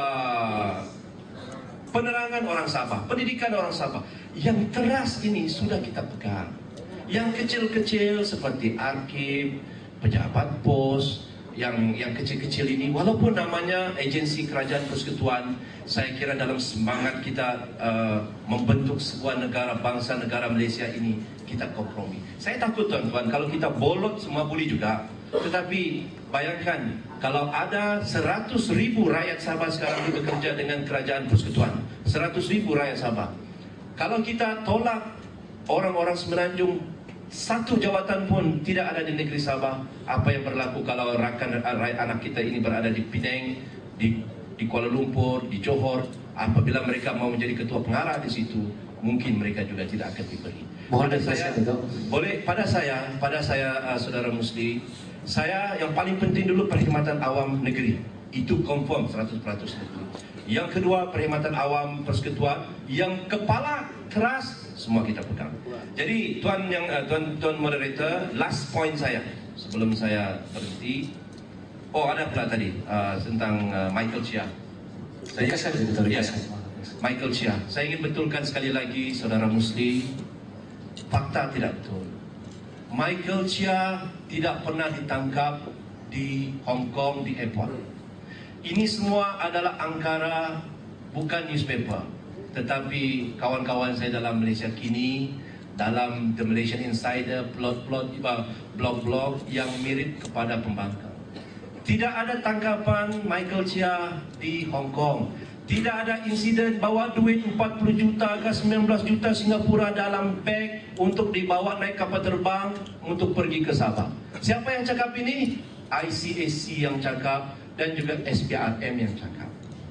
Uh, penerangan, orang Sabah. Pendidikan, orang Sabah. Yang teras ini sudah kita pegang. Yang kecil-kecil seperti arkib, pejabat pos, yang yang kecil-kecil ini, walaupun namanya agensi kerajaan persekutuan, saya kira dalam semangat kita uh, membentuk sebuah negara bangsa negara Malaysia ini, kita kompromi. Saya takut tuan-tuan, kalau kita bolot semua boleh juga. Tetapi bayangkan kalau ada seratus ribu rakyat Sabah sekarang ini bekerja dengan kerajaan persekutuan, seratus ribu rakyat Sabah. Kalau kita tolak orang-orang Semenanjung, satu jawatan pun tidak ada di negeri Sabah, apa yang berlaku kalau rakan rakyat anak kita ini berada di Penang, di, di Kuala Lumpur, di Johor, apabila mereka mau menjadi ketua pengarah di situ, mungkin mereka juga tidak akan diberi. Pada saya, boleh pada saya, pada saya uh, saudara Musli, saya yang paling penting dulu perkhidmatan awam negeri, itu confirm seratus peratus itu. Yang kedua perkhidmatan awam persekutuan, yang kepala keras semua kita pegang. Jadi tuan yang uh, tuan tuan moderator, last point saya sebelum saya berhenti. Oh ada pula tadi uh, tentang uh, Michael Chia. Saya ya, Michael Chia. Saya ingin betulkan sekali lagi saudara Musli, fakta tidak betul. Michael Chia tidak pernah ditangkap di Hong Kong di airport. Ini semua adalah angkara, bukan newspaper. Tetapi kawan-kawan saya dalam Malaysia kini, dalam The Malaysian Insider, plot-plot, blog-blog yang mirip kepada pembangkang. Tidak ada tangkapan Michael Chia di Hong Kong. Tidak ada insiden bawa duit empat puluh juta ke sembilan belas juta Singapura dalam beg untuk dibawa naik kapal terbang untuk pergi ke Sabah. Siapa yang cakap ini? I C A C yang cakap dan juga S P R M yang cakap.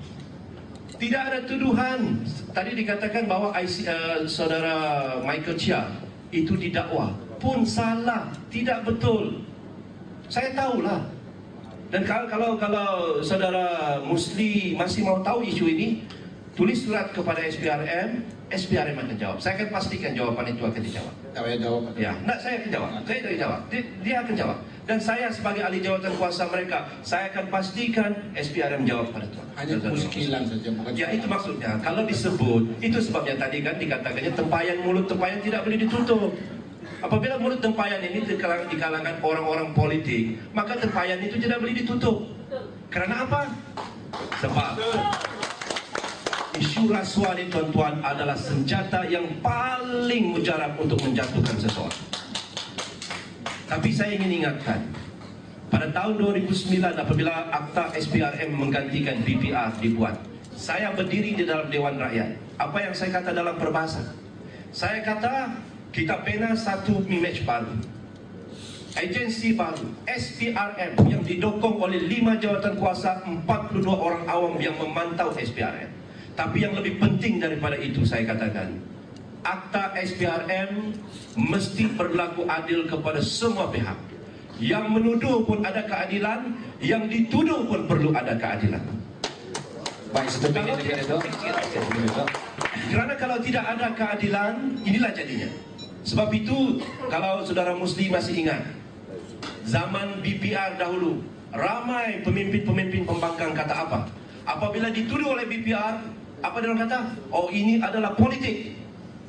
Tidak ada tuduhan. Tadi dikatakan bahawa I C, uh, saudara Michael Chia itu didakwa. Pun salah, tidak betul. Saya tahulah. Dan kalau kalau kalau saudara Musli masih mau tahu isu ini, tulis surat kepada S P R M, S P R M akan jawab. Saya akan pastikan jawapan itu akan dijawab. Saya jawab. Ya, nak saya akan jawab. Saya akan jawab. Dia, dia akan jawab. Dan saya sebagai ahli jawatan kuasa mereka, saya akan pastikan S P R M jawab pada tuan. Hanya muskilan saja. Ya itu maksudnya. Kalau disebut, itu sebabnya tadi kan dikatakannya tempayan mulut tempayan tidak boleh ditutup. Apabila mulut tempayan ini di kalangan orang-orang politik, maka tempayan itu tidak boleh ditutup. Karena apa? Sebab isu rasuah ini tuan-tuan adalah senjata yang paling mujarab untuk menjatuhkan seseorang. Tapi saya ingin ingatkan, pada tahun dua ribu sembilan apabila Akta S P R M menggantikan B P R dibuat, saya berdiri di dalam Dewan Rakyat. Apa yang saya kata dalam perbahasan? Saya kata kita bina satu image baru, agensi baru, S P R M yang didokong oleh lima jawatan kuasa, empat puluh dua orang awam yang memantau S P R M. Tapi yang lebih penting daripada itu saya katakan, Akta S P R M mesti berlaku adil kepada semua pihak. Yang menuduh pun ada keadilan, yang dituduh pun perlu ada keadilan. Baik, satu minit lagi itu. Karena kalau tidak ada keadilan, inilah jadinya. Sebab itu, kalau saudara Musli masih ingat, zaman B P R dahulu, ramai pemimpin-pemimpin pembangkang kata apa? Apabila dituduh oleh B P R, apa dia orang kata? Oh, ini adalah politik.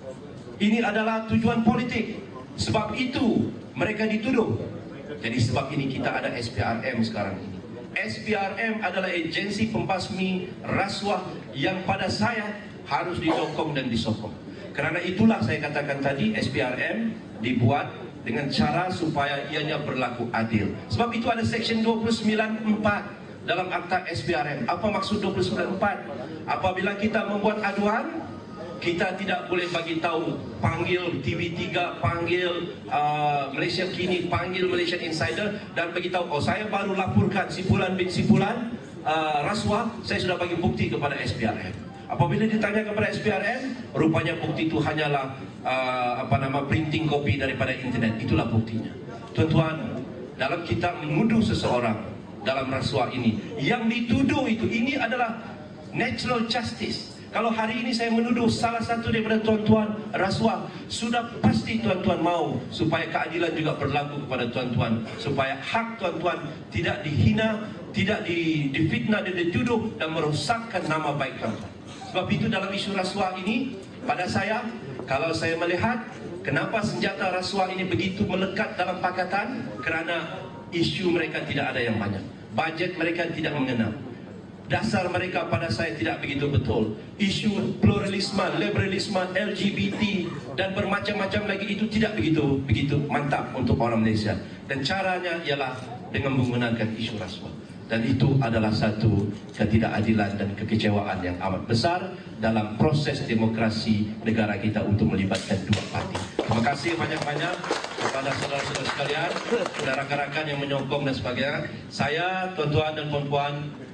Ini adalah tujuan politik. Sebab itu mereka dituduh. Jadi sebab ini kita ada S P R M sekarang ini. S P R M adalah agensi pembasmi rasuah yang pada saya harus didokong dan disokong. Kerana itulah saya katakan tadi, S P R M dibuat dengan cara supaya ianya berlaku adil. Sebab itu ada Section dua puluh sembilan empat dalam Akta S P R M. Apa maksud dua puluh sembilan empat? Apabila kita membuat aduan, kita tidak boleh bagi tahu, panggil T V tiga, panggil uh, Malaysia Kini, panggil Malaysian Insider dan bagi tahu, oh saya baru laporkan sipulan bin sipulan uh, rasuah, saya sudah bagi bukti kepada S P R M. Apabila ditanya kepada S P R M, rupanya bukti itu hanyalah uh, apa nama printing copy daripada internet. Itulah buktinya. Tuan-tuan, dalam kita menuduh seseorang dalam rasuah ini, yang dituduh itu ini adalah natural justice. Kalau hari ini saya menuduh salah satu daripada tuan-tuan rasuah, sudah pasti tuan-tuan mau supaya keadilan juga berlaku kepada tuan-tuan, supaya hak tuan-tuan tidak dihina, tidak difitnah dan dituduh dan merosakkan nama baik tuan-tuan. Sebab itu dalam isu rasuah ini, pada saya, kalau saya melihat kenapa senjata rasuah ini begitu melekat dalam pakatan, kerana isu mereka tidak ada yang banyak, bajet mereka tidak mengenal, dasar mereka pada saya tidak begitu betul. Isu pluralisme, liberalisme, L G B T dan bermacam-macam lagi itu tidak begitu begitu mantap untuk orang Malaysia. Dan caranya ialah dengan menggunakan isu rasuah. Dan itu adalah satu ketidakadilan dan kekecewaan yang amat besar dalam proses demokrasi negara kita untuk melibatkan dua parti. Terima kasih banyak-banyak kepada saudara-saudara sekalian, kepada rakan-rakan yang menyokong dan sebagainya. Saya, tuan-tuan dan puan-puan,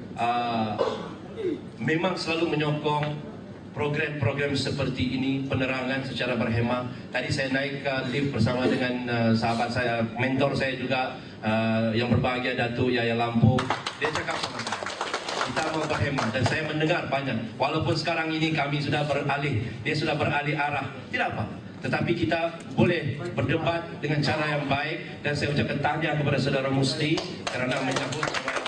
Uh, memang selalu menyokong program-program seperti ini, penerangan secara berhemah. Tadi saya naik ke lift bersama dengan uh, sahabat saya, mentor saya juga uh, yang berbahagia, Datuk Yaya Lampu. Dia cakap sama saya, kita mau berhemah, dan saya mendengar banyak. Walaupun sekarang ini kami sudah beralih, dia sudah beralih arah, tidak apa, tetapi kita boleh berdebat dengan cara yang baik. Dan saya ucapkan tahniah kepada saudara Musli kerana menyambut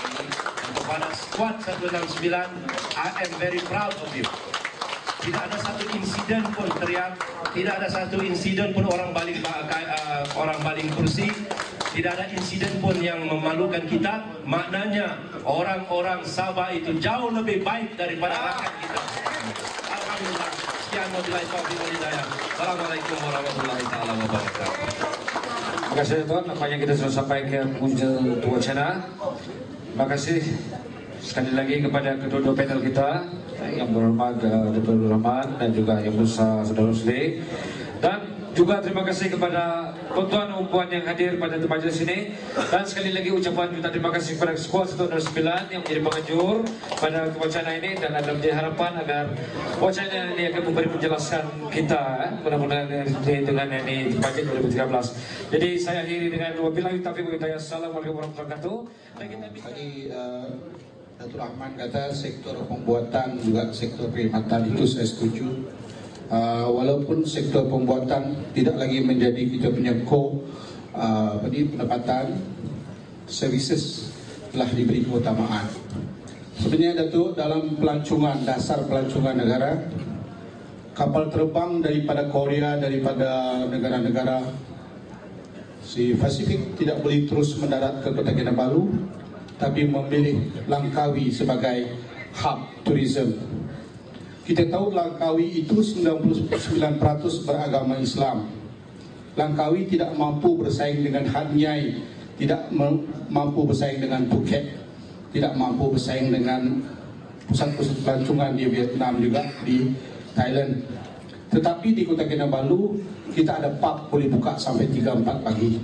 kepada skuad seratus enam puluh sembilan. I am very proud of you. Tidak ada satu insiden pun teriak, tidak ada satu insiden pun orang baling uh, orang baling kursi, tidak ada insiden pun yang memalukan kita. Maknanya orang-orang Sabah itu jauh lebih baik daripada rakyat kita. Alhamdulillah. Sekian, wabillahi taufiq wal hidayah. Assalamualaikum warahmatullahi taala wabarakatuh. Terima kasih tuan, nampaknya kita sudah sampai ke penghujung wacana. Terima kasih sekali lagi kepada kedua-dua panel kita, yang berhormat Datuk Abdul Rahman dan juga Yang Besar Saudara Musli. Dan juga terima kasih kepada tuan-tuan dan puan yang hadir pada tempat sini. Dan sekali lagi ucapan juta terima kasih kepada skuad seratus enam puluh sembilan yang menjadi penganjur pada wacana ini, dan ada menjadi harapan agar wacana ini akan memberi penjelasan kita mudah-mudahan dengan ini budget dua ribu tiga belas. Jadi saya akhiri dengan wabillahi taufiq wal hidayah. Assalamualaikum warahmatullahi wabarakatuh. Tadi uh, Datuk Rahman kata sektor pembuatan juga sektor perkhidmatan, itu saya setuju. Uh, walaupun sektor pembuatan tidak lagi menjadi kita punya core uh, pendapatan, services telah diberi keutamaan. Sebenarnya Datuk, dalam pelancongan, dasar pelancongan negara, kapal terbang daripada Korea, daripada negara-negara si Pasifik tidak boleh terus mendarat ke Kota Kinabalu, tapi memilih Langkawi sebagai hub tourism. Kita tahu Langkawi itu sembilan puluh sembilan peratus beragama Islam. Langkawi tidak mampu bersaing dengan Hat Yai, tidak mampu bersaing dengan Phuket, tidak mampu bersaing dengan pusat-pusat pelancongan di Vietnam, juga di Thailand. Tetapi di Kota Kinabalu kita ada pub boleh buka sampai tiga empat pagi.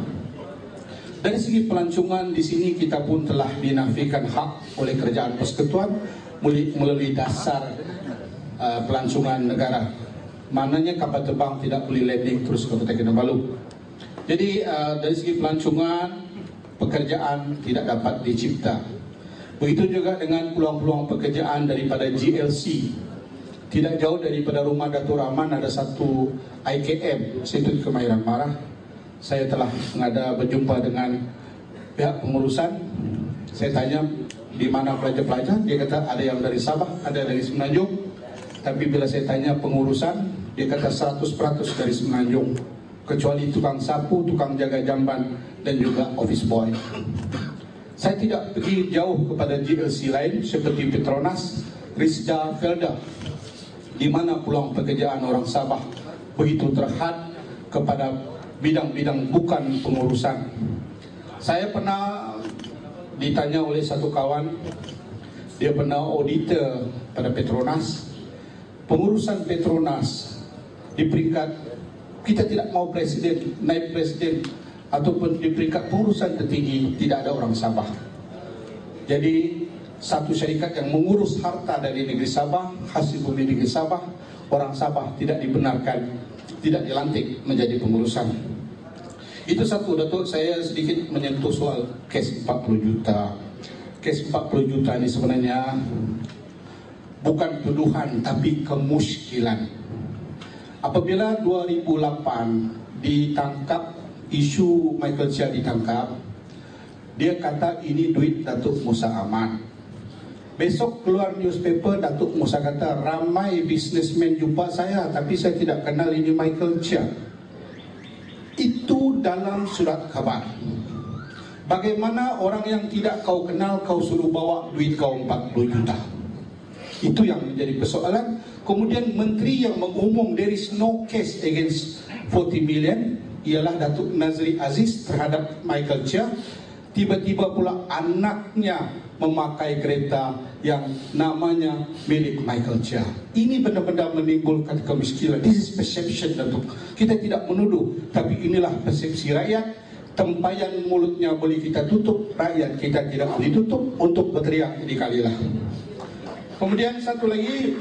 Dari segi pelancongan di sini kita pun telah dinafikan hak oleh Kerajaan Persekutuan melalui dasar uh, pelancongan negara. Maknanya kapal terbang tidak boleh landing terus ke Kota Kinabalu. Jadi uh, dari segi pelancongan, pekerjaan tidak dapat dicipta. Begitu juga dengan peluang-peluang pekerjaan daripada G L C. Tidak jauh daripada rumah Datuk Rahman ada satu I K M, Institut Kemahiran Marah. Saya telah mengada berjumpa dengan pihak pengurusan. Saya tanya di mana pelajar-pelajar, dia kata ada yang dari Sabah, ada dari Semenanjung. Tapi bila saya tanya pengurusan, dia kata seratus peratus dari Semenanjung, kecuali tukang sapu, tukang jaga jamban, dan juga office boy. Saya tidak pergi jauh kepada G L C lain seperti Petronas, Risda, Felda, di mana peluang pekerjaan orang Sabah begitu terhad kepada bidang-bidang bukan pengurusan. Saya pernah ditanya oleh satu kawan, dia pernah auditor pada Petronas. Pengurusan Petronas di peringkat, kita tidak mau presiden, naik presiden, ataupun di peringkat pengurusan tertinggi tidak ada orang Sabah. Jadi satu syarikat yang mengurus harta dari negeri Sabah, hasil bumi negeri Sabah, orang Sabah tidak dibenarkan, tidak dilantik menjadi pengurusan. Itu satu. Datuk, saya sedikit menyentuh soal kes empat puluh juta. Kes empat puluh juta ini sebenarnya bukan tuduhan tapi kemuskilan. Apabila dua ribu lapan ditangkap, isu Michael Chia ditangkap, dia kata ini duit Datuk Musa Ahmad. Besok keluar newspaper, Datuk Musa kata ramai bisnesmen jumpa saya tapi saya tidak kenal ini Michael Chia. Itu dalam surat khabar. Bagaimana orang yang tidak kau kenal kau suruh bawa duit kau empat puluh juta? Itu yang menjadi persoalan. Kemudian menteri yang mengumum there is no case against forty million ialah Datuk Nazri Aziz terhadap Michael Chia. Tiba-tiba pula anaknya memakai kereta yang namanya milik Michael Chia. Ini benar-benar menimbulkan kemiskinan. This is perception, Datuk. Kita tidak menuduh, tapi inilah persepsi rakyat. Tempayan mulutnya boleh kita tutup, rakyat kita tidak boleh tutup untuk berteriak ini kalilah. Kemudian satu lagi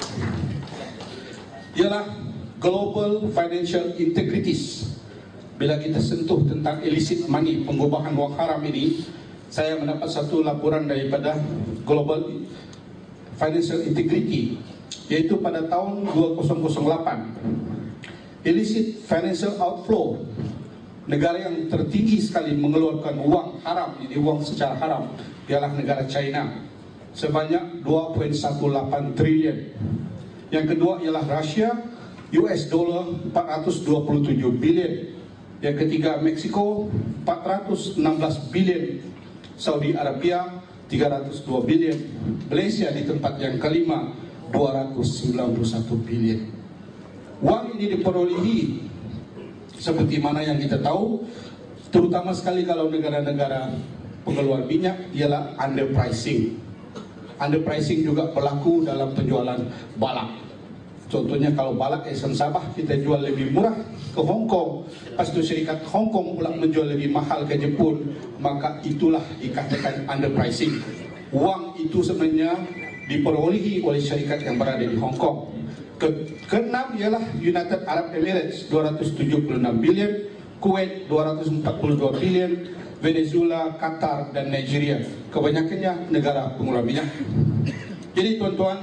ialah global financial integrities. Bila kita sentuh tentang illicit money, pengubahan wang haram ini, saya mendapat satu laporan daripada Global Financial Integrity, yaitu pada tahun dua ribu lapan, illicit financial outflow, negara yang tertinggi sekali mengeluarkan wang haram, ini wang secara haram, ialah negara China, sebanyak dua koma satu lapan triliun. Yang kedua ialah Rusia, U S dollar empat ratus dua puluh tujuh bilion. Yang ketiga Meksiko empat ratus enam belas bilion, Saudi Arabia tiga ratus dua bilion, Malaysia di tempat yang kelima dua ratus sembilan puluh satu bilion. Wang ini diperolehi seperti mana yang kita tahu, terutama sekali kalau negara-negara pengeluar minyak ialah underpricing. Underpricing juga berlaku dalam penjualan balak. Contohnya kalau balak Esen Sabah kita jual lebih murah ke Hong Kong, pas itu syarikat Hong Kong pula menjual lebih mahal ke Jepun, maka itulah dikatakan underpricing. Wang itu sebenarnya diperolehi oleh syarikat yang berada di Hong Kong. Ke keenam ialah United Arab Emirates dua ratus tujuh puluh enam bilion, Kuwait dua ratus empat puluh dua bilion, Venezuela, Qatar dan Nigeria. Kebanyakannya negara pengeluar minyak. Jadi tuan-tuan,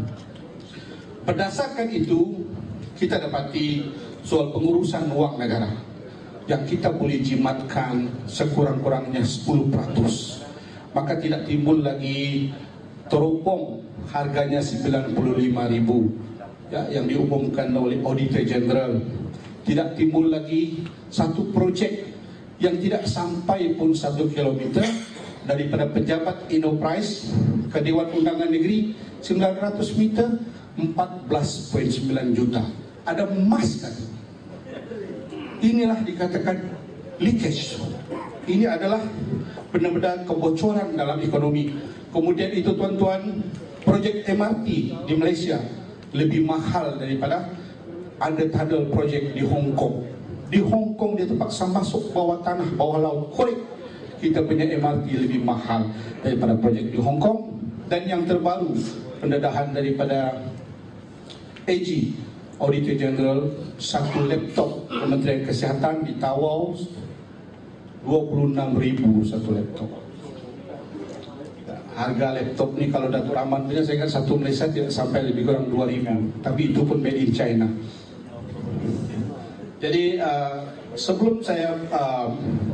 berdasarkan itu kita dapati soal pengurusan wang negara yang kita boleh jimatkan sekurang-kurangnya sepuluh peratus, maka tidak timbul lagi teropong harganya sembilan puluh lima ribu ya, yang diumumkan oleh Auditor General. Tidak timbul lagi satu projek yang tidak sampai pun satu kilometer daripada pejabat Enterprise ke Dewan Undangan Negeri sembilan ratus meter empat belas koma sembilan juta. Ada emas kan? Inilah dikatakan leakage. Ini adalah benar-benar kebocoran dalam ekonomi. Kemudian itu tuan-tuan, projek M R T di Malaysia lebih mahal daripada under tunnel project di Hong Kong. Di Hong Kong dia terpaksa masuk bawah tanah, bawah laut. Korek, kita punya M R T lebih mahal daripada projek di Hong Kong. Dan yang terbaru, pendedahan daripada A G, Auditor General, satu laptop Kementerian Kesihatan ditawar dua puluh enam ribu satu laptop. harga laptop ini kalau Datuk Rahman punya, saya ingat satu Malaysia tidak sampai lebih kurang dua ribu, tapi itu pun made in China. Jadi uh, sebelum saya uh,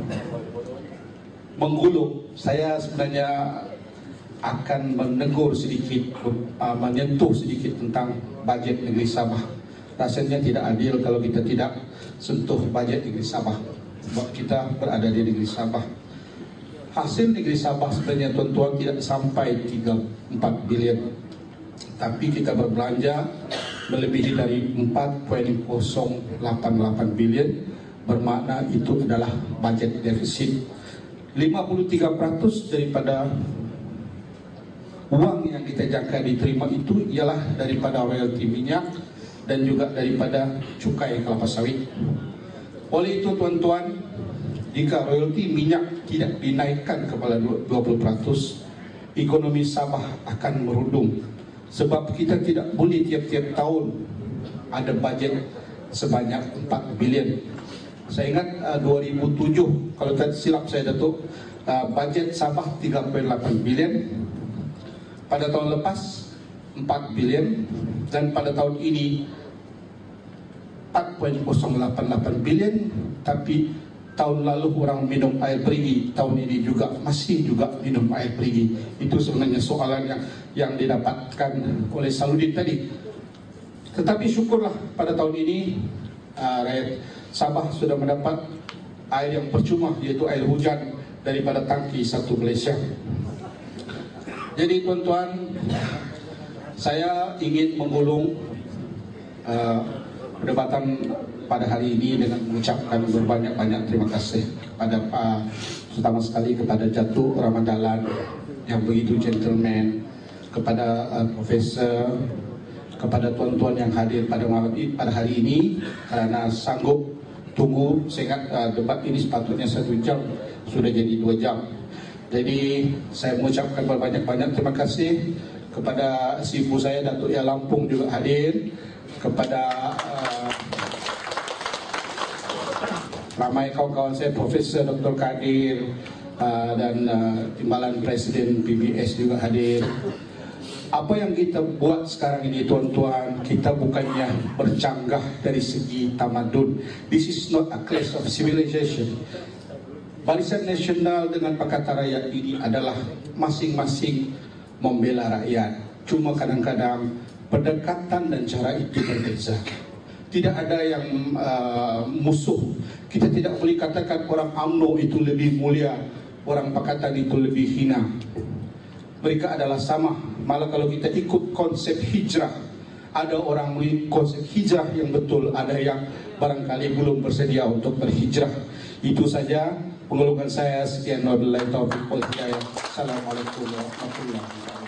menggulung, saya sebenarnya akan menegur sedikit, uh, menyentuh sedikit tentang bajet negeri Sabah. Rasanya tidak adil kalau kita tidak sentuh bajet negeri Sabah, sebab kita berada di negeri Sabah. Hasil negeri Sabah sebenarnya tuan-tuan tidak sampai tiga puluh empat bilion, tapi kita berbelanja melebihi dari empat koma nol lapan delapan bilion, bermakna itu adalah bajet defisit. lima puluh tiga peratus daripada uang yang kita jangka diterima itu ialah daripada royalti minyak dan juga daripada cukai kelapa sawit. Oleh itu tuan-tuan, jika royalti minyak tidak dinaikkan kepada dua puluh peratus, ekonomi Sabah akan merundung. Sebab kita tidak boleh tiap-tiap tahun ada bajet sebanyak empat bilion. Saya ingat uh, dua ribu tujuh, kalau tak silap saya Datuk, uh, bajet Sabah tiga koma lapan bilion. Pada tahun lepas empat bilion, dan pada tahun ini empat koma nol lapan delapan bilion. Tapi tahun lalu orang minum air perigi, tahun ini juga masih juga minum air perigi. Itu sebenarnya soalan yang yang didapatkan oleh Saludin tadi. Tetapi syukurlah pada tahun ini uh, rakyat Sabah sudah mendapat air yang percuma, yaitu air hujan daripada tangki satu Malaysia. Jadi tuan-tuan, saya ingin menggulung uh, perdebatan pada hari ini dengan mengucapkan berbanyak-banyak terima kasih kepada Pak, terutama sekali kepada Datuk Rahman Dahlan yang begitu gentleman, kepada uh, Profesor, kepada tuan-tuan yang hadir pada malam ini, pada hari ini, kerana sanggup tunggu. Saya ingat uh, debat ini sepatutnya satu jam, sudah jadi dua jam. Jadi saya mengucapkan berbanyak-banyak terima kasih kepada si ibu saya Datuk Ya Lampung juga hadir, kepada uh, ramai kawan-kawan saya, Profesor Doktor Kadir, uh, dan uh, Timbalan Presiden P B S juga hadir. Apa yang kita buat sekarang ini tuan-tuan, kita bukannya bercanggah dari segi tamadun. This is not a clash of civilization. Barisan Nasional dengan Pakatan Rakyat ini adalah masing-masing membela rakyat. Cuma kadang-kadang pendekatan dan cara itu berbeza. Tidak ada yang uh, musuh. Kita tidak boleh katakan orang U M N O itu lebih mulia, orang Pakatan itu lebih hina. Mereka adalah sama. Malah kalau kita ikut konsep hijrah, ada orang konsep hijrah yang betul, ada yang barangkali belum bersedia untuk berhijrah. Itu saja pengeluhan saya. Sekian wabillahi taufiq wal hidayah. Assalamualaikum warahmatullahi wabarakatuh.